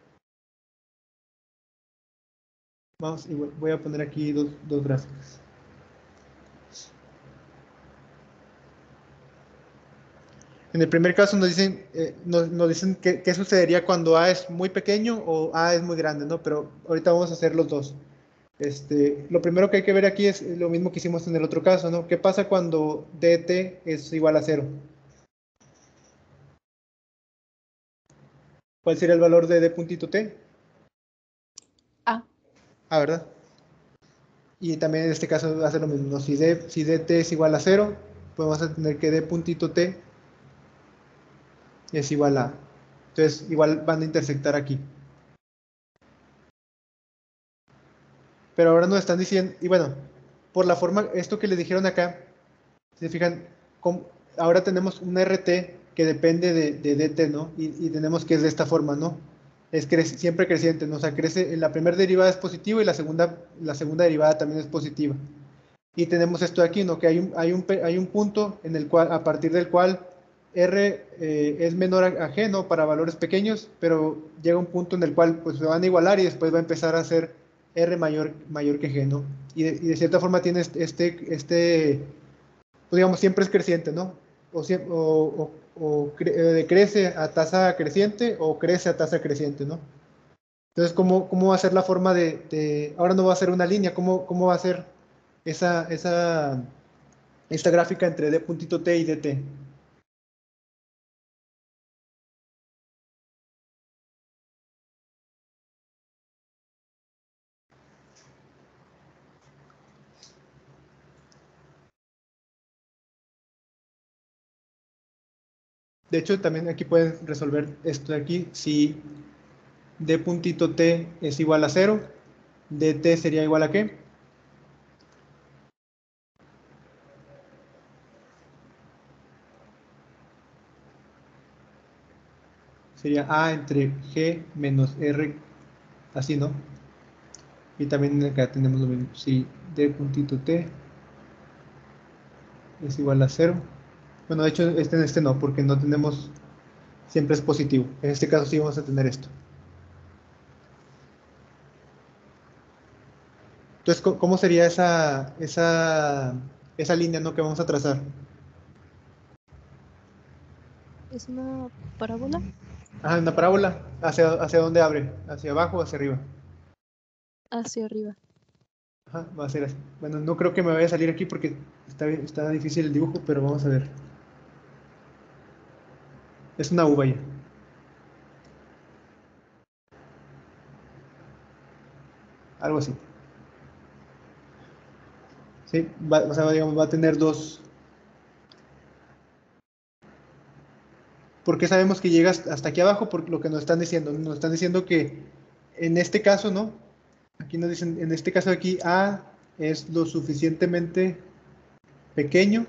Vamos, y voy a poner aquí dos, dos gráficos. En el primer caso nos dicen, eh, nos, nos dicen qué, qué sucedería cuando A es muy pequeño o A es muy grande, ¿no? Pero ahorita vamos a hacer los dos. Este, lo primero que hay que ver aquí es lo mismo que hicimos en el otro caso, ¿no? ¿Qué pasa cuando dt es igual a cero? ¿Cuál sería el valor de d puntito t? A. A, ¿verdad? Y también en este caso hace lo mismo, ¿no? Si, d, si dt es igual a cero, pues vamos a tener que d puntito t es igual a. Entonces, igual van a intersectar aquí. Pero ahora nos están diciendo, y bueno, por la forma, esto que les dijeron acá, se fijan, ahora tenemos un R T que depende de, de dt, ¿no? Y, y tenemos que es de esta forma, ¿no? Es cre siempre creciente, ¿no? O sea, crece, la primera derivada es positiva y la segunda, la segunda derivada también es positiva. Y tenemos esto de aquí, ¿no? Que hay un, hay un, hay un punto en el cual, a partir del cual R eh, es menor a, a G, ¿no? Para valores pequeños, pero llega un punto en el cual pues se van a igualar y después va a empezar a ser R mayor, mayor que G, ¿no? Y de, y de cierta forma tiene este, este pues digamos, siempre es creciente, ¿no? O, o, o, o cre crece a tasa creciente o crece a tasa creciente, ¿no? Entonces, ¿cómo, cómo va a ser la forma de, de ahora no va a ser una línea, ¿cómo, cómo va a ser esa, esa, esta gráfica entre d puntito t y dt? De hecho, también aquí pueden resolver esto de aquí. Si d puntito t es igual a cero, dt sería igual a ¿qué? Sería a entre g menos r, así, ¿no? Y también acá tenemos lo mismo. Si d puntito t es igual a cero. Bueno, de hecho, este en este no, porque no tenemos, siempre es positivo. En este caso sí vamos a tener esto. Entonces, ¿cómo sería esa, esa, esa línea, ¿no? que vamos a trazar? ¿Es una parábola? Ah, una parábola. ¿Hacia, hacia dónde abre? ¿Hacia abajo o hacia arriba? Hacia arriba. Ajá, va a ser así. Bueno, no creo que me vaya a salir aquí porque está, está difícil el dibujo, pero vamos a ver. Es una uva ya. Algo así. Sí, va, o sea, digamos, va a tener dos. ¿Por qué sabemos que llega hasta aquí abajo? Por lo que nos están diciendo. Nos están diciendo que en este caso, ¿no? Aquí nos dicen, en este caso de aquí, A es lo suficientemente pequeño.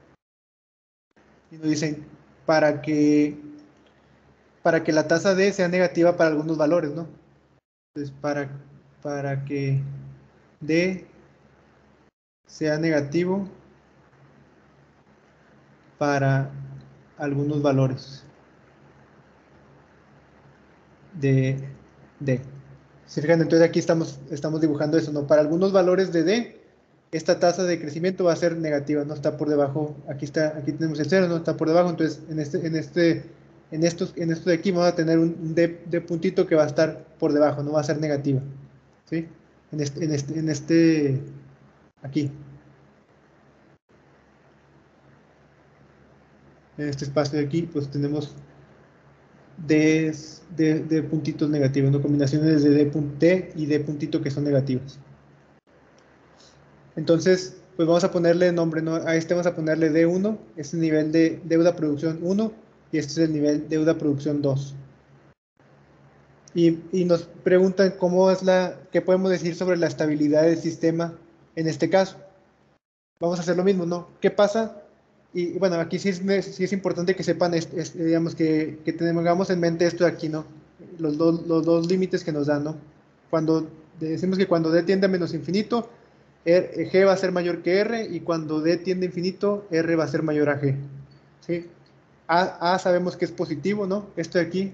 Y nos dicen, para que, para que la tasa D sea negativa para algunos valores, ¿no? Entonces, para, para que D sea negativo para algunos valores de D. ¿Se fijan? Entonces aquí estamos, estamos dibujando eso, ¿no? Para algunos valores de D, esta tasa de crecimiento va a ser negativa, no está por debajo, aquí está, aquí tenemos el cero, no está por debajo, entonces en este, en este, en estos, en estos de aquí vamos a tener un D, D puntito que va a estar por debajo, no va a ser negativa, ¿sí? En este, en este, en este aquí. En este espacio de aquí, pues tenemos D, D, D puntitos negativos, ¿no? Combinaciones de D, D y D puntito que son negativas. Entonces, pues vamos a ponerle nombre, ¿no? A este vamos a ponerle D uno, este es el nivel de deuda producción uno, y este es el nivel deuda producción dos. Y, y nos preguntan cómo es la, qué podemos decir sobre la estabilidad del sistema en este caso. Vamos a hacer lo mismo, ¿no? ¿Qué pasa? Y bueno, aquí sí es, sí es importante que sepan, es, es, digamos, que, que tengamos en mente esto de aquí, ¿no? Los dos, los dos límites que nos dan, ¿no? Cuando decimos que cuando D tiende a menos infinito, R, G va a ser mayor que R, y cuando D tiende a infinito, R va a ser mayor a G, ¿sí? A, A sabemos que es positivo, ¿no? Esto de aquí,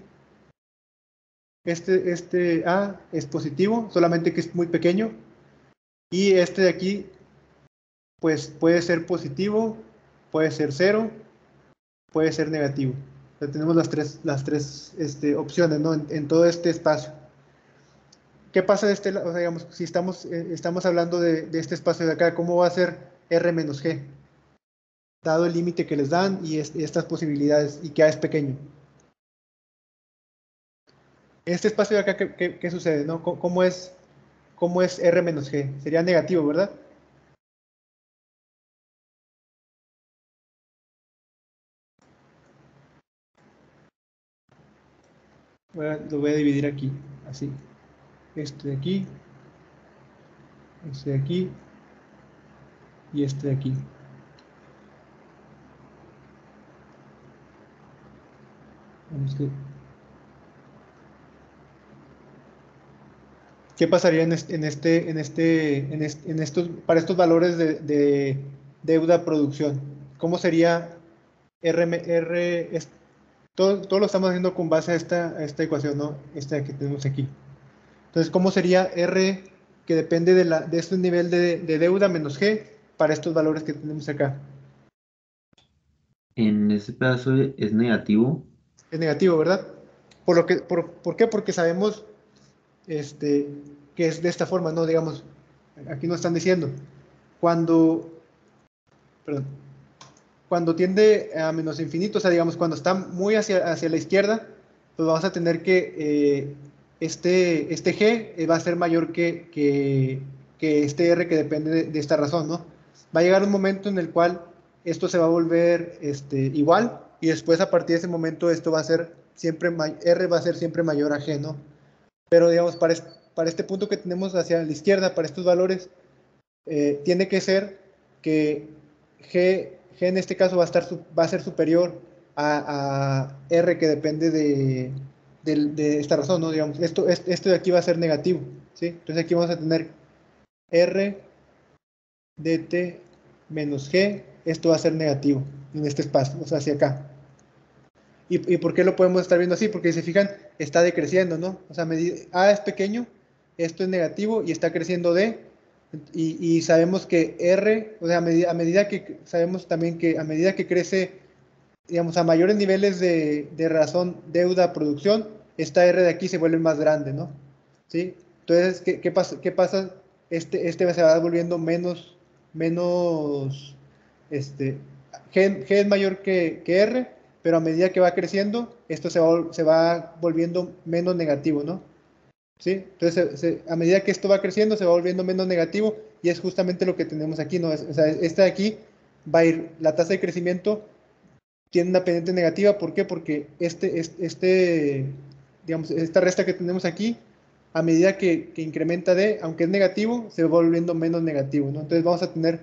este, este A es positivo, solamente que es muy pequeño, y este de aquí, pues puede ser positivo, puede ser cero, puede ser negativo. O sea, tenemos las tres, las tres este, opciones, ¿no? En, en todo este espacio. ¿Qué pasa de este lado? O sea, digamos, si estamos, eh, estamos hablando de, de este espacio de acá, ¿cómo va a ser R menos G? Dado el límite que les dan y es, estas posibilidades, y que A es pequeño. En este espacio de acá, ¿qué, qué, qué sucede? ¿No? ¿Cómo es, ¿Cómo es R menos G? Sería negativo, ¿verdad? Voy a, lo voy a dividir aquí, así. Este de aquí, este de aquí, y este de aquí. Vamos que... ¿Qué pasaría en este, en este, en este, en este, en estos, para estos valores de, de deuda producción? ¿Cómo sería R, R es, todo, todo lo estamos haciendo con base a esta, a esta ecuación, ¿no? Esta que tenemos aquí. Entonces, ¿cómo sería R que depende de, la, de este nivel de, de deuda menos G para estos valores que tenemos acá? En este pedazo es negativo. Es negativo, ¿verdad? Por, lo que, por, ¿por qué? Porque sabemos este, que es de esta forma, ¿no? Digamos, aquí nos están diciendo, cuando, perdón, cuando tiende a menos infinito, o sea, digamos, cuando está muy hacia, hacia la izquierda, pues vamos a tener que eh, este, este G va a ser mayor que, que, que este R que depende de, de esta razón, ¿no? Va a llegar un momento en el cual esto se va a volver este, igual, y después a partir de ese momento esto va a ser siempre, R va a ser siempre mayor a G, ¿no? Pero digamos, para este, para este punto que tenemos hacia la izquierda, para estos valores, eh, tiene que ser que G, G en este caso va a, estar, va a ser superior a, a R que depende de, de, de, esta razón, ¿no? Digamos, esto, esto de aquí va a ser negativo, ¿sí? Entonces aquí vamos a tener R dt menos G, esto va a ser negativo en este espacio, o sea, hacia acá. ¿Y, ¿Y por qué lo podemos estar viendo así? Porque si se fijan, está decreciendo, ¿no? O sea, A es pequeño, esto es negativo y está creciendo D, y, y sabemos que R, o sea, a medida, a medida que, sabemos también que a medida que crece, digamos, a mayores niveles de, de razón, deuda, producción, esta R de aquí se vuelve más grande, ¿no? ¿Sí? Entonces, ¿qué, qué pasa? ¿Qué pasa? Este, este se va volviendo menos, menos, este, G, G es mayor que, que R, pero a medida que va creciendo, esto se va, se va volviendo menos negativo, ¿no? ¿Sí? Entonces, se, se, a medida que esto va creciendo, se va volviendo menos negativo, y es justamente lo que tenemos aquí, ¿no? Es, o sea, esta de aquí va a ir, la tasa de crecimiento tiene una pendiente negativa. ¿Por qué? Porque este, este, este digamos, esta resta que tenemos aquí, a medida que, que incrementa D, aunque es negativo, se va volviendo menos negativo, ¿no? Entonces vamos a tener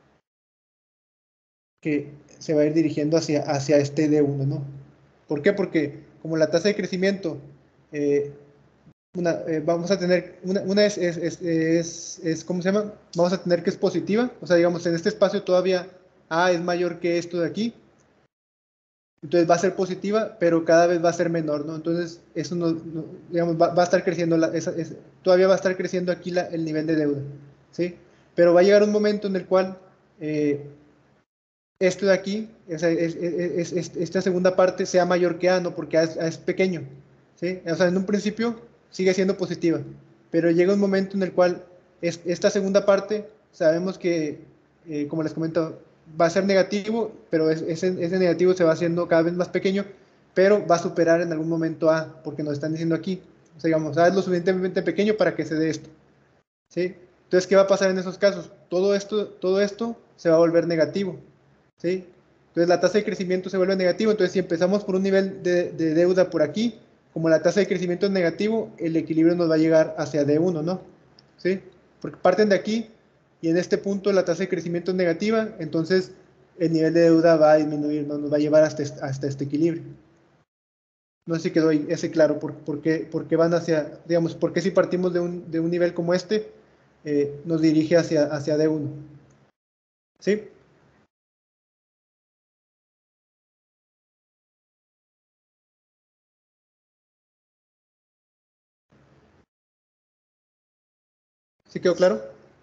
que se va a ir dirigiendo hacia, hacia este D uno, ¿no? ¿Por qué? Porque como la tasa de crecimiento, eh, una, eh, vamos a tener, una, una es, es, es, es, es, ¿cómo se llama? Vamos a tener que es positiva, o sea, digamos, en este espacio todavía A es mayor que esto de aquí, entonces va a ser positiva, pero cada vez va a ser menor, ¿no? Entonces, eso no, no digamos, va, va, a estar creciendo, la, esa, es, todavía va a estar creciendo aquí la, el nivel de deuda, ¿sí? Pero va a llegar un momento en el cual... Eh, esto de aquí, es, es, es, es, esta segunda parte sea mayor que A, no porque A es, A es pequeño, ¿sí? O sea, en un principio sigue siendo positiva, pero llega un momento en el cual es, esta segunda parte, sabemos que, eh, como les comento, va a ser negativo, pero ese, ese negativo se va haciendo cada vez más pequeño, pero va a superar en algún momento A, porque nos están diciendo aquí, o sea, digamos, A es lo suficientemente pequeño para que se dé esto, ¿sí? Entonces, ¿qué va a pasar en esos casos? Todo esto, todo esto se va a volver negativo, ¿sí? Entonces la tasa de crecimiento se vuelve negativo. Entonces si empezamos por un nivel de, de deuda por aquí, como la tasa de crecimiento es negativo, el equilibrio nos va a llegar hacia D uno, ¿no? ¿Sí? Porque parten de aquí y en este punto la tasa de crecimiento es negativa, entonces el nivel de deuda va a disminuir, ¿no? Nos va a llevar hasta, hasta este equilibrio. No sé si quedó ese claro, por, por, qué, por qué van hacia, digamos, por qué si partimos de un, de un nivel como este, eh, nos dirige hacia, hacia D uno. ¿Sí? ¿Sí quedó claro?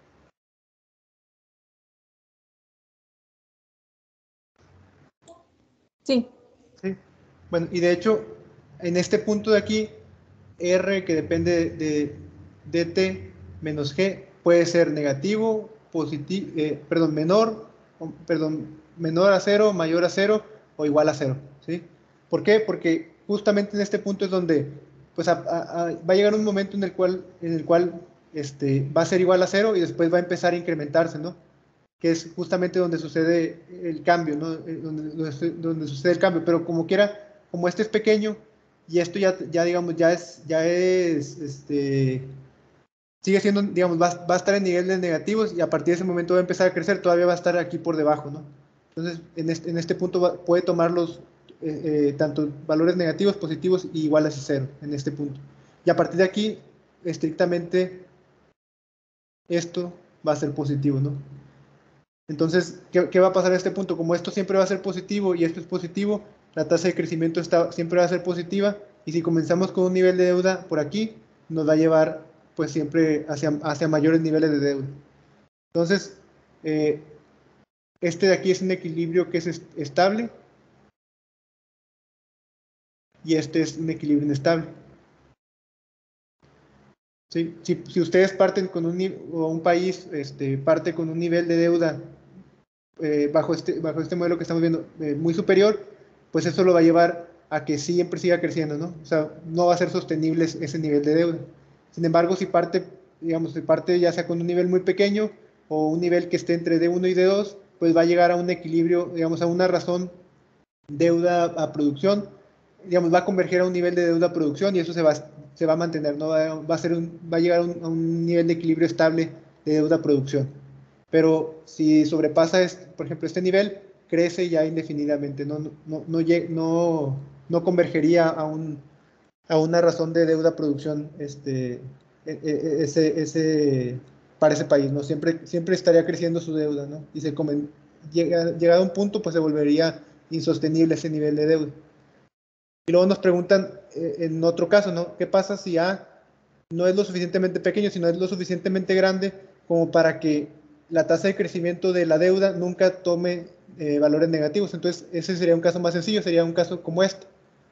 Sí. Sí. Bueno, y de hecho, en este punto de aquí, R que depende de dt menos g puede ser negativo, positivo, eh, perdón, menor, o, perdón, menor a cero, mayor a cero o igual a cero, ¿sí? ¿Por qué? Porque justamente en este punto es donde pues, a, a, a, va a llegar un momento en el cual, en el cual este, va a ser igual a cero y después va a empezar a incrementarse, ¿no? Que es justamente donde sucede el cambio, ¿no? Donde, donde, donde sucede el cambio, pero como quiera, como este es pequeño y esto ya, ya digamos, ya es, ya es, este, sigue siendo, digamos, va, va a estar en niveles negativos y a partir de ese momento va a empezar a crecer, todavía va a estar aquí por debajo, ¿no? Entonces, en este, en este punto va, puede tomar los, eh, eh, tanto valores negativos, positivos y iguales a cero, en este punto. Y a partir de aquí, estrictamente, esto va a ser positivo, ¿no? Entonces, ¿qué, ¿qué va a pasar en este punto? Como esto siempre va a ser positivo y esto es positivo, la tasa de crecimiento está, siempre va a ser positiva y si comenzamos con un nivel de deuda por aquí, nos va a llevar pues siempre hacia, hacia mayores niveles de deuda. Entonces, eh, este de aquí es un equilibrio que es estable y este es un equilibrio inestable. ¿Sí? Si, si ustedes parten con un, o un país este, parte con un nivel de deuda eh, bajo, este, bajo este modelo que estamos viendo eh, muy superior, pues eso lo va a llevar a que siempre siga creciendo, ¿no? O sea, no va a ser sostenible ese nivel de deuda. Sin embargo, si parte, digamos, si parte ya sea con un nivel muy pequeño o un nivel que esté entre D uno y D dos, pues va a llegar a un equilibrio, digamos, a una razón deuda a producción, digamos, va a converger a un nivel de deuda a producción y eso se va, se va a mantener, ¿no? Va, va a, ser un, va a llegar a un, a un nivel de equilibrio estable de deuda a producción. Pero si sobrepasa, este, por ejemplo, este nivel, crece ya indefinidamente, no, no, no, no, no convergería a, un, a una razón de deuda-producción este, ese, ese, para ese país, ¿no? Siempre, siempre estaría creciendo su deuda, ¿no? Y se comen, llega, llegado a un punto, pues se volvería insostenible ese nivel de deuda. Y luego nos preguntan, eh, en otro caso, ¿no? ¿Qué pasa si A no es lo suficientemente pequeño, sino es lo suficientemente grande como para que la tasa de crecimiento de la deuda nunca tome eh, valores negativos? Entonces, ese sería un caso más sencillo, sería un caso como este.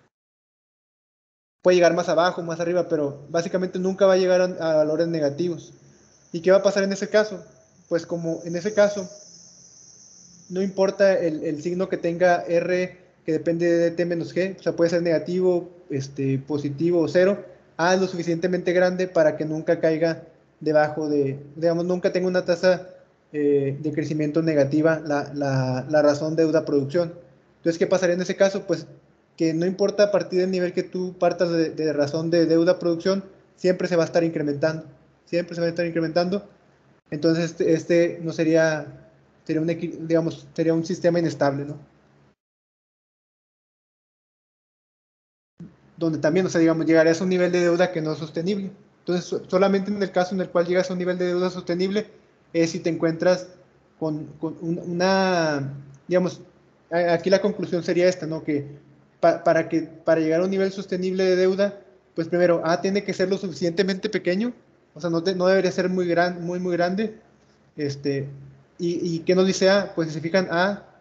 Puede llegar más abajo, más arriba, pero básicamente nunca va a llegar a, a valores negativos. ¿Y qué va a pasar en ese caso? Pues como en ese caso, no importa el, el signo que tenga R, que depende de T menos G, o sea, puede ser negativo, este, positivo o cero, A es lo suficientemente grande para que nunca caiga debajo de, digamos, nunca tenga una tasa eh, de crecimiento negativa la, la, la razón deuda-producción. Entonces, ¿qué pasaría en ese caso? Pues que no importa a partir del nivel que tú partas de, de razón de deuda-producción, siempre se va a estar incrementando, siempre se va a estar incrementando. Entonces, este, este no sería, sería un, digamos, sería un sistema inestable, ¿no? Donde también, o sea, digamos, llegarías a un nivel de deuda que no es sostenible. Entonces, solamente en el caso en el cual llegas a un nivel de deuda sostenible es si te encuentras con, con una, digamos, aquí la conclusión sería esta, ¿no? Que pa, para que para llegar a un nivel sostenible de deuda, pues primero, A tiene que ser lo suficientemente pequeño, o sea, no, te, no debería ser muy, gran, muy, muy grande, este, y, y ¿qué nos dice A? Pues si se fijan, A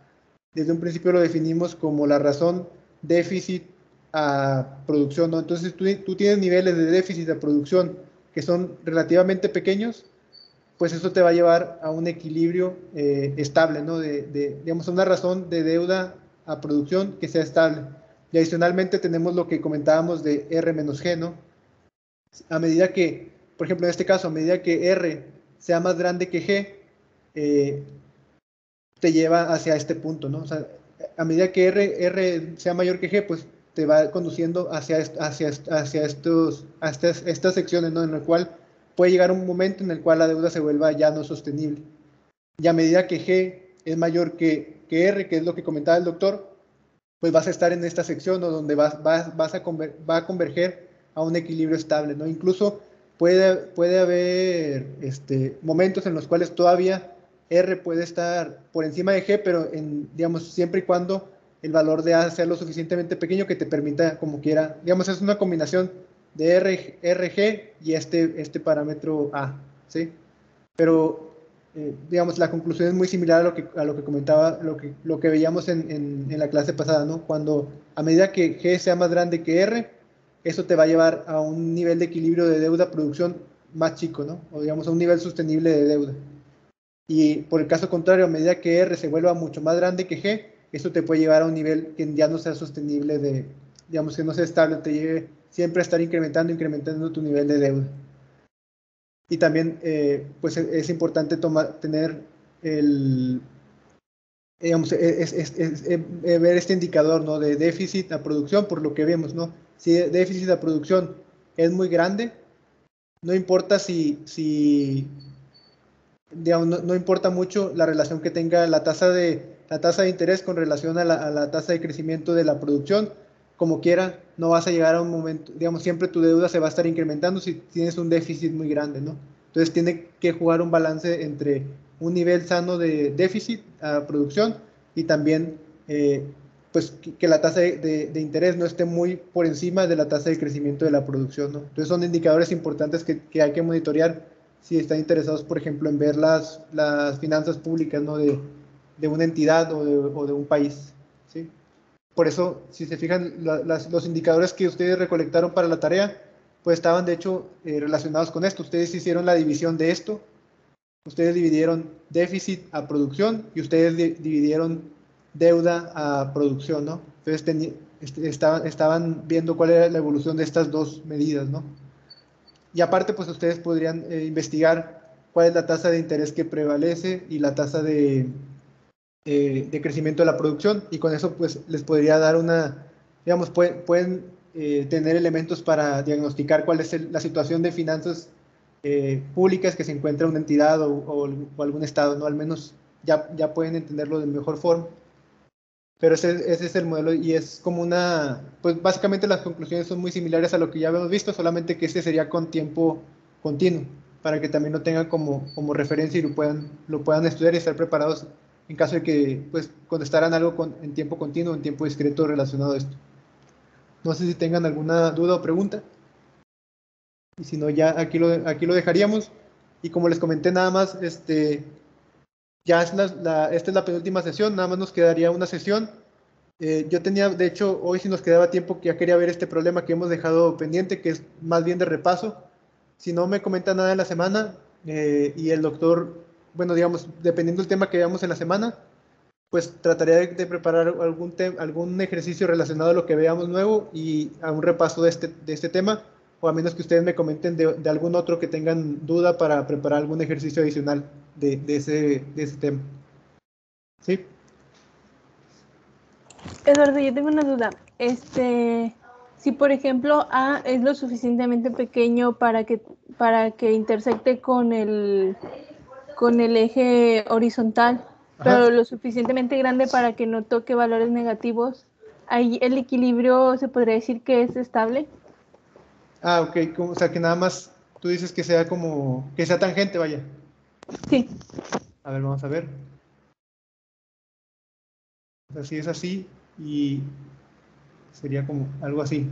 desde un principio lo definimos como la razón déficit a producción, ¿no? Entonces tú, tú tienes niveles de déficit a producción que son relativamente pequeños, pues eso te va a llevar a un equilibrio eh, estable, ¿no? De, de, digamos, una razón de deuda a producción que sea estable. Y adicionalmente tenemos lo que comentábamos de R menos G, ¿no? A medida que, por ejemplo, en este caso, a medida que R sea más grande que G, eh, te lleva hacia este punto, ¿no? O sea, a medida que R, R sea mayor que G, pues te va conduciendo hacia, hacia, hacia estos, hasta estas secciones, ¿no? En el cual puede llegar un momento en el cual la deuda se vuelva ya no sostenible. Y a medida que G es mayor que, que R, que es lo que comentaba el doctor, pues vas a estar en esta sección, ¿no? Donde vas, vas, vas a conver, va a converger a un equilibrio estable, ¿no? Incluso puede, puede haber este, momentos en los cuales todavía R puede estar por encima de G, pero en, digamos, siempre y cuando el valor de A sea lo suficientemente pequeño que te permita, como quiera, digamos, es una combinación de R, R G y este, este parámetro A, ¿sí? Pero, eh, digamos, la conclusión es muy similar a lo que, a lo que comentaba, lo que, lo que veíamos en, en, en la clase pasada, ¿no? Cuando a medida que G sea más grande que R, eso te va a llevar a un nivel de equilibrio de deuda-producción más chico, ¿no? O digamos, a un nivel sostenible de deuda. Y por el caso contrario, a medida que R se vuelva mucho más grande que G, eso te puede llevar a un nivel que ya no sea sostenible de, digamos, que no sea estable, te lleve siempre a estar incrementando, incrementando tu nivel de deuda. Y también, eh, pues es importante tomar, tener el, digamos, es, es, es, es, ver este indicador, ¿no? De déficit a producción, por lo que vemos, ¿no? Si déficit a producción es muy grande, no importa si, si digamos, no, no importa mucho la relación que tenga la tasa de, la tasa de interés con relación a la, a la tasa de crecimiento de la producción, como quiera, no vas a llegar a un momento, digamos, siempre tu deuda se va a estar incrementando si tienes un déficit muy grande, ¿no? Entonces tiene que jugar un balance entre un nivel sano de déficit a producción y también, eh, pues, que, que la tasa de, de, de interés no esté muy por encima de la tasa de crecimiento de la producción, ¿no? Entonces son indicadores importantes que, que hay que monitorear si están interesados, por ejemplo, en ver las, las finanzas públicas, ¿no? de, de una entidad o de, o de un país, ¿sí? Por eso, si se fijan, la, las, los indicadores que ustedes recolectaron para la tarea, pues estaban de hecho eh, relacionados con esto. Ustedes hicieron la división de esto, ustedes dividieron déficit a producción y ustedes di dividieron deuda a producción, ¿no? Entonces este, estaban, estaban viendo cuál era la evolución de estas dos medidas, ¿no? Y aparte, pues ustedes podrían eh, investigar cuál es la tasa de interés que prevalece y la tasa de, eh, de crecimiento de la producción, y con eso pues les podría dar una, digamos, pueden, pueden eh, tener elementos para diagnosticar cuál es el, la situación de finanzas eh, públicas que se encuentra una entidad o, o, o algún estado, ¿no? Al menos ya, ya pueden entenderlo de mejor forma. Pero ese, ese es el modelo y es como una, pues básicamente las conclusiones son muy similares a lo que ya habíamos visto, solamente que este sería con tiempo continuo, para que también lo tengan como, como referencia y lo puedan, lo puedan estudiar y estar preparados en caso de que pues contestaran algo con, en tiempo continuo, en tiempo discreto relacionado a esto. No sé si tengan alguna duda o pregunta, y si no ya aquí lo, aquí lo dejaríamos, y como les comenté nada más, este, ya es la, la, esta es la penúltima sesión, nada más nos quedaría una sesión. Eh, yo tenía, de hecho, hoy si nos quedaba tiempo, que ya quería ver este problema que hemos dejado pendiente, que es más bien de repaso. Si no me comenta nada en la semana eh, y el doctor, bueno, digamos, dependiendo del tema que veamos en la semana, pues trataría de, de preparar algún, algún ejercicio relacionado a lo que veamos nuevo y a un repaso de este, de este tema, o a menos que ustedes me comenten de, de algún otro que tengan duda para preparar algún ejercicio adicional de, de, ese, de ese tema. ¿Sí? Eduardo, yo tengo una duda. Este, si por ejemplo A es lo suficientemente pequeño para que para que intersecte con el con el eje horizontal, Ajá. pero lo suficientemente grande para que no toque valores negativos, ahí el equilibrio se podría decir que es estable. Ah, ok, o sea que nada más tú dices que sea como, que sea tangente, vaya. Sí. A ver, vamos a ver. O sea, si es así y sería como algo así.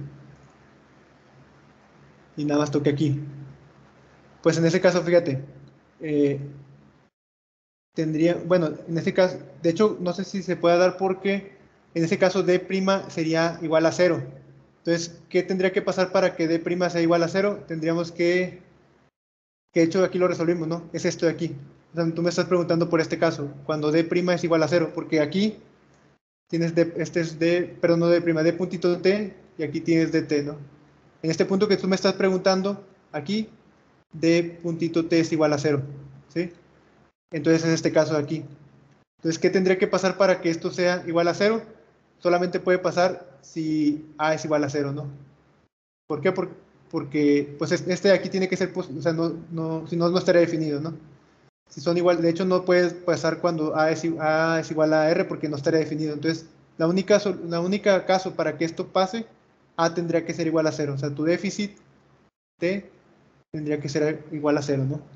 Y nada más toque aquí. Pues en ese caso, fíjate, eh, tendría, bueno, en este caso, de hecho, no sé si se puede dar porque en ese caso D' sería igual a cero. Entonces, ¿qué tendría que pasar para que D' sea igual a cero? Tendríamos que, que de hecho aquí lo resolvimos, ¿no? Es esto de aquí. O sea, tú me estás preguntando por este caso, cuando D' es igual a cero, porque aquí tienes D, este es D, perdón, no D', D puntito T, y aquí tienes Dt, ¿no? En este punto que tú me estás preguntando, aquí, D puntito T es igual a cero, ¿sí? Entonces, en este caso de aquí. Entonces, ¿qué tendría que pasar para que esto sea igual a cero? Solamente puede pasar si A es igual a cero, ¿no? ¿Por qué? Por, porque pues este de aquí tiene que ser, o sea, no, no, si no, no estaría definido, ¿no? Si son igual, de hecho no puedes pasar cuando A es, A es igual a R porque no estaría definido. Entonces, la única, la única caso para que esto pase, A tendría que ser igual a cero. O sea, tu déficit T tendría que ser igual a cero, ¿no?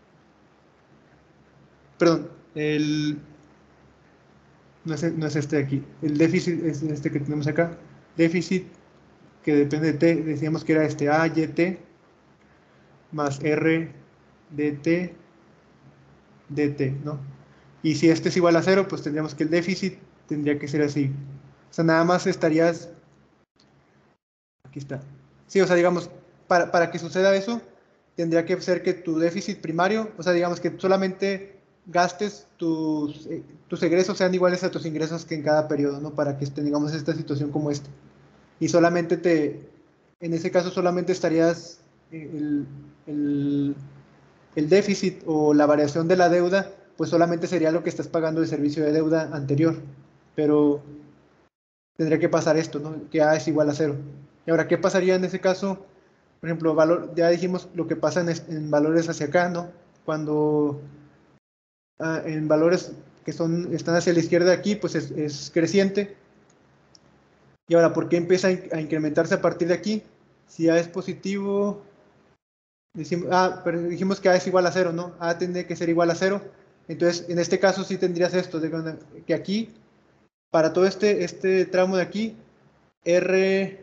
Perdón, el... No es, no es este de aquí. El déficit es este que tenemos acá. Déficit que depende de T, decíamos que era este A, Y, T, más R, dt, dt, ¿no? Y si este es igual a cero, pues tendríamos que el déficit tendría que ser así. O sea, nada más estarías... Aquí está. Sí, o sea, digamos, para, para que suceda eso, tendría que ser que tu déficit primario, o sea, digamos que solamente gastes tus, eh, tus egresos sean iguales a tus ingresos que en cada periodo, ¿no? Para que tengamos esta situación como esta. Y solamente te, en ese caso solamente estarías el, el, el déficit o la variación de la deuda, pues solamente sería lo que estás pagando de servicio de deuda anterior. Pero tendría que pasar esto, ¿no? Que A es igual a cero. Y ahora, ¿qué pasaría en ese caso? Por ejemplo, valor, ya dijimos lo que pasa en, en valores hacia acá, ¿no? Cuando ah, en valores que son, están hacia la izquierda de aquí, pues es, es creciente. Y ahora, ¿por qué empieza a incrementarse a partir de aquí? Si A es positivo, decimos, ah, pero dijimos que A es igual a cero, ¿no? A tiene que ser igual a cero. Entonces, en este caso sí tendrías esto, de que aquí, para todo este, este tramo de aquí, R,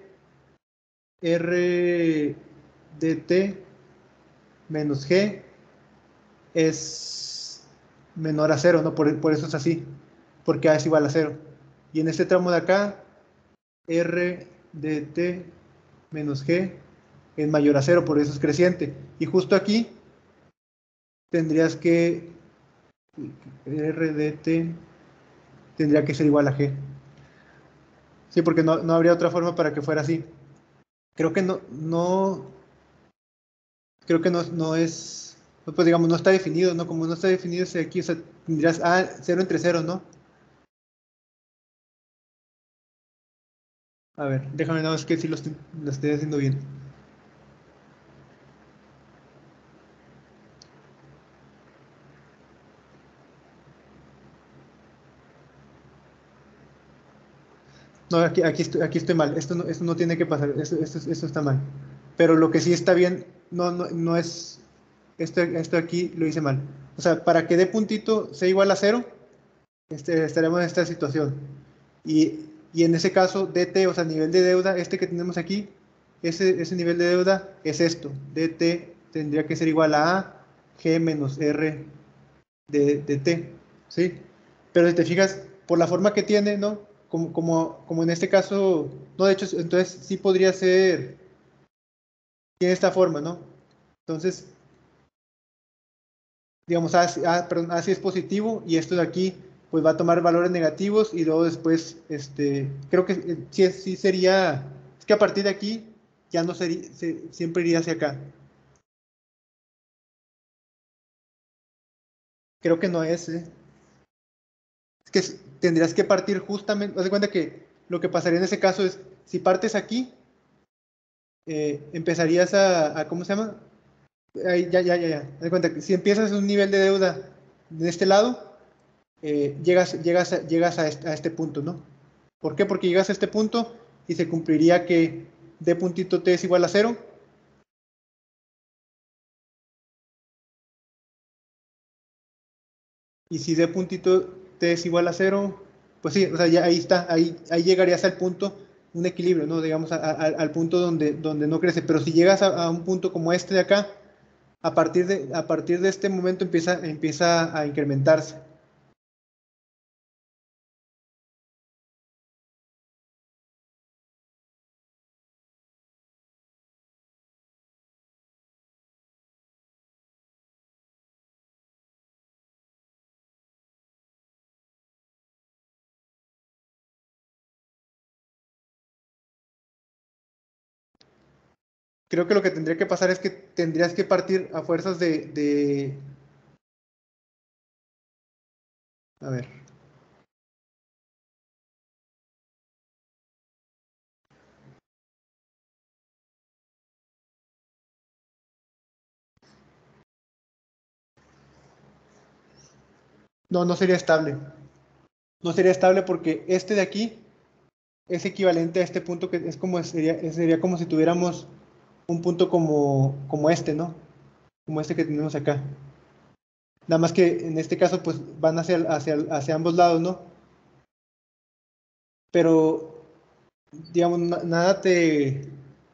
R dt menos G es menor a cero, ¿no? Por, por eso es así, porque A es igual a cero. Y en este tramo de acá, R dt menos G es mayor a cero, por eso es creciente. Y justo aquí tendrías que R dt tendría que ser igual a G. Sí, porque no, no habría otra forma para que fuera así. Creo que no, no creo que no, no es, pues digamos, no está definido, ¿no? Como no está definido ese aquí, o sea, tendrías A cero entre cero, ¿no? A ver, déjame nada más que si lo estoy, lo estoy haciendo bien. No, aquí, aquí, estoy, aquí estoy mal. Esto no, esto no tiene que pasar. Esto, esto, esto está mal. Pero lo que sí está bien, no, no, no es... Esto, esto aquí lo hice mal. O sea, para que D puntito sea igual a cero, este, estaremos en esta situación. Y, y en ese caso, dt, o sea, nivel de deuda, este que tenemos aquí, ese, ese nivel de deuda es esto. Dt tendría que ser igual a A, G menos R de, de T. ¿Sí? Pero si te fijas, por la forma que tiene, ¿no? Como, como, como en este caso, no, de hecho, entonces sí podría ser, tiene esta forma, ¿no? Entonces, digamos, A, A, perdón, A sí es positivo y esto de aquí, pues va a tomar valores negativos y luego después, este, creo que eh, sí, sí sería, es que a partir de aquí ya no sería, se, siempre iría hacia acá. Creo que no es, ¿eh? Es que tendrías que partir justamente, haz de cuenta que lo que pasaría en ese caso es, si partes aquí, eh, empezarías a, a, ¿cómo se llama? Ahí, ya, ya, ya, ya. Haz de cuenta que si empiezas un nivel de deuda de este lado, eh, llegas, llegas, a, llegas a, este, a este punto, ¿no? ¿Por qué? Porque llegas a este punto y se cumpliría que D puntito T es igual a cero. Y si D puntito T es igual a cero, pues sí, o sea, ya ahí está, ahí, ahí llegarías al punto, un equilibrio, ¿no? Digamos, a, a, al punto donde, donde no crece. Pero si llegas a, a un punto como este de acá, A partir de, a partir de este momento empieza, empieza a incrementarse. Creo que lo que tendría que pasar es que tendrías que partir a fuerzas de... de... A ver. No, no sería estable. No sería estable porque este de aquí es equivalente a este punto que es como sería, sería como si tuviéramos un punto como, como este, ¿no? Como este que tenemos acá. Nada más que en este caso pues van hacia, hacia, hacia ambos lados, ¿no? Pero, digamos, na- nada te...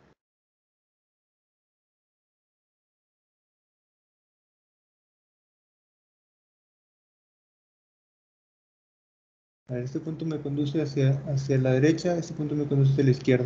A ver, este punto me conduce hacia, hacia la derecha, este punto me conduce hacia la izquierda.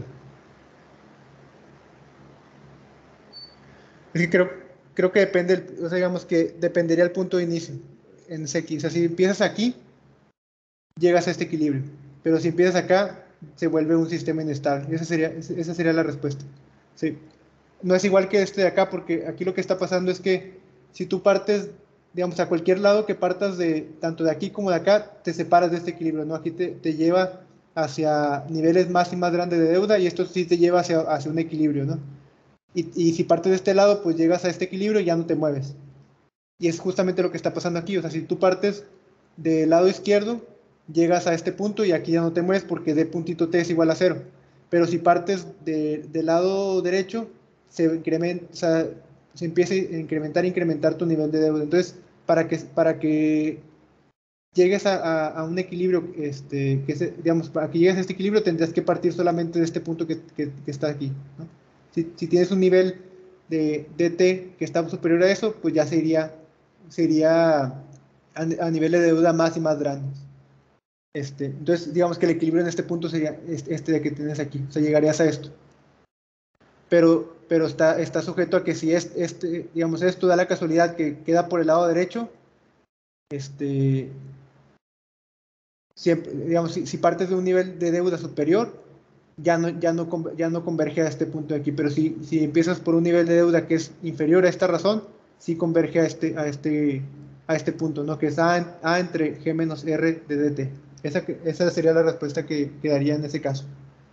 Es que creo, creo que depende, el- o sea, digamos que dependería el punto de inicio en ese aquí. O sea, si empiezas aquí, llegas a este equilibrio. Pero si empiezas acá, se vuelve un sistema inestable. Esa sería, esa sería la respuesta. Sí. No es igual que este de acá, porque aquí lo que está pasando es que si tú partes, digamos, a cualquier lado que partas de tanto de aquí como de acá, te separas de este equilibrio, ¿no? Aquí te, te lleva hacia niveles más y más grandes de deuda y esto sí te lleva hacia, hacia un equilibrio, ¿no? Y, y si partes de este lado, pues llegas a este equilibrio y ya no te mueves. Y es justamente lo que está pasando aquí. O sea, si tú partes del lado izquierdo, llegas a este punto y aquí ya no te mueves porque d puntito t es igual a cero. Pero si partes de, del lado derecho, se incrementa, o sea, se empieza a incrementar, incrementar tu nivel de deuda. Entonces, para que, para que llegues a, a, a un equilibrio, este, que se, digamos, para que llegues a este equilibrio tendrías que partir solamente de este punto que, que, que está aquí, ¿no? Si, si tienes un nivel de dt que está superior a eso, pues ya sería, sería a, a niveles de deuda más y más grandes. Este, entonces, digamos que el equilibrio en este punto sería este, este de que tienes aquí, o sea, llegarías a esto. Pero, pero está, está sujeto a que si es, este, digamos, esto da la casualidad que queda por el lado derecho, este, siempre, digamos, si, si partes de un nivel de deuda superior, ya no, ya no, ya no converge a este punto de aquí, pero si, si empiezas por un nivel de deuda que es inferior a esta razón, sí converge a este, a este, a este punto, ¿no? Que es A, A entre G menos R de dt. Esa, esa sería la respuesta que quedaría en ese caso.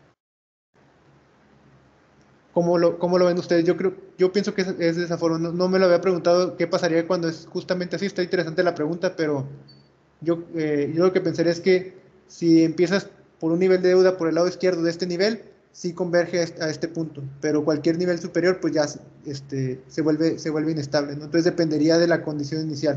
¿Cómo lo, cómo lo ven ustedes? Yo creo, yo pienso que es, es de esa forma. No, no me lo había preguntado qué pasaría cuando es justamente así. Está interesante la pregunta, pero yo, eh, yo lo que pensaría es que si empiezas por un nivel de deuda por el lado izquierdo de este nivel, sí converge a este, a este punto, pero cualquier nivel superior pues ya este, se, vuelve, se vuelve inestable, ¿no? Entonces dependería de la condición inicial.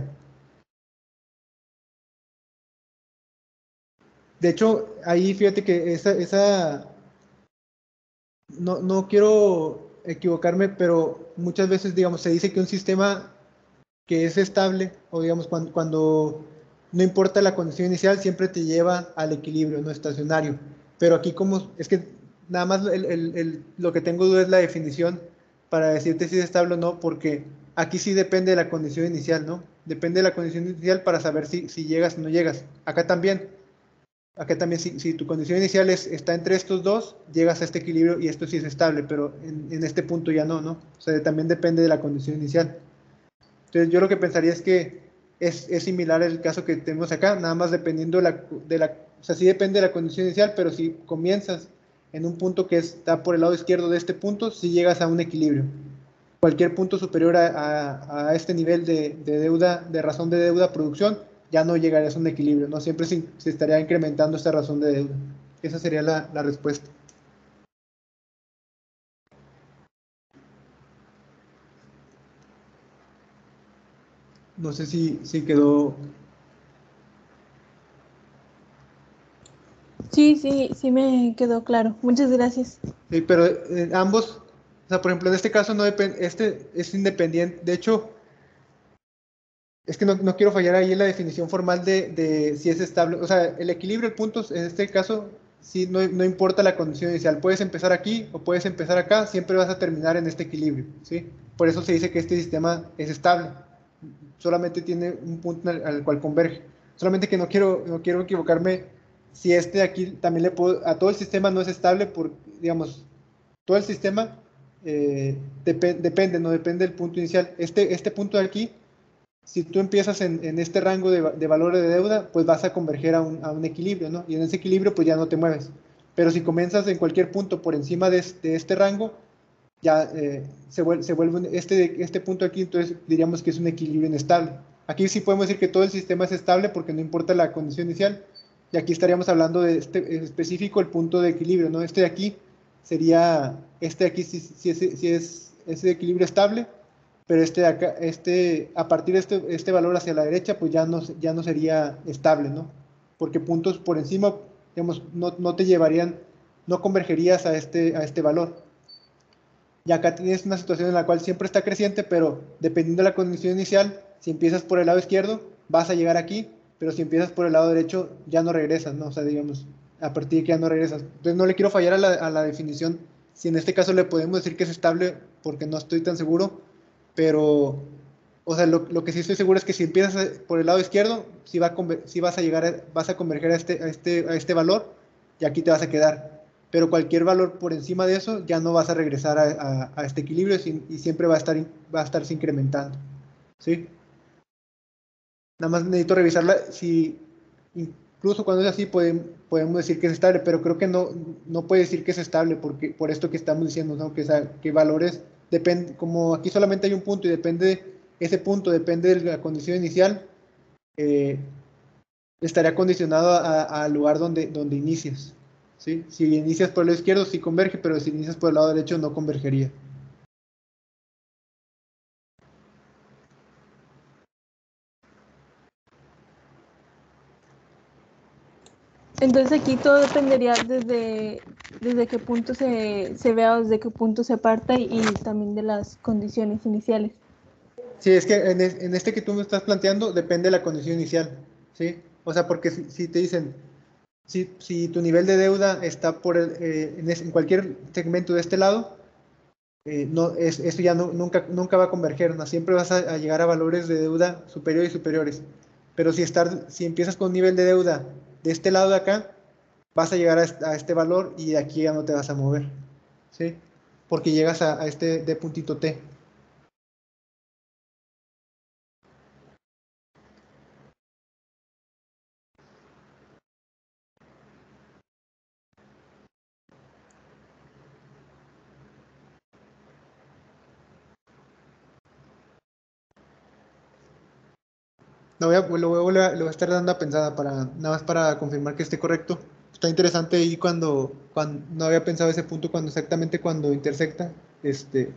De hecho, ahí fíjate que esa, esa no, no quiero equivocarme, pero muchas veces, digamos, se dice que un sistema que es estable, o digamos, cuando, cuando no importa la condición inicial, siempre te lleva al equilibrio, no estacionario. Pero aquí como, es que nada más el, el, el, lo que tengo duda es la definición para decirte si es estable o no, porque aquí sí depende de la condición inicial, ¿no? Depende de la condición inicial para saber si, si llegas o no llegas. Acá también, acá también si, si tu condición inicial es, está entre estos dos, llegas a este equilibrio y esto sí es estable, pero en, en este punto ya no, ¿no? O sea, también depende de la condición inicial. Entonces yo lo que pensaría es que es, es similar el caso que tenemos acá, nada más dependiendo de la, de la, o sea, sí depende de la condición inicial, pero si comienzas en un punto que está por el lado izquierdo de este punto, sí llegas a un equilibrio. Cualquier punto superior a, a, a este nivel de, de deuda, de razón de deuda producción, ya no llegarías a un equilibrio, ¿no? Siempre se, se estaría incrementando esta razón de deuda. Esa sería la, la respuesta. No sé si, si quedó... Sí, sí, sí me quedó claro. Muchas gracias. Sí, pero eh, ambos O sea, por ejemplo, en este caso no depende, este es independiente. De hecho, es que no, no quiero fallar ahí en la definición formal de, de si es estable. O sea, el equilibrio, el punto, en este caso, sí, no, no importa la condición inicial. Puedes empezar aquí o puedes empezar acá, siempre vas a terminar en este equilibrio, ¿sí? Por eso se dice que este sistema es estable. Solamente tiene un punto al, al cual converge. Solamente que no quiero, no quiero equivocarme si este aquí también le puedo... A todo el sistema no es estable por, digamos, todo el sistema eh, dep depende, no depende del punto inicial. Este, este punto de aquí, si tú empiezas en, en este rango de, de valores de deuda, pues vas a converger a un, a un equilibrio, ¿no? Y en ese equilibrio pues ya no te mueves. Pero si comienzas en cualquier punto por encima de, de este rango, ya eh, se, vuelve, se vuelve este, este punto aquí, entonces diríamos que es un equilibrio inestable. Aquí sí podemos decir que todo el sistema es estable porque no importa la condición inicial, y aquí estaríamos hablando de este específico, el punto de equilibrio, ¿no? Este de aquí sería, este de aquí sí, sí, sí, sí es ese equilibrio estable, pero este de acá, este, a partir de este, este valor hacia la derecha, pues ya no, ya no sería estable, ¿no? Porque puntos por encima, digamos, no, no te llevarían, no convergerías a este, a este valor. Y acá tienes una situación en la cual siempre está creciente, pero dependiendo de la condición inicial, si empiezas por el lado izquierdo, vas a llegar aquí, pero si empiezas por el lado derecho, ya no regresas, ¿no? O sea, digamos, a partir de que ya no regresas. Entonces no le quiero fallar a la, a la definición, si en este caso le podemos decir que es estable, porque no estoy tan seguro, pero, o sea, lo, lo que sí estoy seguro es que si empiezas por el lado izquierdo, sí, va a sí vas a llegar, a, vas a converger a este, a, este, a este valor, y aquí te vas a quedar, pero cualquier valor por encima de eso ya no vas a regresar a, a, a este equilibrio sin, y siempre va a, estar, va a estarse incrementando, ¿sí? Nada más necesito revisarla, si incluso cuando es así podemos, podemos decir que es estable, pero creo que no, no puede decir que es estable porque, por esto que estamos diciendo, ¿no? Que, que valores, depende, como aquí solamente hay un punto y depende, ese punto depende de la condición inicial, eh, estaría condicionado al lugar donde, donde inicias. ¿Sí? Si inicias por el lado izquierdo sí converge, pero si inicias por el lado derecho no convergería. Entonces aquí todo dependería desde, desde qué punto se, se vea o desde qué punto se parta y, y también de las condiciones iniciales. Sí, es que en, es, en este que tú me estás planteando depende de la condición inicial, ¿sí? O sea, porque si, si te dicen, si, si tu nivel de deuda está por el, eh, en, es, en cualquier segmento de este lado, eh, no, es, eso ya no, nunca, nunca va a converger, ¿no? Siempre vas a, a llegar a valores de deuda superiores y superiores. Pero si, estar, si empiezas con un nivel de deuda de este lado de acá, vas a llegar a este, a este valor y de aquí ya no te vas a mover, ¿sí? Porque llegas a, a este D puntito T. Lo voy, a, lo, voy a, lo voy a estar dando a pensada para, nada más para confirmar que esté correcto. Está interesante ahí cuando, cuando no había pensado ese punto cuando exactamente cuando intersecta, este,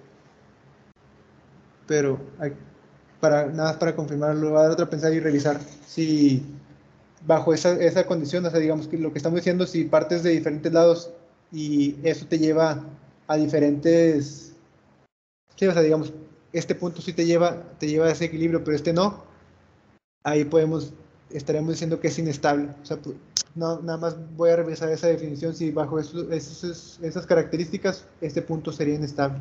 pero hay, para, nada más para confirmarlo, lo voy a dar otra pensada y revisar si bajo esa, esa condición, o sea, digamos que lo que estamos diciendo, si partes de diferentes lados y eso te lleva a diferentes, sí, o sea, digamos, este punto sí te lleva, te lleva a ese equilibrio, pero este no, ahí podemos, estaremos diciendo que es inestable. O sea, no, nada más voy a revisar esa definición, si bajo eso, esos, esas características este punto sería inestable.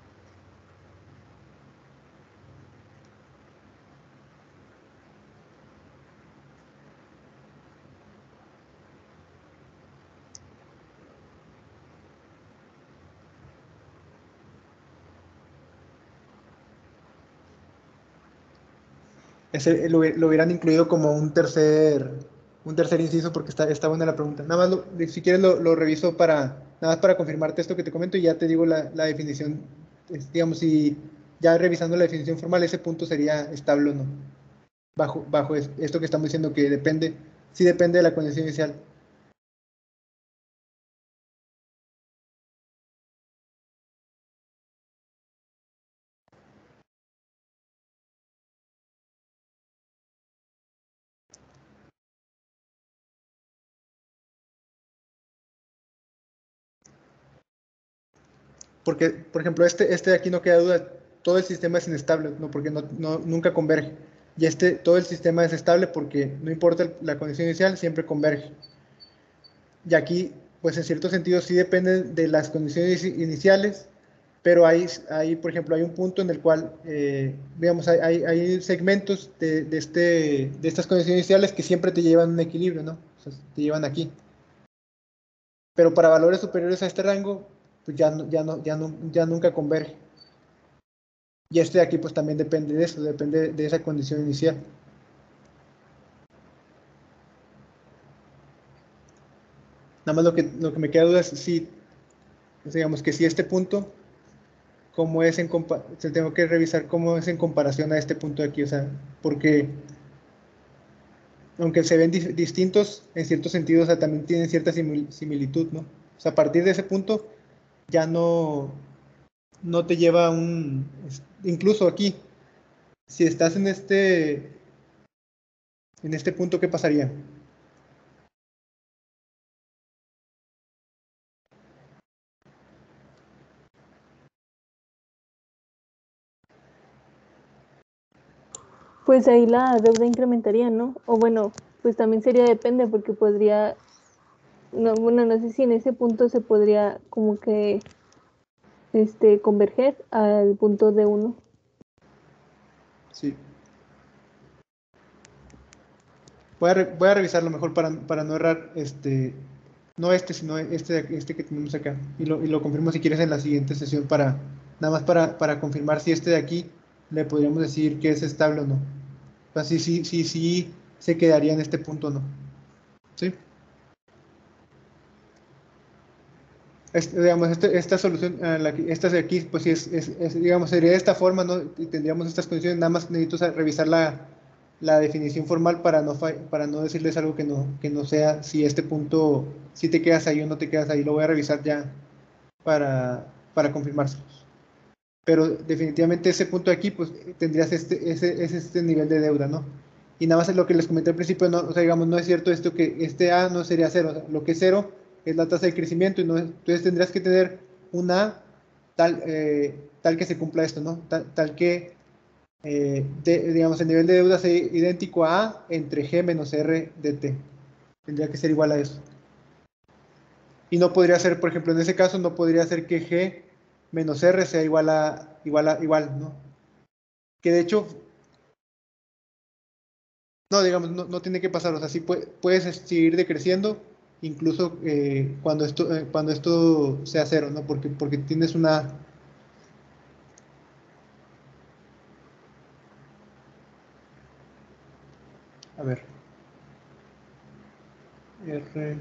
Ese, lo, lo, hubieran incluido como un tercer un tercer inciso porque está, está buena la pregunta. Nada más, lo, si quieres lo, lo, reviso para, nada más para confirmarte esto que te comento y ya te digo la, la definición, es, digamos, si ya revisando la definición formal ese punto sería estable o no, bajo, bajo esto que estamos diciendo que depende, sí depende de la condición inicial. porque, por ejemplo, este, este de aquí no queda duda, todo el sistema es inestable, ¿no? Porque no, no, nunca converge. Y este, todo el sistema es estable porque no importa la condición inicial, siempre converge. Y aquí, pues en cierto sentido sí depende de las condiciones iniciales, pero hay, hay por ejemplo, hay un punto en el cual, eh, digamos, hay, hay, hay segmentos de, de, este, de estas condiciones iniciales que siempre te llevan a un equilibrio, ¿no? O sea, te llevan aquí. Pero para valores superiores a este rango, pues ya, no, ya, no, ya, no, ya nunca converge. Y este de aquí, pues también depende de eso, depende de esa condición inicial. Nada más lo que, lo que me queda duda es si, digamos que si este punto, cómo es en comparación, tengo que revisar cómo es en comparación a este punto de aquí, o sea, porque aunque se ven di distintos, en cierto sentido, o sea, también tienen cierta simil similitud, ¿no? O sea, a partir de ese punto ya no, no te lleva a un, incluso aquí, si estás en este, en este punto, ¿qué pasaría? Pues ahí la deuda incrementaría, ¿no? O bueno, pues también sería depende porque podría, no, bueno, no sé si en ese punto se podría como que este converger al punto de uno. Sí. Voy a, re voy a revisarlo mejor para, para no errar, este, no este, sino este, este que tenemos acá. Y lo, y lo confirmo si quieres en la siguiente sesión para, nada más para, para confirmar si este de aquí le podríamos decir que es estable o no. O sea, si sí, sí, sí, se quedaría en este punto o no. ¿Sí? Este, digamos, este, esta solución, uh, la, esta de aquí, pues sí, es, es, es, digamos, sería de esta forma, ¿no? Y tendríamos estas condiciones, nada más necesito revisar la, la definición formal para no, para no decirles algo que no, que no sea, si este punto, si te quedas ahí o no te quedas ahí, lo voy a revisar ya para, para confirmárselos. Pero definitivamente ese punto de aquí, pues tendrías este, ese, ese, este nivel de deuda, ¿no? Y nada más es lo que les comenté al principio, no, o sea, digamos, no es cierto esto que este A no sería cero, o sea, lo que es cero es la tasa de crecimiento, y no, entonces tendrías que tener un A tal, eh, tal que se cumpla esto, ¿no? Tal, tal que, eh, de, digamos, el nivel de deuda sea idéntico a A entre G menos R de T. Tendría que ser igual a eso. Y no podría ser, por ejemplo, en ese caso, no podría ser que G menos R sea igual a, igual a, igual, ¿no? Que de hecho, no, digamos, no, no tiene que pasar, o sea, sí puede, puedes seguir decreciendo, incluso eh, cuando, esto, eh, cuando esto sea cero, ¿no? Porque, porque tienes una... A ver. R...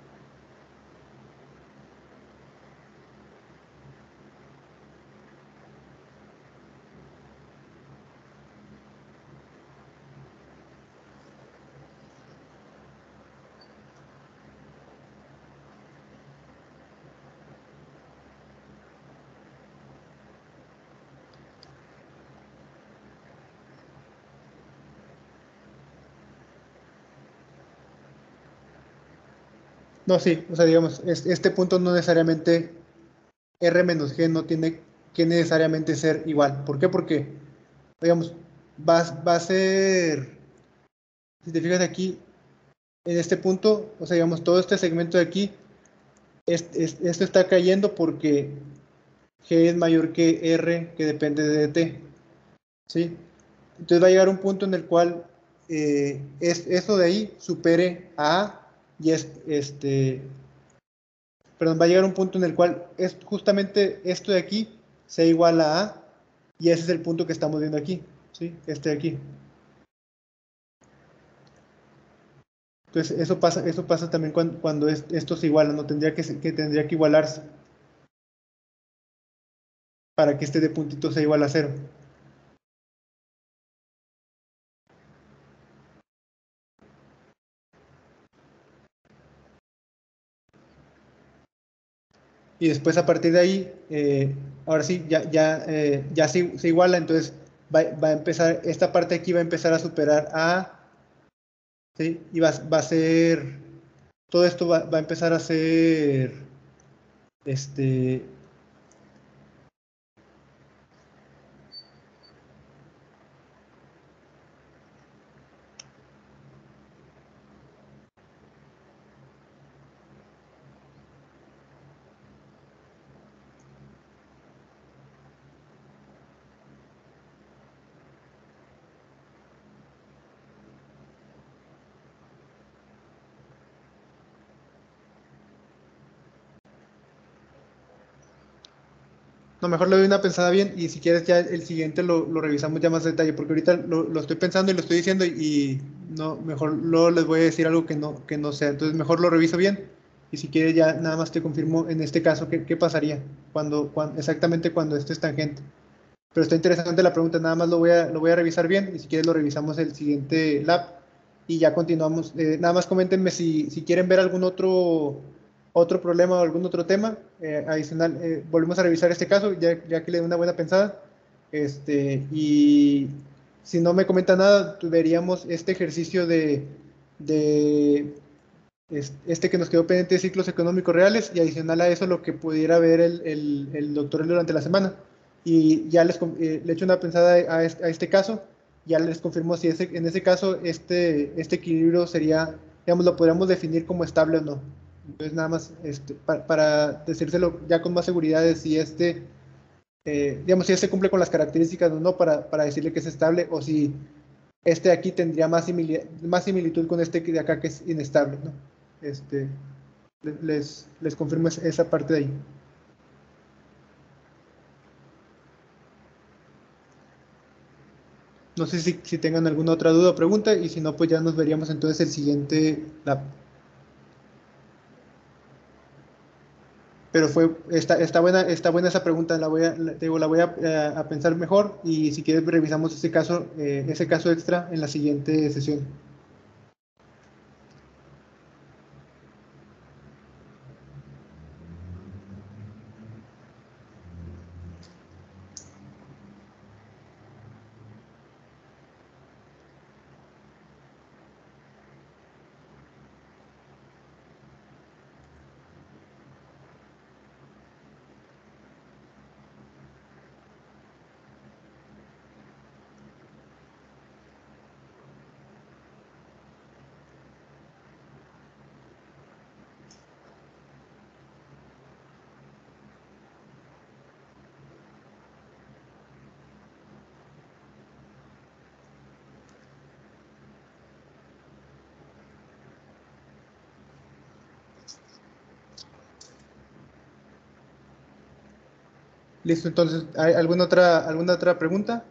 No, sí, o sea, digamos, es, este punto no necesariamente, R menos G no tiene que necesariamente ser igual. ¿Por qué? Porque, digamos, va, va a ser, si te fijas aquí, en este punto, o sea, digamos, todo este segmento de aquí, es, es, esto está cayendo porque G es mayor que R, que depende de T, ¿sí? Entonces va a llegar un punto en el cual eh, es, eso de ahí supere a A, y es, este, perdón, va a llegar un punto en el cual es justamente esto de aquí sea igual a A, y ese es el punto que estamos viendo aquí, ¿sí? Este de aquí. Entonces eso pasa, eso pasa también cuando, cuando es, esto se iguala, no tendría que, que tendría que igualarse para que este de puntito sea igual a cero. Y después a partir de ahí, eh, ahora sí, ya, ya, eh, ya se, se, iguala, entonces va, va, a empezar, esta parte aquí va a empezar a superar a, ¿sí? Y va, va a ser, todo esto va, va, a empezar a ser, este, No, mejor le doy una pensada bien y si quieres ya el siguiente lo, lo revisamos ya más a detalle, porque ahorita lo, lo estoy pensando y lo estoy diciendo y, y no, mejor luego les voy a decir algo que no, que no sea. Entonces mejor lo reviso bien y si quieres ya nada más te confirmo en este caso qué, qué pasaría cuando, cuando, exactamente cuando esto es tangente. Pero está interesante la pregunta, nada más lo voy a, lo voy a revisar bien y si quieres lo revisamos el siguiente lab y ya continuamos. Eh, nada más coméntenme si, si quieren ver algún otro otro problema o algún otro tema eh, adicional. Eh, volvemos a revisar este caso, ya, ya que le doy una buena pensada. Este, y si no me comenta nada, veríamos este ejercicio de, de este que nos quedó pendiente de ciclos económicos reales y adicional a eso lo que pudiera ver el, el, el doctor durante la semana. Y ya les eh, le echo una pensada a este, a este caso, ya les confirmo si ese, en ese caso este, este equilibrio sería, digamos, lo podríamos definir como estable o no. Entonces, nada más este, para, para decírselo ya con más seguridad de si este, eh, digamos, si este cumple con las características o no, para, para decirle que es estable, o si este de aquí tendría más similitud, más similitud con este de acá que es inestable, ¿no? Este, les, les confirmo esa parte de ahí. No sé si, si tengan alguna otra duda o pregunta, y si no, pues ya nos veríamos entonces el siguiente lab. Pero fue, está, está, buena, está buena esa pregunta, la voy a, la, digo, la voy a, a, a pensar mejor y si quieres revisamos ese caso, eh, ese caso extra en la siguiente sesión. Listo, entonces, ¿hay alguna otra, alguna otra pregunta?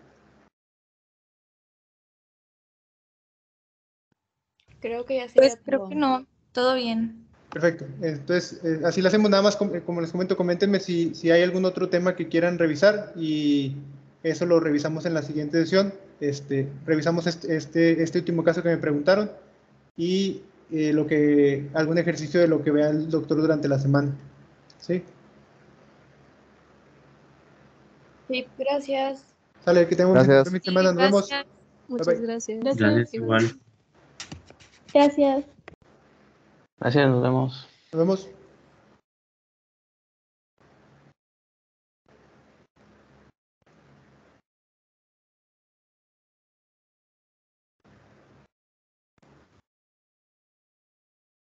Creo que ya sería Pues creo todo. que no, todo bien. Perfecto, entonces eh, así lo hacemos, nada más com- eh, como les comento, coméntenme si, si hay algún otro tema que quieran revisar y eso lo revisamos en la siguiente sesión. Este, revisamos este, este, este último caso que me preguntaron y eh, lo que, algún ejercicio de lo que vea el doctor durante la semana. ¿Sí? Sí, gracias. Sale, que tengamos Gracias. un fin de semana, nos vemos. Gracias. Muchas Bye, bye. gracias. Gracias. Igual. igual. Gracias. Gracias, nos vemos. Nos vemos.